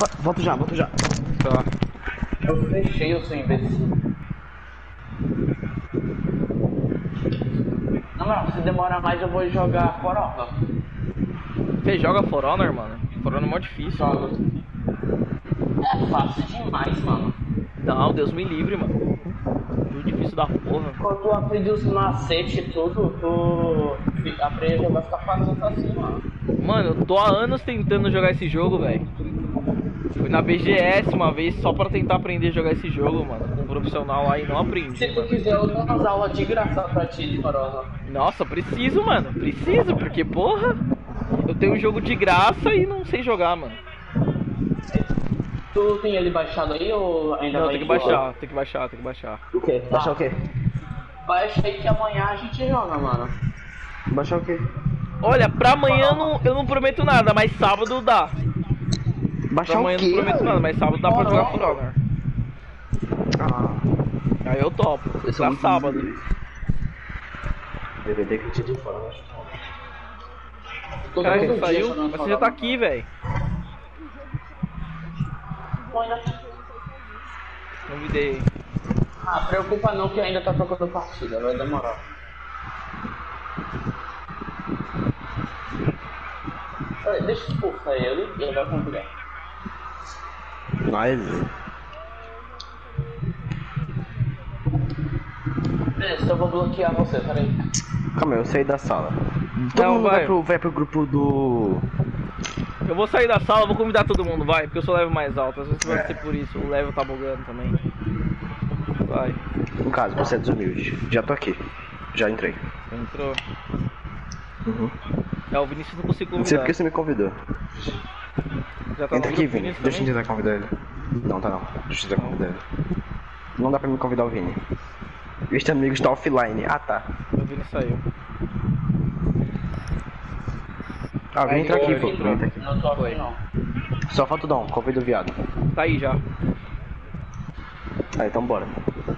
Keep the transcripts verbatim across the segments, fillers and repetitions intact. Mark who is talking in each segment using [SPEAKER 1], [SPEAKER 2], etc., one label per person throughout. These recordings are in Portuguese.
[SPEAKER 1] volto já, volto já.
[SPEAKER 2] Tá.
[SPEAKER 3] Eu fechei o seu imbecil. Não, não, se demorar mais eu vou jogar For Honor.
[SPEAKER 2] Você joga For Honor, mano? For Honor é mó difícil.
[SPEAKER 3] Joga. É fácil demais, mano.
[SPEAKER 2] Não, Deus me livre, mano. Muito difícil da porra.
[SPEAKER 3] Quando tu aprende os macetes e tudo, tu aprende a jogar, ficar fazendo assim, mano.
[SPEAKER 2] Mano, eu tô há anos tentando jogar esse jogo, velho. Fui na B G S uma vez só pra tentar aprender a jogar esse jogo, mano. Com um profissional aí, não aprendi.
[SPEAKER 3] Se tu quiser, eu dou umas aulas de graça pra ti de For Honor.
[SPEAKER 2] Nossa, preciso, mano. Preciso, porque, porra, eu tenho um jogo de graça e não sei jogar, mano.
[SPEAKER 3] Tu tem ele baixado aí ou ainda
[SPEAKER 2] Não,
[SPEAKER 3] vai
[SPEAKER 2] tem que baixar, tem que baixar, tem que baixar.
[SPEAKER 1] O quê? Baixar o quê?
[SPEAKER 3] Baixa aí que amanhã a gente joga, mano.
[SPEAKER 1] Baixar o quê?
[SPEAKER 2] Olha, pra amanhã eu não, eu não prometo nada, mas sábado dá.
[SPEAKER 1] Baixar
[SPEAKER 2] Pra
[SPEAKER 1] o
[SPEAKER 2] amanhã eu
[SPEAKER 1] quê?
[SPEAKER 2] não prometo nada, mas sábado dá pra jogar For Honor.
[SPEAKER 1] Ah,
[SPEAKER 2] Aí eu topo,
[SPEAKER 1] eu sou
[SPEAKER 2] pra
[SPEAKER 1] muito
[SPEAKER 2] sábado.
[SPEAKER 1] livre. D V D que eu tinha de fora, acho.
[SPEAKER 3] Todo
[SPEAKER 2] Caraca,
[SPEAKER 3] dia
[SPEAKER 2] você saiu?
[SPEAKER 3] jogando
[SPEAKER 2] Mas
[SPEAKER 3] For
[SPEAKER 2] você já tá
[SPEAKER 3] Honor.
[SPEAKER 2] aqui, velho.
[SPEAKER 3] Pô, ainda-
[SPEAKER 2] Convidei.
[SPEAKER 3] Ah, preocupa não que ainda tá tocando partida, vai demorar. Peraí, deixa eu expulsar ele e ele vai convidar.
[SPEAKER 1] Nós.
[SPEAKER 3] Beleza, então eu vou bloquear você, peraí.
[SPEAKER 1] Calma aí, eu saí da sala. Todo
[SPEAKER 2] Não,
[SPEAKER 1] mundo
[SPEAKER 2] vai.
[SPEAKER 1] vai pro, vai pro grupo do...
[SPEAKER 2] Eu vou sair da sala, vou convidar todo mundo, vai, porque eu sou o level mais alto. Às vezes vai ser por isso, o level tá bugando também. Vai.
[SPEAKER 1] No caso, você é desumilde. Já tô aqui. Já entrei.
[SPEAKER 2] Entrou.
[SPEAKER 1] Uhum.
[SPEAKER 2] É, o Vinícius não consigo
[SPEAKER 1] Não sei
[SPEAKER 2] convidar.
[SPEAKER 1] porque você me convidou.
[SPEAKER 2] Já tá
[SPEAKER 1] Entra
[SPEAKER 2] no
[SPEAKER 1] aqui,
[SPEAKER 2] grupo,
[SPEAKER 1] Vini.
[SPEAKER 2] Vinícius
[SPEAKER 1] Deixa eu
[SPEAKER 2] também?
[SPEAKER 1] tentar convidar ele. Não, tá não. Deixa eu tentar convidar ele. Não dá pra me convidar o Vini. Este amigo está offline. Ah, tá.
[SPEAKER 2] O Vini saiu.
[SPEAKER 1] Ah, o Vini entra aqui, pô.
[SPEAKER 2] Ele
[SPEAKER 1] Vini entra aqui.
[SPEAKER 3] Não tô
[SPEAKER 2] Foi.
[SPEAKER 3] aqui não.
[SPEAKER 1] Só falta o Dom. Convida o viado.
[SPEAKER 2] Tá aí já.
[SPEAKER 1] Ah, então bora.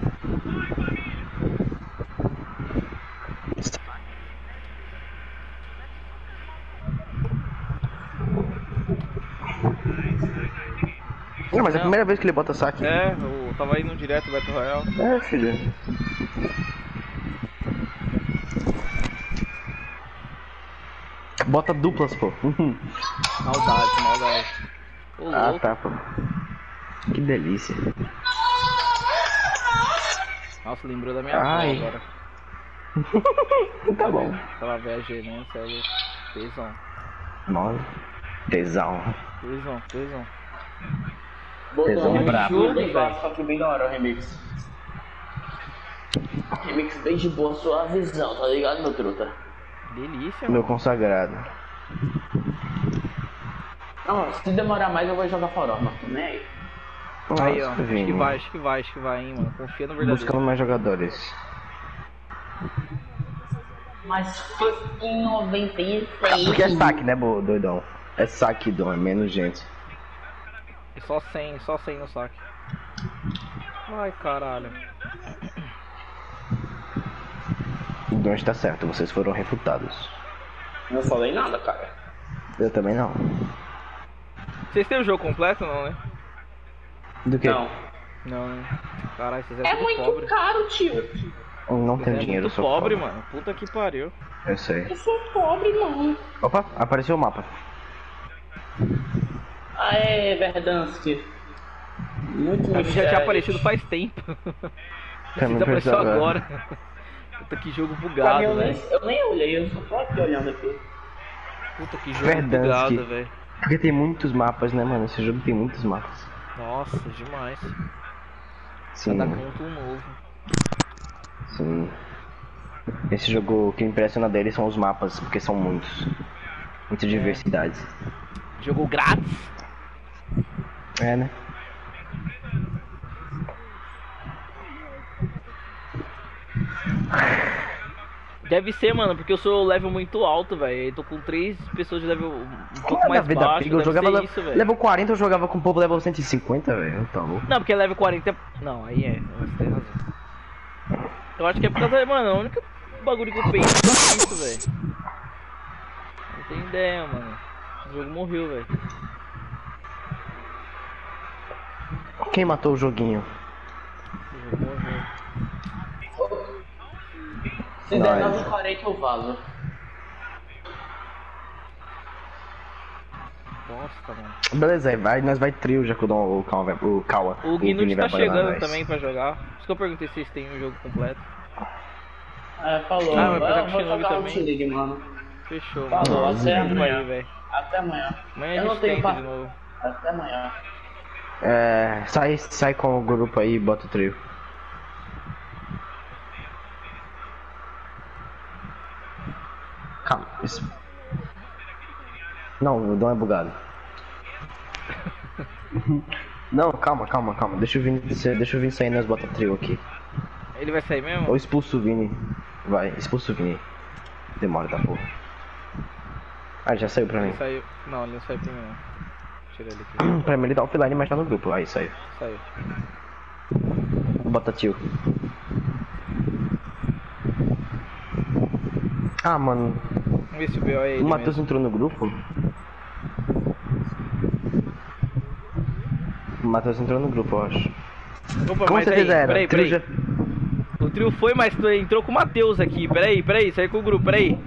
[SPEAKER 1] Não, mas é a
[SPEAKER 2] Não.
[SPEAKER 1] primeira vez que ele bota saque.
[SPEAKER 2] É, eu tava indo direto Battle Royale.
[SPEAKER 1] É, filho. Bota duplas, pô.
[SPEAKER 2] Maldade, maldade. Ô,
[SPEAKER 1] Ah,
[SPEAKER 2] louco.
[SPEAKER 1] tá, pô. Que delícia.
[SPEAKER 2] Nossa, lembrou da minha
[SPEAKER 1] Ai.
[SPEAKER 2] avó agora.
[SPEAKER 1] Tá bom.
[SPEAKER 2] Tava viajando, né? Cê é louco. Tesão.
[SPEAKER 1] Nossa. Tesão.
[SPEAKER 2] Tesão, tesão.
[SPEAKER 3] Botou
[SPEAKER 1] Tesão
[SPEAKER 3] um remix
[SPEAKER 1] brabo.
[SPEAKER 3] bem
[SPEAKER 2] Velho.
[SPEAKER 3] fácil, só que bem da hora o remix. Remix bem de boa, sua visão, tá ligado, meu truta?
[SPEAKER 2] Delícia,
[SPEAKER 1] Meu
[SPEAKER 2] mano.
[SPEAKER 1] consagrado.
[SPEAKER 3] Não, se demorar mais eu vou jogar For Honor, nem aí.
[SPEAKER 2] Aí, ó.
[SPEAKER 1] Nossa,
[SPEAKER 2] Acho que
[SPEAKER 1] Vini.
[SPEAKER 2] vai, acho que vai, acho que vai, hein, mano. Confia no verdadeiro.
[SPEAKER 1] Buscando mais jogadores.
[SPEAKER 3] Mas fucking noventa e seis.
[SPEAKER 1] Porque é saque, né, bo- doidão? É saque, Dom, é menos gente.
[SPEAKER 2] Só cem, só cem no saque. Ai, caralho.
[SPEAKER 1] O Dom está certo, vocês foram refutados.
[SPEAKER 3] Não falei nada, cara.
[SPEAKER 1] Eu também não.
[SPEAKER 2] Vocês têm o jogo completo, não, né?
[SPEAKER 1] Do que?
[SPEAKER 3] Não.
[SPEAKER 2] Não, né? Caralho, vocês é,
[SPEAKER 3] É
[SPEAKER 2] tudo
[SPEAKER 3] muito
[SPEAKER 2] pobre.
[SPEAKER 3] caro, tio.
[SPEAKER 1] Não
[SPEAKER 2] Vocês
[SPEAKER 1] tenho
[SPEAKER 2] é
[SPEAKER 1] dinheiro, eu
[SPEAKER 2] muito
[SPEAKER 1] sou
[SPEAKER 2] pobre, mano. Puta que pariu.
[SPEAKER 1] Eu sei.
[SPEAKER 3] Eu sou pobre, não.
[SPEAKER 1] Opa, apareceu o mapa.
[SPEAKER 3] Aê, Verdansk. Muito
[SPEAKER 2] A gente já
[SPEAKER 3] mistério.
[SPEAKER 2] tinha aparecido faz tempo.
[SPEAKER 1] Também
[SPEAKER 2] Vocês apareceu
[SPEAKER 1] apareceu
[SPEAKER 2] agora. Puta que jogo
[SPEAKER 3] Pra mim,
[SPEAKER 2] bugado,
[SPEAKER 3] eu, nem,
[SPEAKER 2] velho.
[SPEAKER 3] eu nem olhei, eu só tô aqui olhando aqui.
[SPEAKER 2] Puta que jogo
[SPEAKER 1] Verdansk.
[SPEAKER 2] bugado, velho.
[SPEAKER 1] Porque tem muitos mapas, né, mano? Esse jogo tem muitos mapas.
[SPEAKER 2] Nossa, demais.
[SPEAKER 1] Sim,
[SPEAKER 2] Cada conto um novo.
[SPEAKER 1] sim. Esse jogo, o que impressiona dele são os mapas, porque são muitos. Muita diversidade.
[SPEAKER 2] Jogo grátis.
[SPEAKER 1] É, né?
[SPEAKER 2] Deve ser, mano, porque eu sou level muito alto, velho. Tô com três pessoas de level um pouco
[SPEAKER 1] Como é
[SPEAKER 2] mais
[SPEAKER 1] na vida
[SPEAKER 2] baixo.
[SPEAKER 1] pega? Eu
[SPEAKER 2] Deve
[SPEAKER 1] jogava
[SPEAKER 2] ser
[SPEAKER 1] level,
[SPEAKER 2] isso, velho.
[SPEAKER 1] level quarenta, eu jogava com o povo level cento e cinquenta, velho. Tá louco.
[SPEAKER 2] Não, porque level quarenta é... Não, aí é, você tem razão. Eu acho que é por causa, mano, a única bagulho que eu penso é isso, velho. Não tenho ideia, mano. O jogo morreu, velho.
[SPEAKER 1] Quem matou o joguinho?
[SPEAKER 3] Se der nove e quarenta eu vazo.
[SPEAKER 2] Bosta, mano.
[SPEAKER 1] Beleza, aí vai, nós vai trio já que o, Dom, o Kawa vai. O, Kawa,
[SPEAKER 2] O Gnut
[SPEAKER 1] Vini
[SPEAKER 2] tá
[SPEAKER 1] vai abandonar
[SPEAKER 2] chegando
[SPEAKER 1] nós.
[SPEAKER 2] também pra jogar. Por isso que eu perguntei se vocês têm um jogo completo.
[SPEAKER 3] É, falou.
[SPEAKER 2] Ah, mas
[SPEAKER 3] eu
[SPEAKER 2] tá
[SPEAKER 3] vou
[SPEAKER 2] com
[SPEAKER 3] jogar
[SPEAKER 2] também.
[SPEAKER 3] Rocket League, mano.
[SPEAKER 2] Fechou.
[SPEAKER 3] Falou,
[SPEAKER 2] mano.
[SPEAKER 3] até
[SPEAKER 2] Desculpa
[SPEAKER 3] amanhã.
[SPEAKER 2] aí, velho.
[SPEAKER 3] Até amanhã.
[SPEAKER 2] Amanhã
[SPEAKER 3] eu
[SPEAKER 2] a
[SPEAKER 3] não
[SPEAKER 2] gente
[SPEAKER 3] tenho
[SPEAKER 2] tenta
[SPEAKER 3] pa...
[SPEAKER 2] de novo.
[SPEAKER 3] Até amanhã.
[SPEAKER 1] É. Sai, sai com o grupo aí e bota o trio. Calma, isso. Não, o Dom é bugado. Não, calma, calma, calma. Deixa o Vini, deixa o Vini sair e nós bota trio aqui.
[SPEAKER 2] Ele vai sair mesmo?
[SPEAKER 1] Ou expulsa o Vini. Vai, expulsa o Vini. Demora da porra. Ah, já saiu pra mim.
[SPEAKER 2] Ele saiu. Não, ele não saiu pra mim não. Tira ele aqui.
[SPEAKER 1] Pra mim ele tá offline, mas tá no grupo. Aí, saiu.
[SPEAKER 2] Saiu.
[SPEAKER 1] Bota tio. Ah, mano.
[SPEAKER 2] Vamos ver se o B O é ele
[SPEAKER 1] O Matheus
[SPEAKER 2] mesmo.
[SPEAKER 1] entrou no grupo? O Matheus entrou no grupo, eu acho.
[SPEAKER 2] Opa,
[SPEAKER 1] Com
[SPEAKER 2] mas
[SPEAKER 1] certeza
[SPEAKER 2] aí,
[SPEAKER 1] era.
[SPEAKER 2] peraí,
[SPEAKER 1] Trio
[SPEAKER 2] peraí.
[SPEAKER 1] já-
[SPEAKER 2] O trio foi, mas tu entrou com o Matheus aqui. Peraí, peraí, saiu com o grupo, peraí.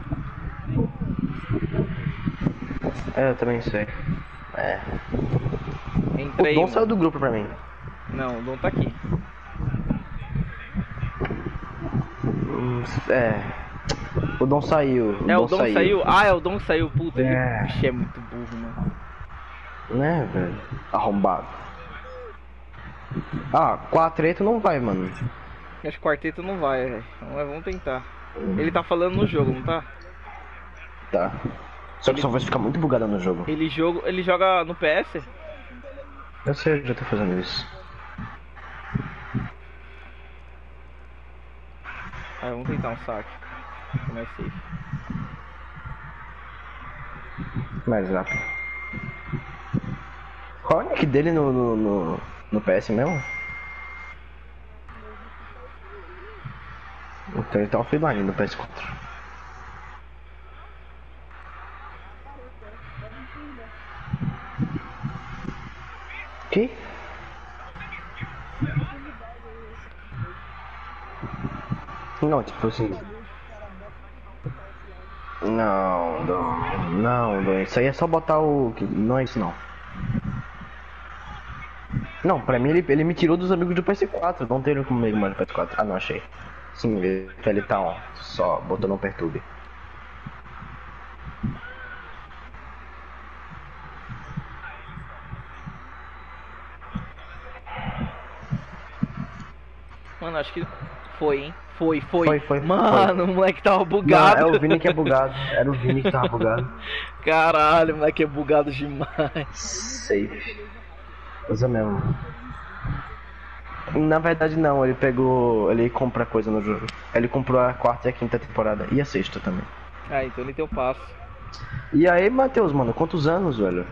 [SPEAKER 1] É, eu também sei. É.
[SPEAKER 2] Entra
[SPEAKER 1] O
[SPEAKER 2] aí.
[SPEAKER 1] Dom
[SPEAKER 2] mano.
[SPEAKER 1] saiu do grupo pra mim.
[SPEAKER 2] Não, o Dom tá aqui.
[SPEAKER 1] Hum, É. O Dom saiu.
[SPEAKER 2] É, o Dom saiu. Ah, é o Dom que saiu. Puta,
[SPEAKER 1] É.
[SPEAKER 2] ele bicho é muito burro, mano.
[SPEAKER 1] Né, velho? Arrombado. Ah, quatro aí tu não vai, mano.
[SPEAKER 2] Acho que quarteto não vai, velho. Mas vamos tentar. Ele tá falando no jogo, não tá?
[SPEAKER 1] Tá. Só que sua voz fica muito bugada no jogo.
[SPEAKER 2] Ele joga, ele joga no P S?
[SPEAKER 1] Eu sei, eu já tô fazendo isso.
[SPEAKER 2] Ah, vamos tentar um saque. É mais safe.
[SPEAKER 1] Mais rápido. Qual é o nick dele no, no, no, no P S mesmo? Então ele tá offline no P S quatro. Que? Não, tipo assim. Não, não, não, não. Isso aí é só botar o. Não é isso não. Não, pra mim ele, ele me tirou dos amigos do P S quatro. Não tem ele comigo mais no P S quatro. Ah, não achei. Sim, ele, ele tá ó, só botou no perturbe.
[SPEAKER 2] Mano, acho que foi, hein? Foi, foi.
[SPEAKER 1] Foi, foi,
[SPEAKER 2] Mano,
[SPEAKER 1] foi.
[SPEAKER 2] o moleque tava
[SPEAKER 1] Não,
[SPEAKER 2] bugado.
[SPEAKER 1] é o Vini que é bugado. Era o Vini que tava bugado.
[SPEAKER 2] Caralho, o moleque é bugado demais.
[SPEAKER 1] Safe. Usa mesmo. Na verdade não, ele pegou. Ele compra coisa no jogo. Ele comprou a quarta e a quinta temporada. E a sexta também.
[SPEAKER 2] Ah, então ele tem o passo.
[SPEAKER 1] E aí, Matheus, mano, quantos anos, velho?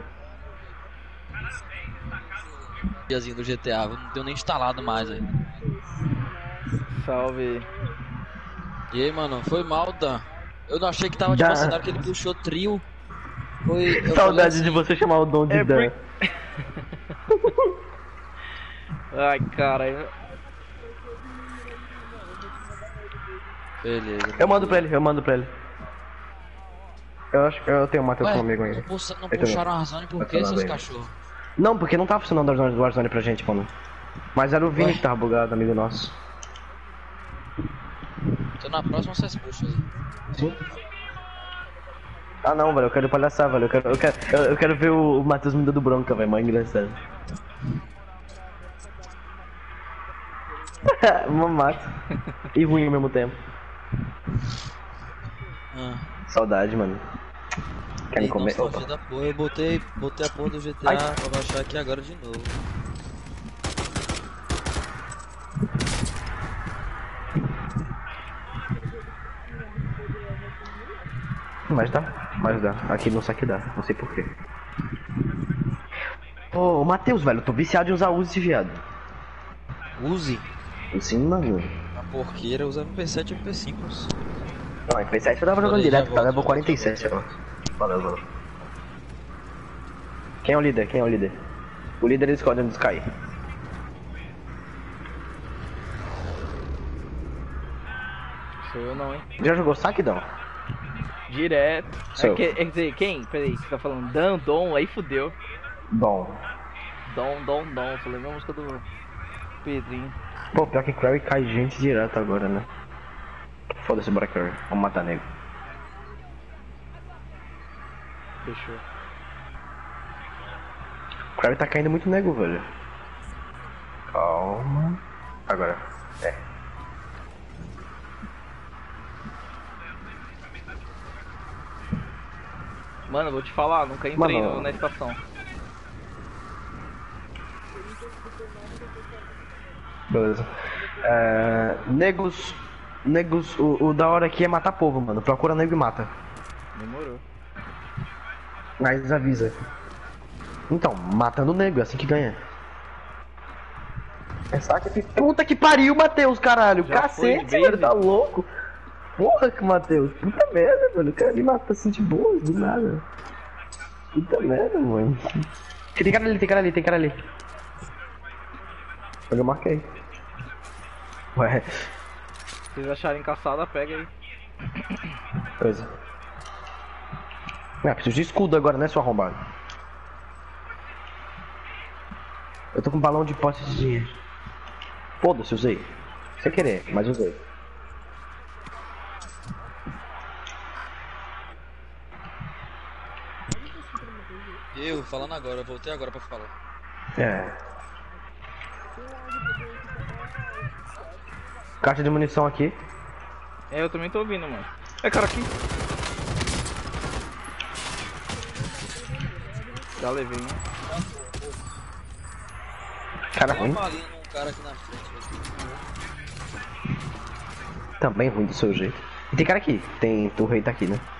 [SPEAKER 4] Diazinho do G T A, eu não tenho nem instalado mais aí.
[SPEAKER 2] Salve.
[SPEAKER 4] E aí, mano, foi mal, Dan. Eu não achei que tava de
[SPEAKER 1] Dan.
[SPEAKER 4] assim, na hora que ele puxou trio. Foi. eu falei
[SPEAKER 1] Saudade
[SPEAKER 4] assim,
[SPEAKER 1] de você chamar o Dom de
[SPEAKER 2] É
[SPEAKER 1] Dan.
[SPEAKER 2] Ai, cara.
[SPEAKER 4] Beleza.
[SPEAKER 1] Eu mando pra ele, eu mando pra ele. Eu acho que eu tenho o Matheus
[SPEAKER 4] Ué,
[SPEAKER 1] comigo
[SPEAKER 4] não,
[SPEAKER 1] ainda.
[SPEAKER 4] puxa- não
[SPEAKER 1] Eu também.
[SPEAKER 4] puxaram a Warzone por
[SPEAKER 1] Vai
[SPEAKER 4] que,
[SPEAKER 1] falar
[SPEAKER 4] seus
[SPEAKER 1] bem.
[SPEAKER 4] cachorros?
[SPEAKER 1] Não, porque não tava funcionando o Warzone- o Warzone pra gente, mano. Mas era o Vini
[SPEAKER 4] Ué?
[SPEAKER 1] que tava bugado, amigo nosso.
[SPEAKER 4] Então na próxima vocês puxam aí.
[SPEAKER 1] Sim. Ah não, velho, eu quero palhaçar, velho. Eu quero, eu quero, eu, eu quero ver o, o Matheus me dando bronca, velho. Mó engraçado. Mamato. E ruim ao mesmo tempo.
[SPEAKER 4] Ah.
[SPEAKER 1] Saudade, mano. Quer me
[SPEAKER 4] E
[SPEAKER 1] comer?
[SPEAKER 4] nostalgia
[SPEAKER 1] Opa.
[SPEAKER 4] da porra, eu botei, botei a porra do G T A
[SPEAKER 1] Ai.
[SPEAKER 4] pra baixar aqui agora de novo.
[SPEAKER 1] Mas dá, mas dá. Aqui no saque dá, não sei porquê. Ô, Matheus, velho, eu tô viciado em usar Uzi, viado.
[SPEAKER 4] Use
[SPEAKER 1] Sim, mano.
[SPEAKER 4] a porqueira, usa M P sete e M P cinco.
[SPEAKER 1] Não, em P sete eu tava jogando
[SPEAKER 4] Falei, já
[SPEAKER 1] direto, tá?
[SPEAKER 4] volto,
[SPEAKER 1] Level
[SPEAKER 4] já
[SPEAKER 1] quarenta e sete, ó. Valeu, valeu. Quem é o líder? Quem é o líder? O líder escolhe onde cair.
[SPEAKER 2] Sou eu não, hein?
[SPEAKER 1] Já jogou saque, não?
[SPEAKER 2] Direto.
[SPEAKER 1] Sou
[SPEAKER 2] É,
[SPEAKER 1] eu.
[SPEAKER 2] que, é dizer, quem? Peraí, você tá falando Dan, Dom, aí fudeu.
[SPEAKER 1] Bom.
[SPEAKER 2] Dom, Dom, Dom. Só lembra a música do Pedrinho.
[SPEAKER 1] Pô, pior que Crary cai gente direto agora, né? Foda-se, bora Crary. Vamos matar nego.
[SPEAKER 2] Fechou.
[SPEAKER 1] Crary tá caindo muito nego, velho. Calma. Agora. É.
[SPEAKER 2] Mano, eu vou te falar, nunca entrei
[SPEAKER 1] Mano.
[SPEAKER 2] no- na estação.
[SPEAKER 1] Beleza. É, negros. Negros. O, o da hora aqui é matar povo, mano. Procura nego e mata.
[SPEAKER 2] Demorou.
[SPEAKER 1] Mas avisa. Então, matando nego, é assim que ganha. É saque que. Puta que pariu, Matheus, caralho.
[SPEAKER 2] Já foi
[SPEAKER 1] Cacete,
[SPEAKER 2] de
[SPEAKER 1] velho,
[SPEAKER 2] base?
[SPEAKER 1] tá louco. Porra que Matheus. Puta merda, mano. O cara me mata assim de boa, do nada. Puta merda, mano. Tem cara ali, tem cara ali, tem cara ali. Eu marquei. Ué,
[SPEAKER 2] Se vocês acharem caçada, pega aí.
[SPEAKER 1] coisa. Ah, preciso de escudo agora, né, seu arrombado? Eu tô com um balão de posse de dinheiro. Foda-se, usei. Sem querer, mas usei.
[SPEAKER 4] Eu, falando agora, eu voltei agora pra falar.
[SPEAKER 1] É. Caixa de munição aqui.
[SPEAKER 2] É, eu também tô ouvindo, mano. É, cara, aqui. Já levei, né?
[SPEAKER 1] Cara
[SPEAKER 4] Tem
[SPEAKER 1] ruim.
[SPEAKER 4] uma balinha num cara aqui na frente, velho.
[SPEAKER 1] Também ruim do seu jeito. E tem cara aqui. Tem. O rei tá aqui, né?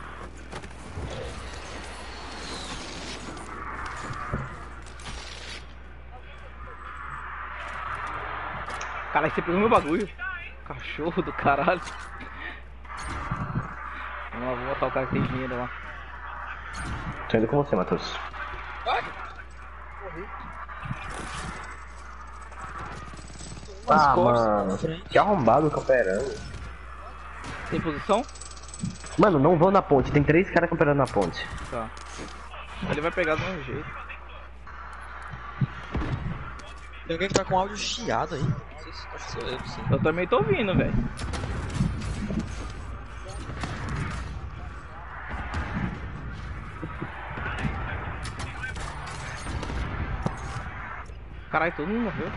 [SPEAKER 2] Caralho, você pegou meu bagulho. Cachorro do caralho. Vamos lá, vou matar o cara que tem dinheiro lá.
[SPEAKER 1] Tô indo com você, Matheus.
[SPEAKER 4] Vai!
[SPEAKER 1] Ah,
[SPEAKER 4] costas
[SPEAKER 1] mano.
[SPEAKER 4] na frente.
[SPEAKER 1] Que arrombado camperando.
[SPEAKER 2] Tem posição?
[SPEAKER 1] Mano, não vão na ponte. Tem três caras camperando na ponte.
[SPEAKER 2] Tá. Ele vai pegar do mesmo jeito.
[SPEAKER 4] Tem alguém que tá com áudio chiado aí. Não sei se acho que sou eu, sim.
[SPEAKER 2] Eu também tô ouvindo, velho. Caralho, todo mundo morreu.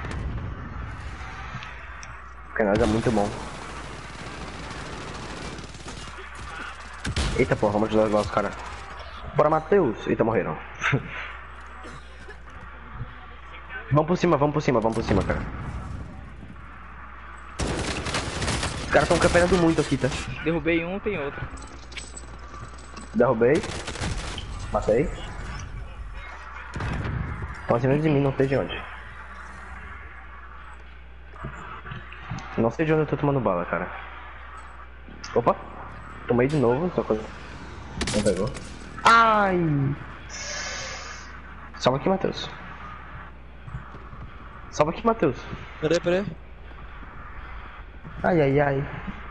[SPEAKER 1] Porque nós é muito bom. Eita porra, vamos ajudar os caras. Bora, Matheus. Eita, morreram. Vamos por cima, vamos por cima, vamos por cima, cara. Os caras estão campeando muito aqui, tá?
[SPEAKER 2] Derrubei um, tem outro.
[SPEAKER 1] Derrubei. Matei. Estão atirando de mim, não sei de onde. Não sei de onde eu tô tomando bala, cara. Opa! Tomei de novo, só coisa. Não pegou. Ai! Salva aqui, Matheus. Salva aqui, Matheus.
[SPEAKER 4] Peraí, peraí.
[SPEAKER 1] Ai, ai, ai.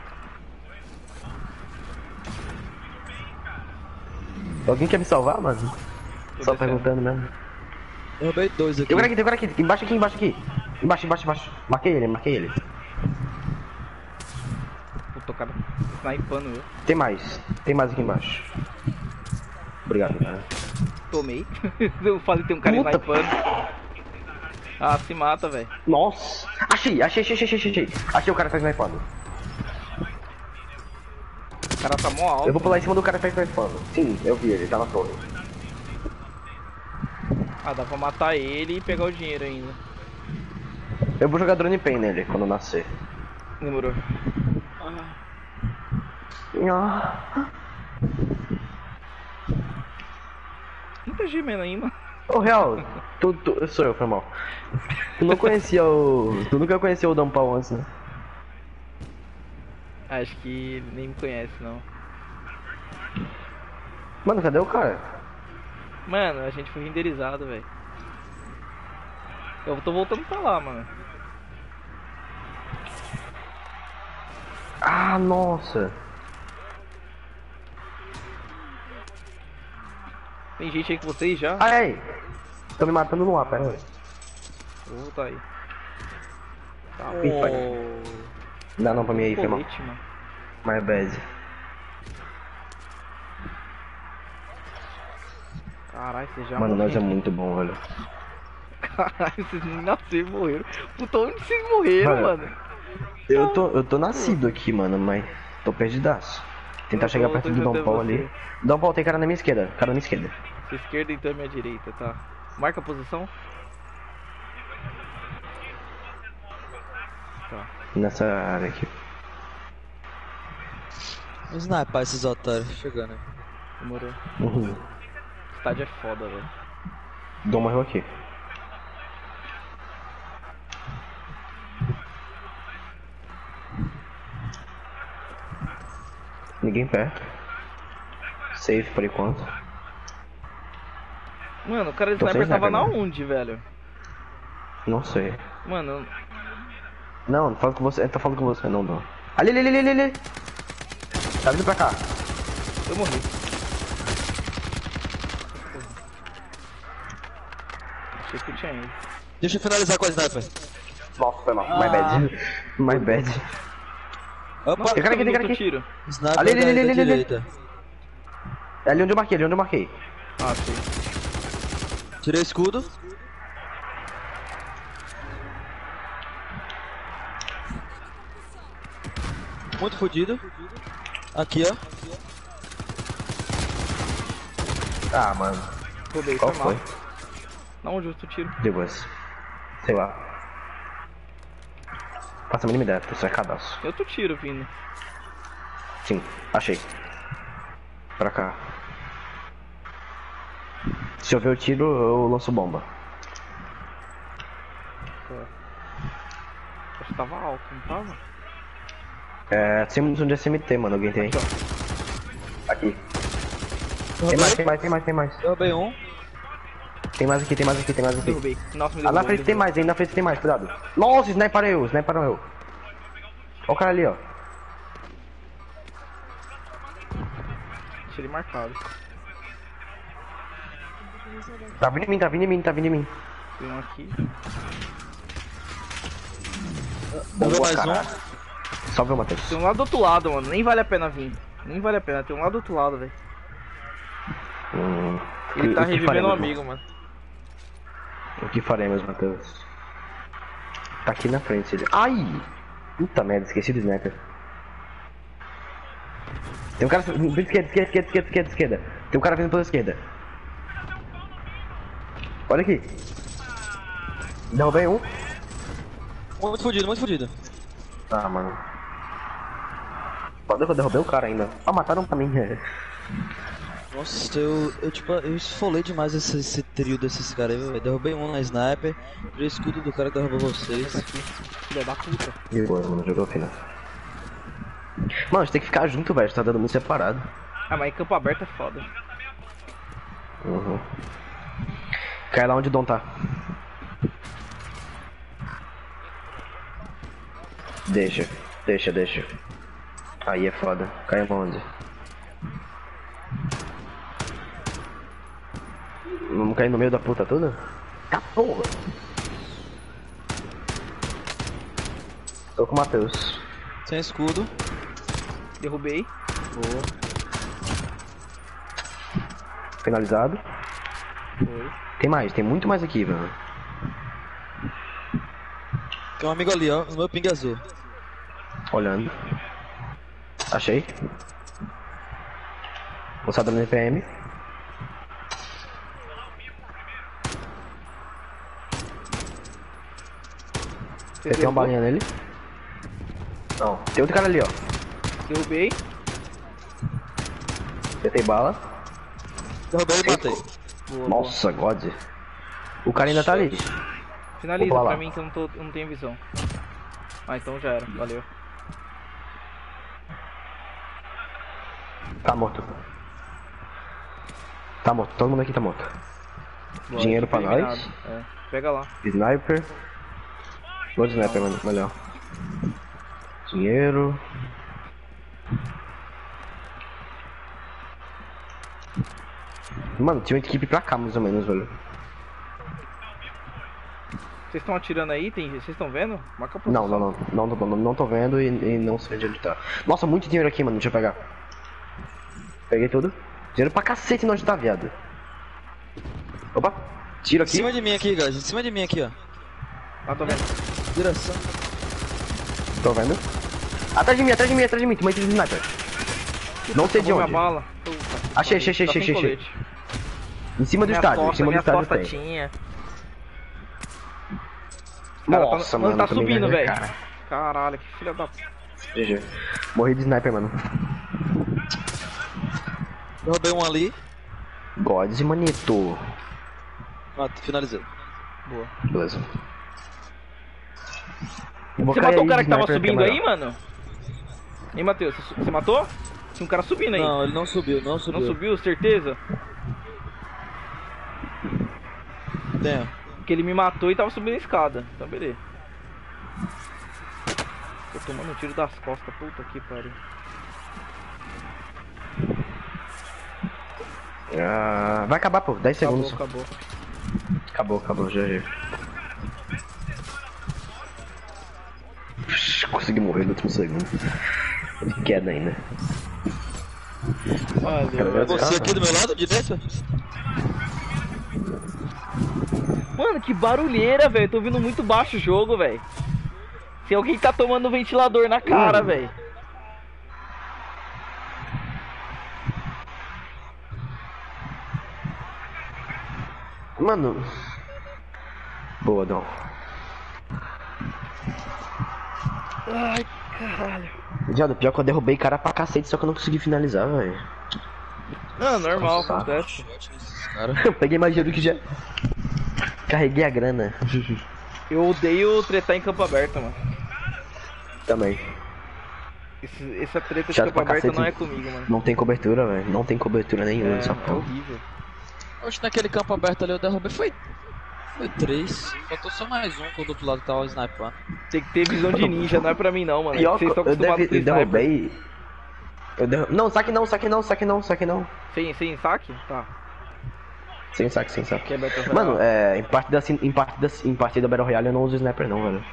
[SPEAKER 1] Alguém quer me salvar, mano?
[SPEAKER 2] Tô
[SPEAKER 1] Só
[SPEAKER 2] descendo.
[SPEAKER 1] perguntando mesmo.
[SPEAKER 4] Derrubei dois aqui.
[SPEAKER 1] Tem um cara aqui, tem um cara aqui. Embaixo aqui, embaixo aqui. Embaixo, embaixo, embaixo. Marquei ele, marquei ele.
[SPEAKER 2] Puta, o cara snipando eu.
[SPEAKER 1] Tem mais. Tem mais aqui embaixo. Obrigado, cara.
[SPEAKER 2] Tomei. Eu falei tem um cara
[SPEAKER 1] Puta.
[SPEAKER 2] snipando. Ah, se mata, velho.
[SPEAKER 1] Nossa! Achei, achei, achei, achei, achei, achei. Achei o cara que tá snipando.
[SPEAKER 2] O cara tá mó alto.
[SPEAKER 1] Eu vou pular em cima do cara que tá snipando. Sim, eu vi ele, tá na torre.
[SPEAKER 2] Ah, dá pra matar ele e pegar o dinheiro ainda.
[SPEAKER 1] Eu vou jogar drone pen nele quando nascer.
[SPEAKER 2] Demorou.
[SPEAKER 1] Ah.
[SPEAKER 2] Muita gemendo aí, mano.
[SPEAKER 1] Ô, Real, tu, tu, sou eu, foi mal. Tu não conhecia o... Tu nunca conheceu o Dampau antes, né?
[SPEAKER 2] Acho que nem me conhece, não.
[SPEAKER 1] Mano, cadê o cara?
[SPEAKER 2] Mano, a gente foi renderizado, velho. Eu tô voltando pra lá, mano.
[SPEAKER 1] Ah, nossa.
[SPEAKER 2] Tem gente aí com vocês já?
[SPEAKER 1] Ai, ai. Tô me matando no ar, pera aí.
[SPEAKER 2] Vou voltar aí. Tá,
[SPEAKER 1] Ih, pai.
[SPEAKER 2] pô.
[SPEAKER 1] Não dá não pra mim aí, foi mal.
[SPEAKER 2] Colete, mano.
[SPEAKER 1] My bad.
[SPEAKER 2] Caralho, você já
[SPEAKER 1] Mano, nós é
[SPEAKER 2] morreram.
[SPEAKER 1] muito bom, velho.
[SPEAKER 2] Caralho, vocês nem nasceram e morreram. Puta, onde vocês morreram,
[SPEAKER 1] Mano.
[SPEAKER 2] mano?
[SPEAKER 1] Eu tô, eu tô nascido aqui, mano, mas tô perdidaço. Tentar
[SPEAKER 2] Eu
[SPEAKER 1] chegar
[SPEAKER 2] tô-
[SPEAKER 1] perto
[SPEAKER 2] tô
[SPEAKER 1] do Dom
[SPEAKER 2] tentando
[SPEAKER 1] Paulo
[SPEAKER 2] você.
[SPEAKER 1] ali. Dom Paulo tem cara na minha esquerda, cara na minha esquerda.
[SPEAKER 2] Sua esquerda então é minha direita, tá? Marca a posição. Tá.
[SPEAKER 1] Nessa área aqui.
[SPEAKER 4] Vou sniper esses otários chegando aí.
[SPEAKER 2] Demorou.
[SPEAKER 1] Uhum.
[SPEAKER 2] Estádio é foda, velho.
[SPEAKER 1] Dom morreu aqui. Ninguém perto. Safe por enquanto.
[SPEAKER 2] Mano, o cara de
[SPEAKER 1] Tô sem
[SPEAKER 2] sniper tava
[SPEAKER 1] sniper,
[SPEAKER 2] na
[SPEAKER 1] mano.
[SPEAKER 2] onde, velho?
[SPEAKER 1] Não sei.
[SPEAKER 2] Mano,
[SPEAKER 1] Não, não falo com você. Eu tô falando com você, não, Dom. Ali, ali, ali, ali, ali. Tá vindo pra cá.
[SPEAKER 2] eu morri. Achei que eu tinha ido.
[SPEAKER 4] Deixa eu finalizar com a sniper.
[SPEAKER 1] Nossa, foi mal. My bad. My bad.
[SPEAKER 4] Opa,
[SPEAKER 1] Tem cara aqui, tem cara
[SPEAKER 2] Muito
[SPEAKER 1] aqui.
[SPEAKER 2] tiro.
[SPEAKER 4] sniper
[SPEAKER 1] Ali, ali,
[SPEAKER 4] da,
[SPEAKER 1] ali,
[SPEAKER 4] da
[SPEAKER 1] ali, ali.
[SPEAKER 4] direita.
[SPEAKER 1] É ali onde eu marquei, ali onde eu marquei.
[SPEAKER 2] Ah, sim.
[SPEAKER 4] Tirei o escudo. Muito fodido. Aqui, ó.
[SPEAKER 1] Ah, mano.
[SPEAKER 2] Roubei,
[SPEAKER 1] Qual
[SPEAKER 2] foi
[SPEAKER 1] foi?
[SPEAKER 2] mal. Na onde eu tiro?
[SPEAKER 1] Depois. Sei lá. Passa a mínima ideia, tô cercadaço.
[SPEAKER 2] Eu tô tiro vindo.
[SPEAKER 1] Sim, achei. Pra cá. Se eu ver o tiro, eu lanço bomba.
[SPEAKER 2] Acho que tava alto, não tava?
[SPEAKER 1] É, temos um de S M T, mano. Alguém tem? Aqui. Tem
[SPEAKER 4] Derrubei,
[SPEAKER 1] mais, tem mais, tem mais, tem mais.
[SPEAKER 4] derrubei um.
[SPEAKER 1] Tem mais aqui, tem mais aqui, tem mais aqui.
[SPEAKER 2] Derrubei. Nossa, me
[SPEAKER 1] Ah,
[SPEAKER 2] derrubou.
[SPEAKER 1] na frente
[SPEAKER 2] me
[SPEAKER 1] tem
[SPEAKER 2] derrubou.
[SPEAKER 1] mais, aí na frente tem mais, cuidado. Nossa, sniper eu, sniper eu. Ó o cara ali, ó.
[SPEAKER 2] Deixa ele marcado.
[SPEAKER 1] Tá vindo em mim, tá vindo em mim, tá vindo em mim.
[SPEAKER 2] Tem um aqui.
[SPEAKER 4] Derrubei mais
[SPEAKER 1] caralho.
[SPEAKER 4] um.
[SPEAKER 1] Salve o Matheus.
[SPEAKER 2] Tem um lá do outro lado, mano. Nem vale a pena vir. Nem vale a pena. Tem um lá do outro lado, velho.
[SPEAKER 1] Hum,
[SPEAKER 2] Ele
[SPEAKER 1] o
[SPEAKER 2] tá
[SPEAKER 1] que
[SPEAKER 2] revivendo
[SPEAKER 1] faremos,
[SPEAKER 2] um amigo, mano.
[SPEAKER 1] O que faremos, Matheus? Tá aqui na frente ele. Ai! Puta merda, esqueci do sniper. Tem um cara vindo esquerda, esquerda, esquerda, esquerda, esquerda, esquerda. Tem um cara vindo pela esquerda. Olha aqui. Derrubei um.
[SPEAKER 4] Muito fodido, muito fodido.
[SPEAKER 1] Ah, mano. Foda que eu derrubei o cara ainda. Ah, mataram pra mim.
[SPEAKER 4] Nossa, eu, eu tipo, eu esfolei demais esse, esse trio desses caras aí, velho. Derrubei um na sniper, tirei o escudo do cara que derrubou vocês.
[SPEAKER 2] Filha da puta.
[SPEAKER 1] E boa, mano, jogou final. Mano, a gente tem que ficar junto, velho. Tá dando muito separado.
[SPEAKER 2] Ah, mas em campo aberto é foda.
[SPEAKER 1] Uhum. Cai lá onde o Dom tá. Deixa, deixa, deixa. Aí é foda. Cai onde? Vamos cair no meio da puta toda? Tá porra! Tô com o Matheus.
[SPEAKER 4] Sem escudo.
[SPEAKER 2] Derrubei.
[SPEAKER 4] Boa.
[SPEAKER 1] Finalizado.
[SPEAKER 2] Foi.
[SPEAKER 1] Tem mais, tem muito mais aqui, velho.
[SPEAKER 4] Tem um amigo ali, ó, no meu ping azul.
[SPEAKER 1] Olhando. Achei. Lançado no P M.
[SPEAKER 2] Você
[SPEAKER 1] Você tem uma
[SPEAKER 2] derrubou?
[SPEAKER 1] balinha nele? Não. Tem outro cara ali, ó.
[SPEAKER 2] Derrubei.
[SPEAKER 1] Você tem bala.
[SPEAKER 4] Derrubei e matei.
[SPEAKER 2] Boa,
[SPEAKER 1] Nossa, God. O cara ainda tá ali.
[SPEAKER 2] boa. Finaliza
[SPEAKER 1] Vou
[SPEAKER 2] pra
[SPEAKER 1] lá.
[SPEAKER 2] mim que eu não, tô, eu não tenho visão. Ah, então já era. Valeu.
[SPEAKER 1] Tá morto. Tá morto. Todo mundo aqui tá morto.
[SPEAKER 2] Boa,
[SPEAKER 1] Dinheiro
[SPEAKER 2] equipe
[SPEAKER 1] pra nós.
[SPEAKER 2] eliminada. É. Pega lá.
[SPEAKER 1] Sniper. Outro sniper, mano. Melhor. Dinheiro. Mano, tinha uma equipe pra cá, mais ou menos, velho.
[SPEAKER 2] Vocês estão atirando aí? Tem... Vocês estão vendo? Marca a posição.
[SPEAKER 1] Não, não, não. Não, não, não, não tô vendo e, e não sei de onde tá. Nossa, muito dinheiro aqui, mano. Deixa eu pegar. Peguei tudo. Dinheiro pra cacete onde tá, viado. Opa. Tiro
[SPEAKER 4] Em
[SPEAKER 1] aqui.
[SPEAKER 4] cima de mim aqui, guys. Em cima de mim aqui, ó.
[SPEAKER 2] Ah, tô vendo.
[SPEAKER 4] Direção.
[SPEAKER 1] Tô vendo. Atrás de mim, atrás de mim, atrás de mim. Tem uma equipe de sniper. Não sei de
[SPEAKER 2] Acabou
[SPEAKER 1] onde.
[SPEAKER 2] minha bala. Puta,
[SPEAKER 1] Achei, achei, achei,
[SPEAKER 2] tá sem
[SPEAKER 1] achei, achei.
[SPEAKER 2] colete.
[SPEAKER 1] Em cima do
[SPEAKER 2] Minhas
[SPEAKER 1] estádio. Em
[SPEAKER 2] costas,
[SPEAKER 1] cima do
[SPEAKER 2] minhas
[SPEAKER 1] estádio
[SPEAKER 2] costas
[SPEAKER 1] tem.
[SPEAKER 2] tinha. Cara,
[SPEAKER 1] Nossa,
[SPEAKER 2] tá,
[SPEAKER 1] mano.
[SPEAKER 2] tá
[SPEAKER 1] tomei
[SPEAKER 2] subindo,
[SPEAKER 1] vergonha,
[SPEAKER 2] velho.
[SPEAKER 1] cara.
[SPEAKER 2] Caralho, que filha da...
[SPEAKER 1] G G. Morri de sniper, mano.
[SPEAKER 4] Derrubei um ali.
[SPEAKER 1] Gods e manito.
[SPEAKER 4] Ah, finalizei.
[SPEAKER 2] Boa.
[SPEAKER 1] Beleza. Vou
[SPEAKER 2] Você
[SPEAKER 1] cair
[SPEAKER 2] matou o
[SPEAKER 1] aí
[SPEAKER 2] cara
[SPEAKER 1] de
[SPEAKER 2] que tava
[SPEAKER 1] sniper,
[SPEAKER 2] subindo
[SPEAKER 1] que é
[SPEAKER 2] aí, mano? Hein, Matheus? Você você matou? Tinha um cara subindo aí.
[SPEAKER 4] Não, ele não subiu, não subiu.
[SPEAKER 2] Não subiu, certeza?
[SPEAKER 4] Tenho.
[SPEAKER 2] Porque ele me matou e tava subindo a escada. Então, beleza. Tô tomando um tiro das costas, puta que pariu.
[SPEAKER 1] Ah, vai acabar, pô. dez
[SPEAKER 2] Acabou,
[SPEAKER 1] segundos.
[SPEAKER 2] acabou.
[SPEAKER 1] Acabou, acabou, G G. Consegui morrer no último segundo. De queda ainda.
[SPEAKER 2] Valeu.
[SPEAKER 4] Você aqui do meu lado, direito?
[SPEAKER 2] Mano, que barulheira, velho. Tô ouvindo muito baixo o jogo, velho. Se alguém tá tomando ventilador na cara,
[SPEAKER 1] Hum.
[SPEAKER 2] velho.
[SPEAKER 1] Mano. Boa, Dom.
[SPEAKER 2] Ai, caralho.
[SPEAKER 1] Viado, pior que eu derrubei cara pra cacete, só que eu não consegui finalizar, velho.
[SPEAKER 2] Não, normal,
[SPEAKER 1] Nossa,
[SPEAKER 2] acontece.
[SPEAKER 4] Cara.
[SPEAKER 1] Eu peguei mais dinheiro do que já. Carreguei a grana.
[SPEAKER 2] Eu odeio tretar em campo aberto, mano.
[SPEAKER 1] Também.
[SPEAKER 2] Esse, essa treta de
[SPEAKER 1] Chato
[SPEAKER 2] campo
[SPEAKER 1] pra
[SPEAKER 2] aberto
[SPEAKER 1] cacete.
[SPEAKER 2] não é comigo, mano.
[SPEAKER 1] Não tem cobertura, velho. Não tem cobertura nenhuma
[SPEAKER 2] É,
[SPEAKER 1] nessa
[SPEAKER 2] é
[SPEAKER 1] porra.
[SPEAKER 2] horrível.
[SPEAKER 4] Oxe, naquele campo aberto ali eu derrubei. Foi. Foi três. Faltou só mais um quando do outro lado tava snipando.
[SPEAKER 2] Tem que ter visão de ninja, não é pra mim não, mano.
[SPEAKER 1] Pior que
[SPEAKER 2] Vocês estão
[SPEAKER 1] eu,
[SPEAKER 2] acostumados
[SPEAKER 1] deve,
[SPEAKER 2] com
[SPEAKER 1] eu
[SPEAKER 2] sniper.
[SPEAKER 1] derrubei. Eu derru... Não, saque não, saque não, saque não, saque não.
[SPEAKER 2] Sem, sem saque? Tá.
[SPEAKER 1] Sem saque, sem saque.
[SPEAKER 2] Que é Battle Royale.
[SPEAKER 1] Mano, é, em partida, assim, em partida, em partida Battle Royale eu não uso sniper não, velho.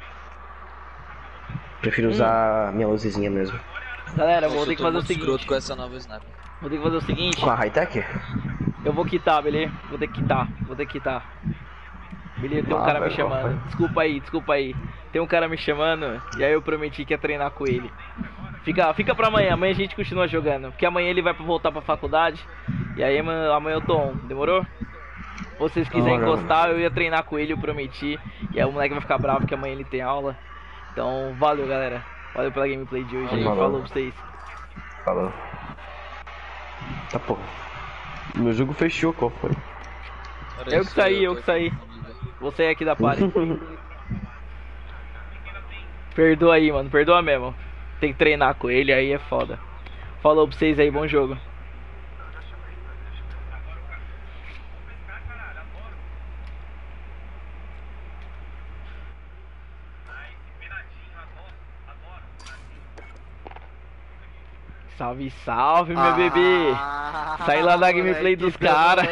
[SPEAKER 1] Prefiro usar minha luzinha mesmo.
[SPEAKER 2] Galera, vou
[SPEAKER 4] Nossa,
[SPEAKER 2] ter
[SPEAKER 4] eu
[SPEAKER 2] que
[SPEAKER 4] tô
[SPEAKER 2] fazer o
[SPEAKER 4] muito
[SPEAKER 2] seguinte.
[SPEAKER 4] escroto com essa nova sniper.
[SPEAKER 2] Vou ter que fazer o seguinte.
[SPEAKER 1] Com a high-tech?
[SPEAKER 2] Eu vou quitar, beleza? Vou ter que quitar, vou ter que quitar. Beleza, tem um
[SPEAKER 1] Ah,
[SPEAKER 2] cara me
[SPEAKER 1] velho,
[SPEAKER 2] chamando.
[SPEAKER 1] vai.
[SPEAKER 2] Desculpa aí, desculpa aí. Tem um cara me chamando e aí eu prometi que ia treinar com ele. Fica, fica pra amanhã, amanhã a gente continua jogando. Porque amanhã ele vai pra voltar pra faculdade. E aí amanhã amanhã eu tô on, demorou? Ou se vocês quiserem
[SPEAKER 1] Demorou.
[SPEAKER 2] encostar, eu ia treinar com ele, eu prometi. E aí o moleque vai ficar bravo porque amanhã ele tem aula. Então, valeu galera. Valeu pela gameplay de hoje aí.
[SPEAKER 1] Valeu.
[SPEAKER 2] Falou pra vocês.
[SPEAKER 1] Falou. Tá porra. Meu jogo fechou, qual foi?
[SPEAKER 4] Era
[SPEAKER 2] Eu
[SPEAKER 4] isso
[SPEAKER 2] que saí,
[SPEAKER 4] aí,
[SPEAKER 2] eu
[SPEAKER 4] tô
[SPEAKER 2] que saí.
[SPEAKER 4] aqui comigo, velho.
[SPEAKER 2] Você é aqui da party. Perdoa aí, mano. Perdoa mesmo. Tem que treinar com ele, aí é foda. Falou pra vocês aí, bom jogo. Salve, salve, meu bebê. Sai lá da gameplay dos caras.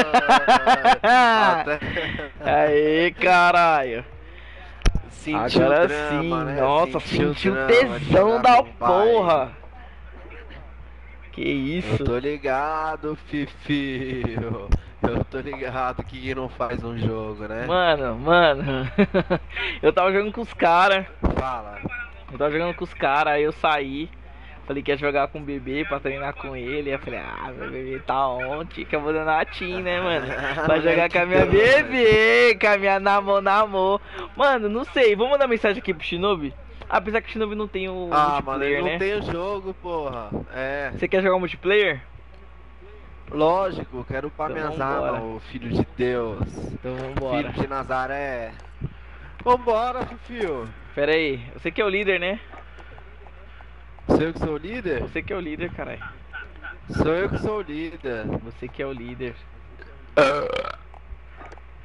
[SPEAKER 2] Aê, caralho.
[SPEAKER 5] Sentiu
[SPEAKER 2] Agora
[SPEAKER 5] o drama,
[SPEAKER 2] sim,
[SPEAKER 5] né?
[SPEAKER 2] nossa,
[SPEAKER 5] Sentiu o
[SPEAKER 2] sentiu
[SPEAKER 5] drama,
[SPEAKER 2] tesão
[SPEAKER 5] jogar
[SPEAKER 2] da
[SPEAKER 5] com o pai.
[SPEAKER 2] porra. Que isso?
[SPEAKER 5] Eu tô ligado, Fifio. Eu tô ligado que quem não faz um jogo, né?
[SPEAKER 2] Mano, mano. Eu tava jogando com os caras.
[SPEAKER 5] Fala.
[SPEAKER 2] Eu tava jogando com os caras, aí eu saí. Falei que ia jogar com o bebê pra treinar com ele. Aí eu falei, ah, meu bebê tá ontem, que eu vou dando a team, né, mano? Pra jogar com a minha bebê, com a minha namor, namor. Mano, não sei, vou mandar mensagem aqui pro Shinobi. Apesar que o Shinobi não tem o
[SPEAKER 5] Ah, mano,
[SPEAKER 2] multiplayer,
[SPEAKER 5] ele não
[SPEAKER 2] né?
[SPEAKER 5] tem o jogo, porra. É,
[SPEAKER 2] Você quer jogar multiplayer?
[SPEAKER 5] lógico, quero
[SPEAKER 2] Então
[SPEAKER 5] parmesar,
[SPEAKER 2] vambora.
[SPEAKER 5] o filho de Deus.
[SPEAKER 2] Então vambora.
[SPEAKER 5] Filho de Nazaré. Vambora, Fifio.
[SPEAKER 2] Pera aí, você que é o líder, né?
[SPEAKER 5] Sou eu que sou o líder?
[SPEAKER 2] Você que é o líder, caralho.
[SPEAKER 5] Sou eu que sou o líder.
[SPEAKER 2] Você que é o líder.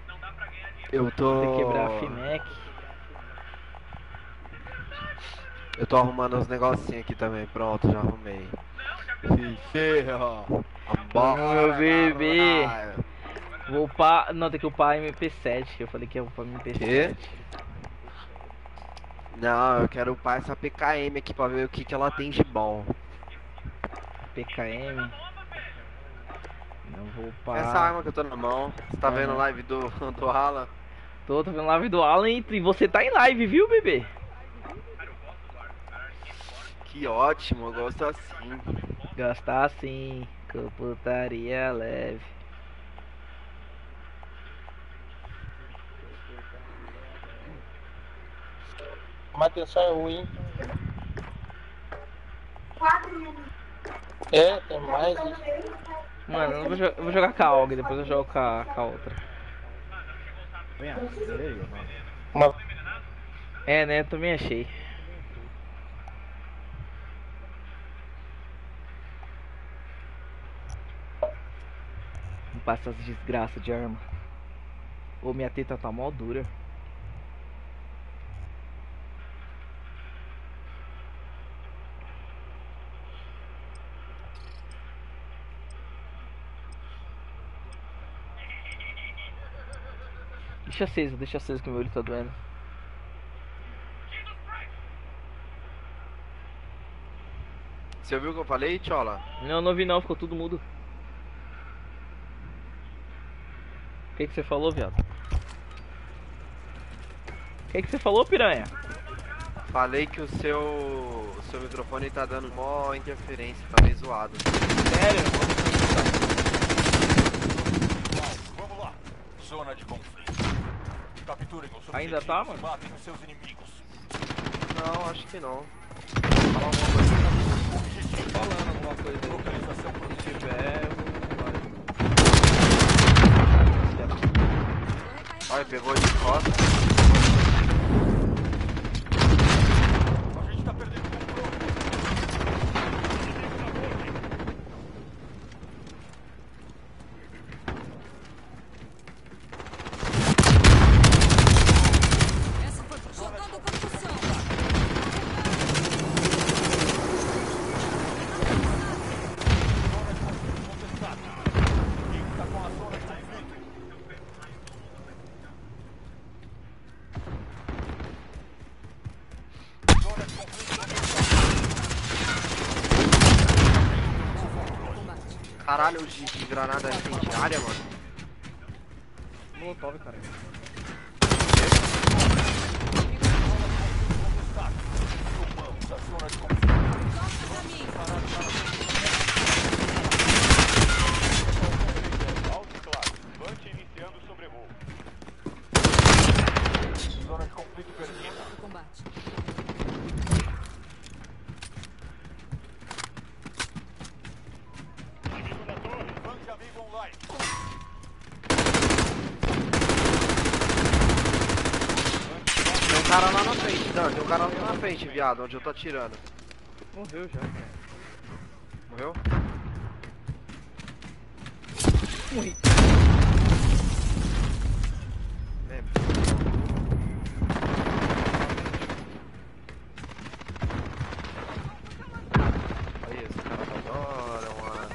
[SPEAKER 5] Eu tô...
[SPEAKER 2] Você quebrar a Finec.
[SPEAKER 5] Eu tô arrumando uns negocinhos aqui também, pronto, já arrumei. Filho,
[SPEAKER 2] Vamos, meu bebê. Vou upar. Não, tem que upar M P sete. Eu falei que ia upar M P sete.
[SPEAKER 5] Não, eu quero upar essa P K M aqui pra ver o que, que ela tem de bom.
[SPEAKER 2] P K M. Não vou upar.
[SPEAKER 5] Essa arma que eu tô na mão. Você tá
[SPEAKER 2] Uhum.
[SPEAKER 5] vendo live do, do Alan?
[SPEAKER 2] Tô, tô vendo live do Alan e e você tá em live, viu, bebê?
[SPEAKER 5] Que ótimo, eu gosto assim.
[SPEAKER 2] Gastar assim, com putaria leve.
[SPEAKER 3] Mas atenção é ruim. É, tem mais.
[SPEAKER 2] Mano, eu, não vou, jo- eu vou jogar com a A U G, depois eu jogo com a, com a outra.
[SPEAKER 3] Uma...
[SPEAKER 2] É, né? Também achei. Não passa essas desgraças de arma. Ô, minha teta tá mó dura. Deixa acesa, deixa acesa que meu olho tá doendo.
[SPEAKER 5] Você ouviu o que eu falei, Tchola?
[SPEAKER 2] Não, não vi não, ficou tudo mudo. O que que você falou, viado? O que que você falou, piranha?
[SPEAKER 5] Falei que o seu, o seu microfone tá dando mó interferência, tá meio zoado.
[SPEAKER 2] Sério?
[SPEAKER 6] Vamos lá. Zona de conflito. Capturem os
[SPEAKER 2] Ainda tá,
[SPEAKER 6] objetivos e
[SPEAKER 2] mano?
[SPEAKER 6] matem os seus inimigos.
[SPEAKER 5] Não, acho que não. Fala alguma coisa.
[SPEAKER 6] Objetivo.
[SPEAKER 2] Falando alguma coisa aí.
[SPEAKER 6] Localização
[SPEAKER 2] Se
[SPEAKER 6] protegida.
[SPEAKER 2] tiver, eu vou...
[SPEAKER 5] Olha, pegou de costa.
[SPEAKER 6] A gente tá perdendo o controle.
[SPEAKER 7] Essa foi jogando construção.
[SPEAKER 6] Contestado. Quem tá com a zona de conflito? Zona de conflito contestada.
[SPEAKER 5] Caralho, de, de granada incendiária, mano.
[SPEAKER 2] Molotov, cara.
[SPEAKER 6] Tomamos a zona de conflito.
[SPEAKER 7] Toca pra mim.
[SPEAKER 6] Alto e claro. Levante iniciando o sobrevoo. Zona de conflito perdida.
[SPEAKER 7] Do combate.
[SPEAKER 6] Inimigo na torre. Banque amigo online.
[SPEAKER 5] Tem um cara lá na frente, Dan. Tem um cara lá na frente, viado, onde eu tô atirando.
[SPEAKER 2] Morreu já, cara.
[SPEAKER 5] Morreu?
[SPEAKER 2] Morri.
[SPEAKER 5] É. Aí, esse cara tá da hora, mano.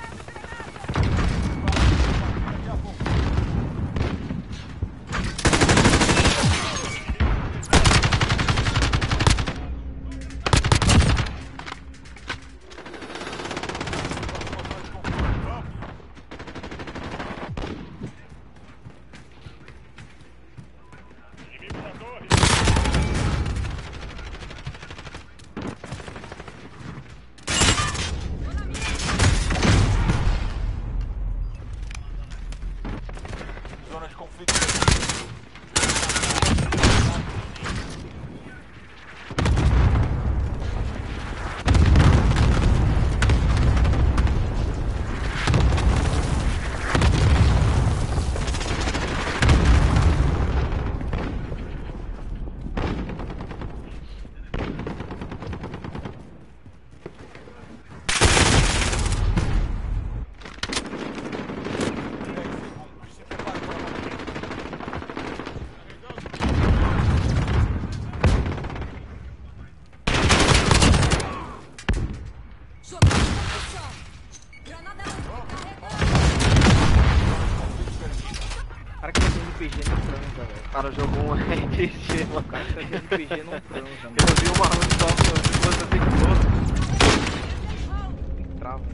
[SPEAKER 2] no transa, velho.
[SPEAKER 5] O cara jogou um R P G, mano.
[SPEAKER 2] O cara tá jogando P G no transa, mano.
[SPEAKER 5] Eu vi uma run só que você tem que todo.
[SPEAKER 2] Trava.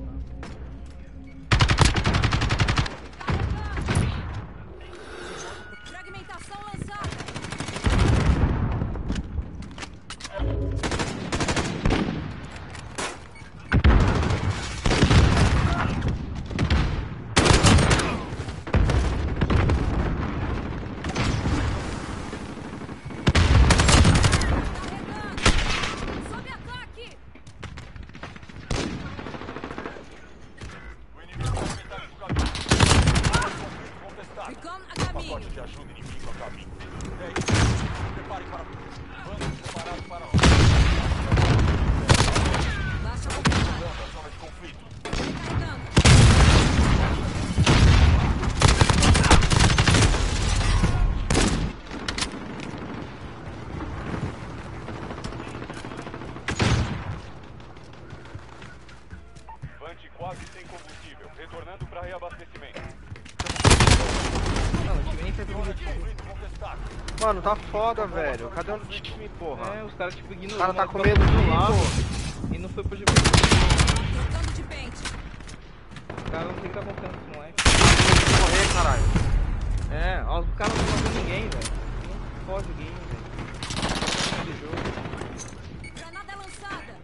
[SPEAKER 7] Fragmentação lançada. Carregando. Sob ataque.
[SPEAKER 6] O inimigo vai tentar no caminho. Contestado.
[SPEAKER 7] Recon a caminho.
[SPEAKER 6] Pacote de ajuda inimigo a caminho. dez. Prepare para... Vamos preparado para...
[SPEAKER 7] Baixa confirmada.
[SPEAKER 6] a zona de conflito.
[SPEAKER 7] Recarregando.
[SPEAKER 6] Vante quase sem combustível. Retornando para reabastecimento.
[SPEAKER 2] Não, o time nem fez objetivo.
[SPEAKER 6] Conflito contestado.
[SPEAKER 5] Mano, tá foda, velho. Cadê o time, porra?
[SPEAKER 2] É, os caras tipo
[SPEAKER 5] O
[SPEAKER 2] ignoram.
[SPEAKER 5] cara tá
[SPEAKER 2] nós
[SPEAKER 5] com
[SPEAKER 2] passamos
[SPEAKER 5] medo de
[SPEAKER 2] do
[SPEAKER 5] ir,
[SPEAKER 2] lado
[SPEAKER 5] pô.
[SPEAKER 2] e não foi pro G P.
[SPEAKER 7] Trocando de pente.
[SPEAKER 2] Os caras não tem que estar confiando nesse moleque.
[SPEAKER 5] Morrer, caralho.
[SPEAKER 2] É, ó, os caras não estão matando ninguém, velho. Não pode o game, velho. De jogo.
[SPEAKER 7] Granada lançada.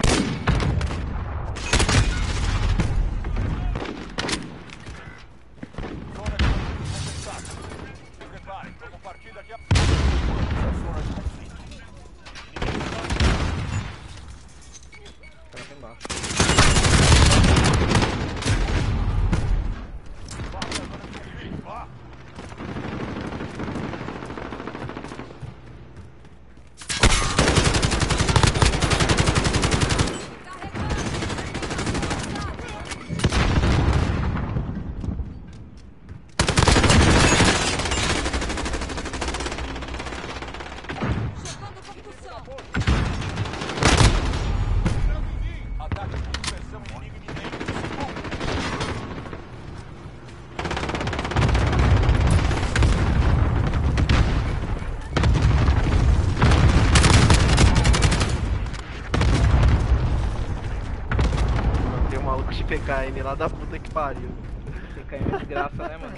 [SPEAKER 6] Zona de conflito contestada. Se preparem, vamos partir daqui a... Zona de conflito.
[SPEAKER 2] Os caras tá embaixo.
[SPEAKER 6] Vá para a zona de conflito. Vá.
[SPEAKER 7] Chegando concussão.
[SPEAKER 6] Ataque com supressão inimigo inimigo.
[SPEAKER 5] Tem um maluco de P K M lá da puta que pariu.
[SPEAKER 2] Você caiu de desgraça, né, mano?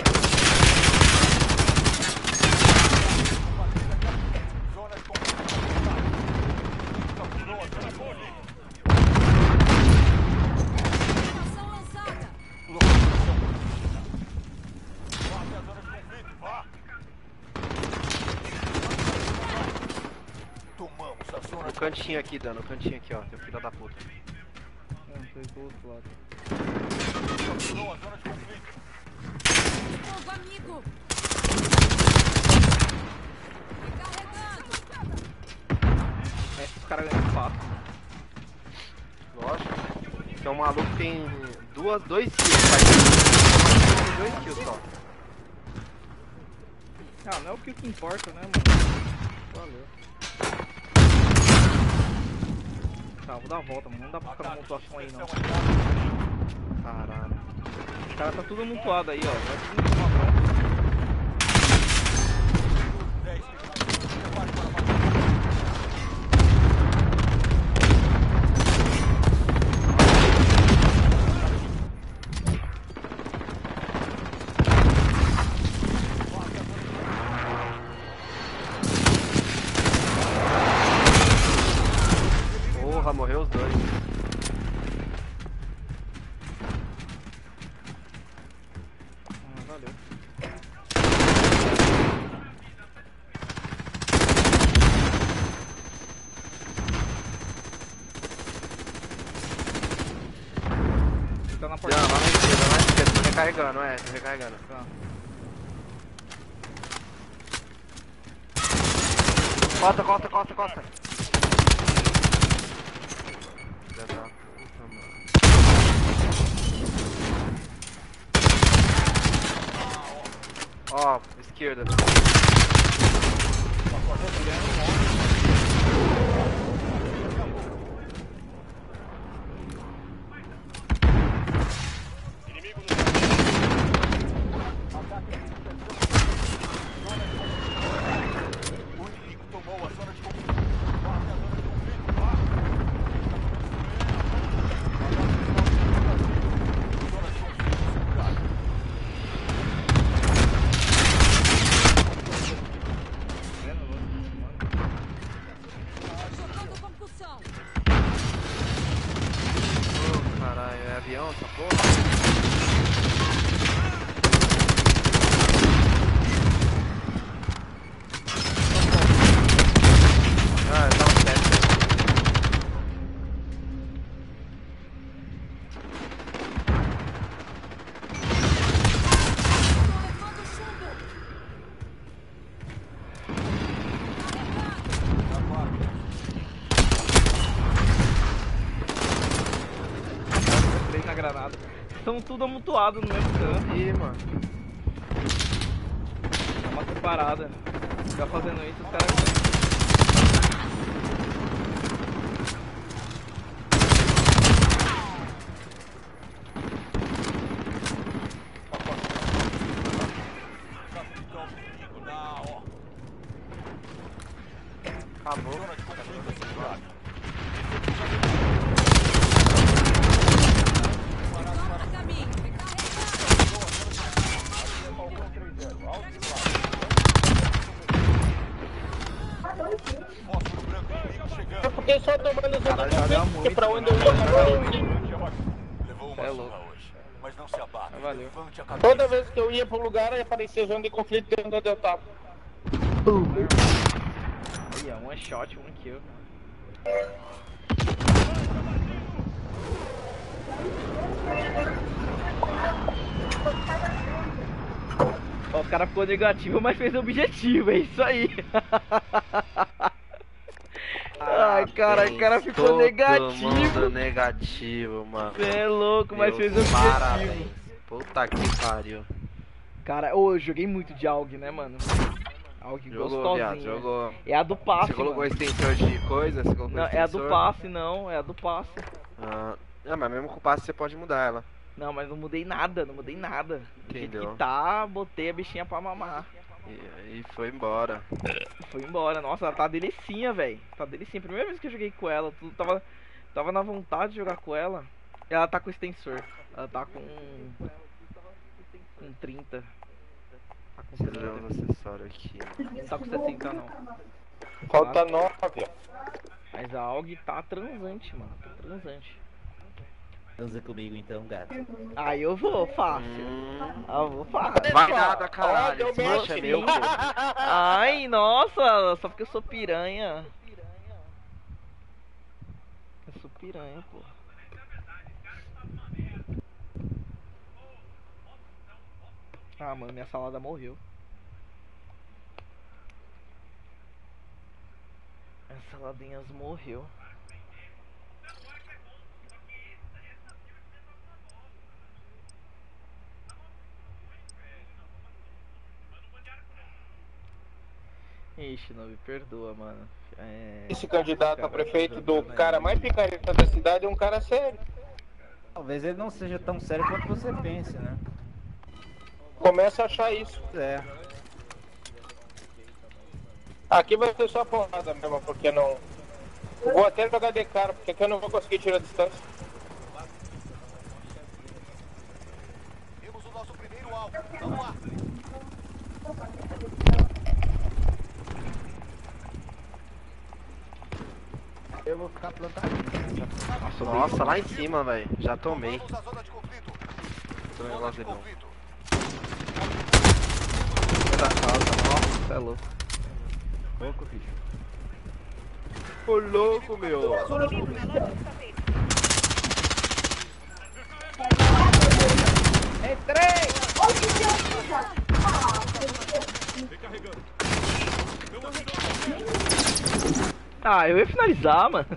[SPEAKER 6] Zona de conflito contestada. Capturou a zona de conflito.
[SPEAKER 7] Ação lançada.
[SPEAKER 6] Localização. Vá até a zona de conflito. Vá. Tomamos a zona
[SPEAKER 5] No
[SPEAKER 6] de
[SPEAKER 5] cantinho aqui, dano. No cantinho aqui, ó. Tem filho da puta.
[SPEAKER 2] Não, foi pro outro lado.
[SPEAKER 6] Capturou a zona de conflito.
[SPEAKER 7] Fogo amigo. Recarregando.
[SPEAKER 2] É, os caras ganham fácil.
[SPEAKER 5] Lógico. Que é um maluco que tem duas, dois kills. Faz tem dois kills só.
[SPEAKER 2] Ah, não é o que que importa, né, mano? Valeu. Tá, vou dar a volta, mano. Não dá pra ficar na montuação aí, não.
[SPEAKER 5] Caralho.
[SPEAKER 2] Os caras tá tudo amontoado aí, ó. Vai tudo em uma mão.
[SPEAKER 6] dez. Prepare para a batalha.
[SPEAKER 5] Porra, morreu os dois.
[SPEAKER 2] Ah, valeu. Fica na porta.
[SPEAKER 5] Não, lá na esquerda, lá na esquerda. Tô recarregando, é. Tô recarregando.
[SPEAKER 2] Tá.
[SPEAKER 5] Costa, costa, costa, costa. Filha da puta, mano. Ó, esquerda.
[SPEAKER 6] Inimigo no
[SPEAKER 2] granada. São tudo amontoados no mesmo canto.
[SPEAKER 5] Ih, mano.
[SPEAKER 2] Dá uma separada. Ficar fazendo isso, os caras.
[SPEAKER 5] Acabou.
[SPEAKER 7] Corta caminho.
[SPEAKER 3] É porque só tomando zona de
[SPEAKER 2] joga
[SPEAKER 3] conflito, porque
[SPEAKER 2] muito,
[SPEAKER 3] pra onde eu ia agora eu ia.
[SPEAKER 6] Levou uma
[SPEAKER 2] É
[SPEAKER 6] zona
[SPEAKER 2] louco.
[SPEAKER 6] hoje. Mas não se abata.
[SPEAKER 2] Valeu.
[SPEAKER 6] Levante a cabeça.
[SPEAKER 3] Toda vez que eu ia pro lugar, aí aparecia zona de conflito dentro de onde eu tava.
[SPEAKER 2] Aí, ó, one shot, one kill. Ó, o cara ficou negativo, mas fez o objetivo, é isso aí. Ai, cara, o cara ficou
[SPEAKER 5] Todo
[SPEAKER 2] negativo.
[SPEAKER 5] mundo negativo, mano.
[SPEAKER 2] Cê é louco, mas
[SPEAKER 5] Meu
[SPEAKER 2] fez o objetivo.
[SPEAKER 5] parabéns. Puta que pariu.
[SPEAKER 2] Cara, ô, eu joguei muito de A U G, né, mano? A U G
[SPEAKER 5] Jogou, viado,
[SPEAKER 2] gostosinha.
[SPEAKER 5] jogou.
[SPEAKER 2] É a do passe,
[SPEAKER 5] Você colocou
[SPEAKER 2] mano.
[SPEAKER 5] extensor de coisa? Você colocou
[SPEAKER 2] Não, é a do
[SPEAKER 5] extensor?
[SPEAKER 2] passe, não, é a do passe.
[SPEAKER 5] Ah, não, mas mesmo com o passe você pode mudar ela.
[SPEAKER 2] Não, mas não mudei nada, não mudei nada. Do jeito
[SPEAKER 5] Entendeu.
[SPEAKER 2] que tá, botei a bichinha pra mamar.
[SPEAKER 5] E, e foi embora.
[SPEAKER 2] Foi embora. Nossa, ela tá delicinha, velho. Tá delicinha. Primeira vez que eu joguei com ela, tudo tava, tava na vontade de jogar com ela. Ela tá com extensor. Ela tá com. Com trinta. Tá com
[SPEAKER 5] Preciso ver
[SPEAKER 2] trinta.
[SPEAKER 5] um acessório aqui.
[SPEAKER 2] Não tá com sessenta, não.
[SPEAKER 3] Falta nove, ó.
[SPEAKER 2] Mas a A U G tá transante, mano. Tá transante.
[SPEAKER 8] Transa comigo então, gato.
[SPEAKER 2] Aí eu vou, fácil.
[SPEAKER 5] Hum,
[SPEAKER 2] Ah, eu vou fácil.
[SPEAKER 5] vai nada, caralho.
[SPEAKER 3] Olha,
[SPEAKER 5] Esse
[SPEAKER 3] eu
[SPEAKER 5] macho é
[SPEAKER 3] mexo.
[SPEAKER 5] meu, pô.
[SPEAKER 2] Ai, nossa, só porque eu sou piranha. Eu sou piranha, pô. Ah, mano, minha salada morreu. Minhas saladinhas morreu. Ixi, não me perdoa, mano. É...
[SPEAKER 3] Esse candidato a prefeito do cara mais picareta da cidade é um cara sério.
[SPEAKER 8] Talvez ele não seja tão sério quanto você pense, né?
[SPEAKER 3] Começa a achar isso.
[SPEAKER 8] É.
[SPEAKER 3] Aqui vai ser só porrada mesmo, porque não. Eu vou até jogar de cara, porque aqui eu não vou conseguir tirar a distância.
[SPEAKER 6] Temos o nosso primeiro alvo. Vamos lá.
[SPEAKER 8] Eu vou ficar plantadinho.
[SPEAKER 5] Nossa, lá em cima, velho. Já tomei.
[SPEAKER 6] Vamos à zona de conflito.
[SPEAKER 5] Tô um
[SPEAKER 6] Zona
[SPEAKER 5] negócio
[SPEAKER 6] de
[SPEAKER 5] de bom.
[SPEAKER 6] conflito.
[SPEAKER 2] da casa, nossa, é louco.
[SPEAKER 8] Pouco, bicho.
[SPEAKER 5] Ô louco, meu.
[SPEAKER 2] Ah, eu ia finalizar, mano.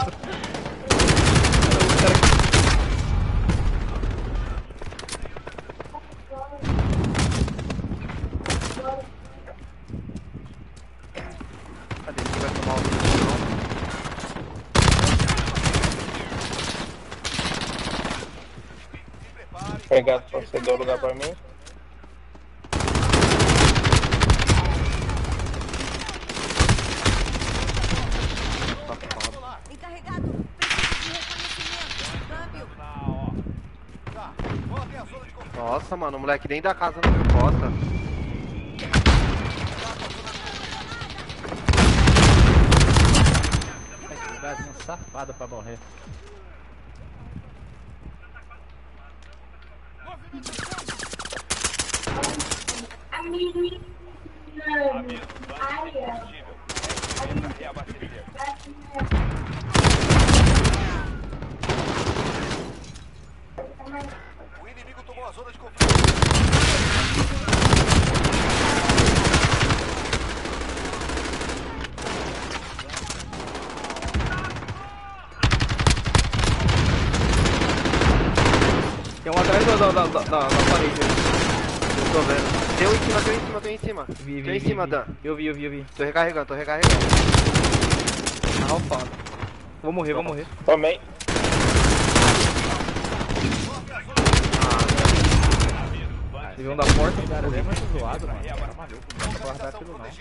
[SPEAKER 5] Cadê que vai tomar o bicho?
[SPEAKER 3] Obrigado por ceder o lugar pra mim.
[SPEAKER 7] Encarregado, preciso de reconhecimento. Câmbio.
[SPEAKER 6] Tá, vou até a zona de conflito.
[SPEAKER 5] Nossa, mano, o moleque nem da casa não viu costa.
[SPEAKER 8] Gatinho safado pra morrer.
[SPEAKER 6] O inimigo tomou a zona de conflito.
[SPEAKER 2] da, da, da, da parede aí.
[SPEAKER 5] Eu tô vendo. Tem um em cima, tem um em cima, tem um em cima.
[SPEAKER 2] Vi, vi,
[SPEAKER 5] Tem um em
[SPEAKER 2] vi,
[SPEAKER 5] cima,
[SPEAKER 2] vi.
[SPEAKER 5] Dan.
[SPEAKER 2] Eu vi, eu vi, eu vi.
[SPEAKER 5] Tô recarregando, tô recarregando.
[SPEAKER 2] Tá ralfado. Vou morrer, vou morrer.
[SPEAKER 3] Tomei.
[SPEAKER 2] Teve um da porta.
[SPEAKER 8] Cara, ele é muito zoado, mano. Tá maluco, não dá pra guardar aquilo não.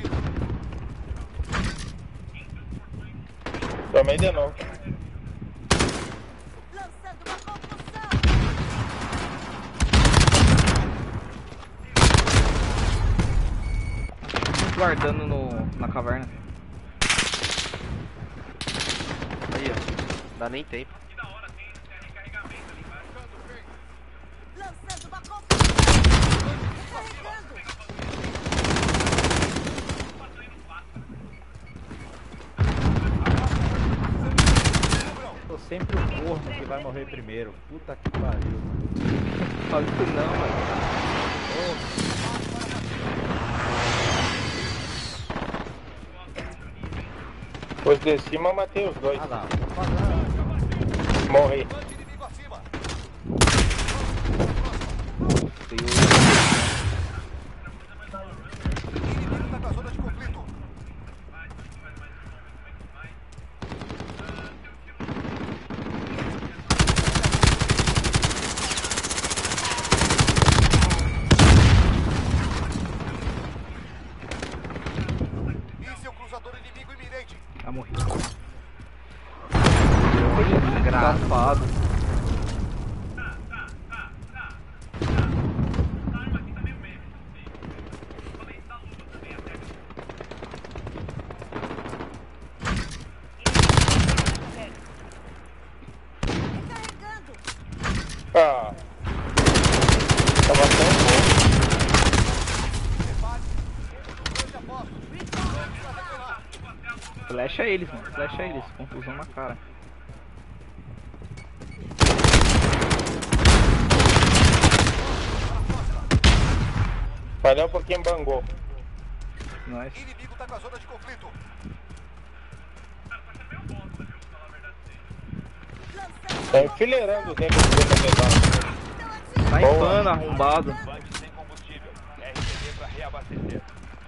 [SPEAKER 3] Tomei de novo.
[SPEAKER 7] Lançando uma concussão.
[SPEAKER 2] Guardando no, na caverna.
[SPEAKER 5] Aí, ó. Não dá nem tempo.
[SPEAKER 7] Lançando uma concussão. Recarregando.
[SPEAKER 8] Tô sempre o corno que vai morrer primeiro. Puta que pariu.
[SPEAKER 2] Fala isso não, mano.
[SPEAKER 3] Os de cima matei os dois.
[SPEAKER 8] Ah lá, tô falando.
[SPEAKER 3] Morri.
[SPEAKER 6] Inimigo acima.
[SPEAKER 2] Tem
[SPEAKER 6] Inimigo tá com a zona de conflito. Esse é o cruzador inimigo iminente.
[SPEAKER 2] o... Ah, morri. Engraçado.
[SPEAKER 7] Recarregando.
[SPEAKER 3] Ah. Tava tão bom.
[SPEAKER 6] Dois apostos.
[SPEAKER 2] Flecha eles, mano. Flecha eles. Confusão na cara.
[SPEAKER 3] Valeu por quem bangou.
[SPEAKER 2] Nós.
[SPEAKER 6] Inimigo tá com a zona de conflito.
[SPEAKER 3] Tá enfileirando dentro do defensor.
[SPEAKER 2] Tá em pano, arrombado.
[SPEAKER 6] Bande sem combustível. R P D pra reabastecer.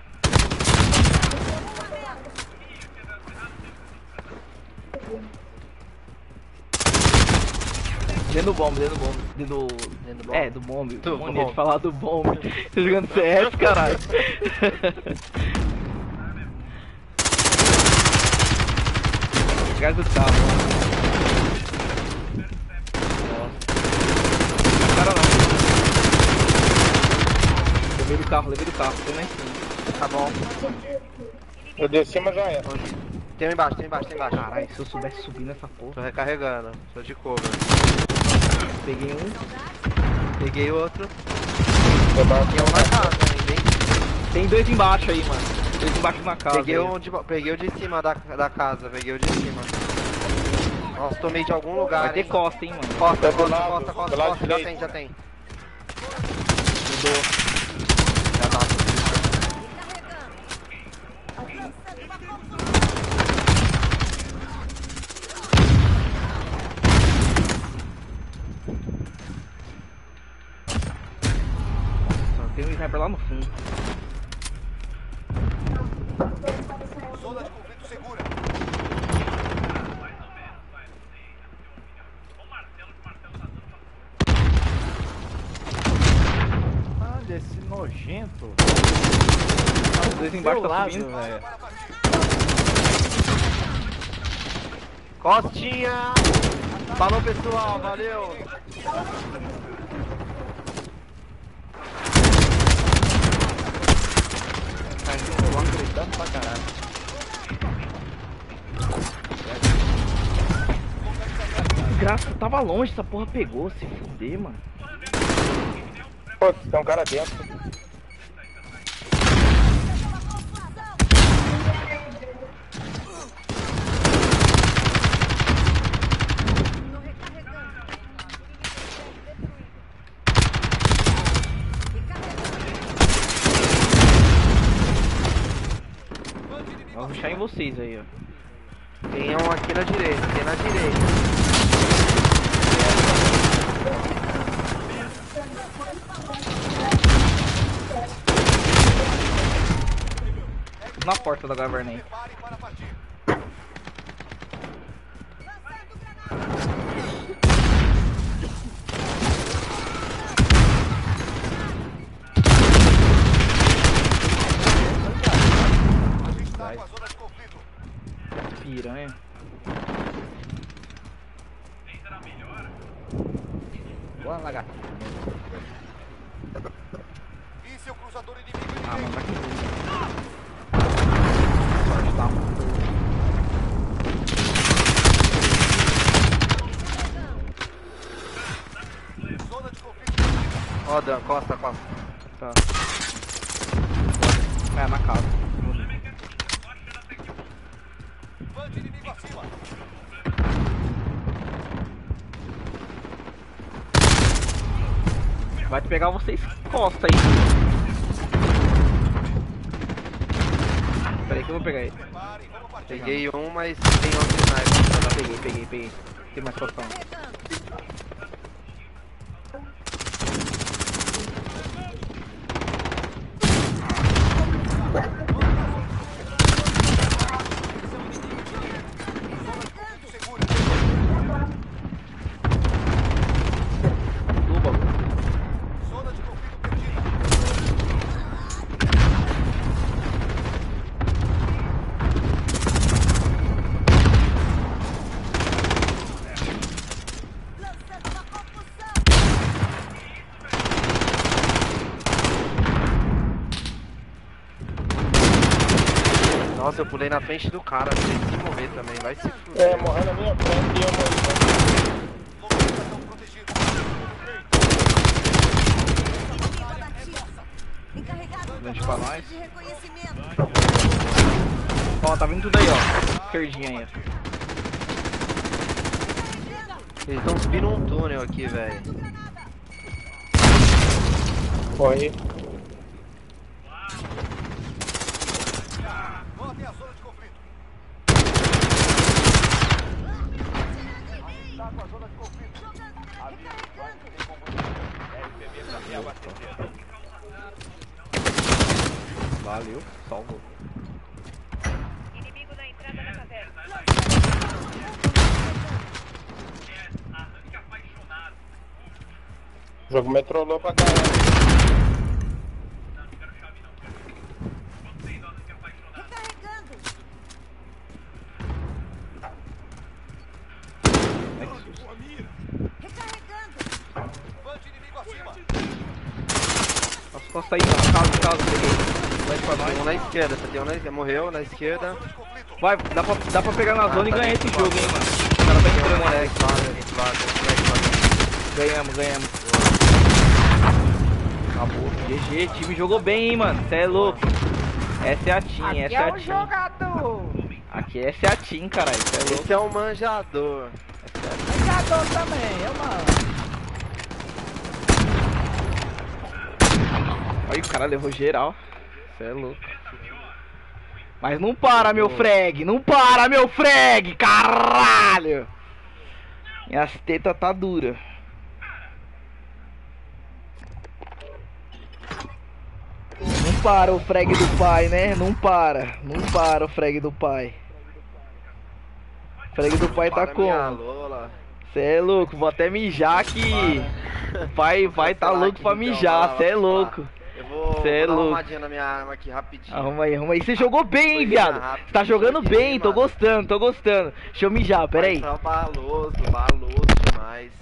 [SPEAKER 2] Dentro do bombe, dentro do bombe. Dentro do...
[SPEAKER 5] Dentro do bombe?
[SPEAKER 2] É, do bombe.
[SPEAKER 5] Do
[SPEAKER 2] Mano,
[SPEAKER 5] bombe.
[SPEAKER 2] de falar do bombe. Tô jogando C S, caralho. Atrás do carro. Nossa. Cara não. Levei do carro, levei do carro. Tô lá em cima.
[SPEAKER 5] Tá bom.
[SPEAKER 3] O de cima já era.
[SPEAKER 5] Tem um embaixo, tem um embaixo, tem um embaixo.
[SPEAKER 2] Caralho, se eu soubesse subir nessa porra.
[SPEAKER 5] Tô recarregando. Tô de cover.
[SPEAKER 2] Peguei um.
[SPEAKER 5] Peguei outro.
[SPEAKER 3] Eu tava
[SPEAKER 5] Tem um na casa ainda, hein?
[SPEAKER 2] Tem dois embaixo aí, mano. Dois embaixo na casa.
[SPEAKER 5] Peguei,
[SPEAKER 2] aí.
[SPEAKER 5] um de, ba- peguei o de cima da, da casa, peguei o de cima. Nossa, tomei de algum lugar,
[SPEAKER 2] Vai ter
[SPEAKER 5] hein?
[SPEAKER 2] costa, hein, mano.
[SPEAKER 5] Costa,
[SPEAKER 3] Tá do
[SPEAKER 5] costa,
[SPEAKER 3] lado,
[SPEAKER 5] costa,
[SPEAKER 3] do
[SPEAKER 5] costa,
[SPEAKER 3] lado
[SPEAKER 5] costa, já
[SPEAKER 3] direito.
[SPEAKER 5] tem, já tem.
[SPEAKER 2] Mudou.
[SPEAKER 5] Já tá.
[SPEAKER 7] Recarregando. Lançando uma concussão.
[SPEAKER 2] Só tem um sniper lá no fundo.
[SPEAKER 6] Zona de conflito segura.
[SPEAKER 8] Olha esse nojento.
[SPEAKER 2] Os dois embaixo
[SPEAKER 8] Seu
[SPEAKER 2] tá
[SPEAKER 8] lado,
[SPEAKER 2] subindo.
[SPEAKER 8] velho.
[SPEAKER 5] Costinha! Falou, pessoal, valeu!
[SPEAKER 8] Tô acreditando pra caralho.
[SPEAKER 2] Desgraça, tava longe, essa porra pegou. Se fuder, mano.
[SPEAKER 3] Pô, tem um cara dentro.
[SPEAKER 2] Vou rushar em vocês aí, ó.
[SPEAKER 5] Tem um aqui na direita, tem na direita.
[SPEAKER 2] Na porta da Gavarney.
[SPEAKER 6] Prepare para partir. A gente está com a zona de conflito.
[SPEAKER 2] Piranha.
[SPEAKER 8] Boa, lagarto.
[SPEAKER 6] E seu cruzador inimigo
[SPEAKER 2] Ah,
[SPEAKER 6] inimigo.
[SPEAKER 2] mano, tá aqui. Sorte, tá muito.
[SPEAKER 6] Zona de conflito.
[SPEAKER 5] Ó, Dan, costa, costa.
[SPEAKER 2] Tá. É, na casa.
[SPEAKER 6] Bande inimigo acima.
[SPEAKER 2] Vai te pegar vocês costa aí. Pera aí que eu vou pegar ele.
[SPEAKER 6] Prepare, vamos partir.
[SPEAKER 5] Peguei um, mas tem outro sniper.
[SPEAKER 2] Peguei, peguei, peguei. Tem mais costão. Tuba.
[SPEAKER 6] Zona de conflito perdida.
[SPEAKER 7] Lançando uma confusão.
[SPEAKER 5] Nossa, eu pulei na frente do cara, tem que morrer também, vai se fuder.
[SPEAKER 3] É, morreu na minha frente e eu morri.
[SPEAKER 6] Localização protegida.
[SPEAKER 7] Inimigo abatido. Encarregado
[SPEAKER 2] Grande
[SPEAKER 7] do
[SPEAKER 2] pra
[SPEAKER 7] posto
[SPEAKER 2] nós.
[SPEAKER 7] de reconhecimento.
[SPEAKER 2] Ó, tá vindo tudo aí, ó. Esquerdinha aí, ó.
[SPEAKER 5] Eles estão subindo um túnel aqui, velho.
[SPEAKER 3] Corre.
[SPEAKER 6] Notem a zona de conflito. Está com a zona de conflito.
[SPEAKER 2] Valeu, salvou.
[SPEAKER 7] Inimigo na entrada da caverna.
[SPEAKER 3] O jogo me trollou pra caralho.
[SPEAKER 7] Recarregando. Recarregando.
[SPEAKER 6] Bande inimigo acima.
[SPEAKER 2] As costas aí, ó. Casa, casa, peguei. Vai pra
[SPEAKER 5] Tem um
[SPEAKER 2] nós.
[SPEAKER 5] na esquerda, você tem um na esquerda, morreu na esquerda.
[SPEAKER 6] Zona de conflito.
[SPEAKER 2] Vai, dá pra, dá pra pegar na zona e
[SPEAKER 5] tá
[SPEAKER 2] ganhar
[SPEAKER 5] dentro
[SPEAKER 2] esse
[SPEAKER 5] do
[SPEAKER 2] jogo,
[SPEAKER 5] mapa.
[SPEAKER 2] hein, mano. O cara vai
[SPEAKER 5] Tem um
[SPEAKER 2] entrando, né?
[SPEAKER 5] moleque lá, dentro lá, tem um moleque lá dentro.
[SPEAKER 2] Ganhamos, ganhamos. Acabou. G G, time jogou bem, hein, mano. Cê é louco. Essa é a team, essa é a team.
[SPEAKER 8] jogador.
[SPEAKER 2] Aqui essa é a team, caralho. Cê é louco.
[SPEAKER 5] Esse é um manjador.
[SPEAKER 8] Jogador também, eu mano.
[SPEAKER 2] Olha, o cara levou geral. Cê é louco. Mas não para, meu frag. Não para, meu frag. Caralho. Minhas tetas tá dura. Não para o frag do pai, né? Não para. Não para o frag do pai. O frag do pai tá
[SPEAKER 5] Para minha
[SPEAKER 2] como?
[SPEAKER 5] Lola.
[SPEAKER 2] Cê é louco. Vou até mijar que... O pai vai tá
[SPEAKER 5] Cancelar
[SPEAKER 2] louco
[SPEAKER 5] aqui,
[SPEAKER 2] pra
[SPEAKER 5] então,
[SPEAKER 2] mijar.
[SPEAKER 5] vai
[SPEAKER 2] Cê é
[SPEAKER 5] lá,
[SPEAKER 2] louco.
[SPEAKER 5] Eu vou,
[SPEAKER 2] Cê é
[SPEAKER 5] vou dar uma
[SPEAKER 2] louco.
[SPEAKER 5] arrumadinha na minha arma aqui rapidinho.
[SPEAKER 2] Arruma aí, arruma aí. Você jogou bem, hein,
[SPEAKER 5] Foi
[SPEAKER 2] viado?
[SPEAKER 5] rápido,
[SPEAKER 2] Você tá jogando
[SPEAKER 5] joguei,
[SPEAKER 2] bem, tô
[SPEAKER 5] mano.
[SPEAKER 2] gostando, tô gostando. Deixa eu mijar, pera aí.
[SPEAKER 5] Mas tá baloso, baloso demais.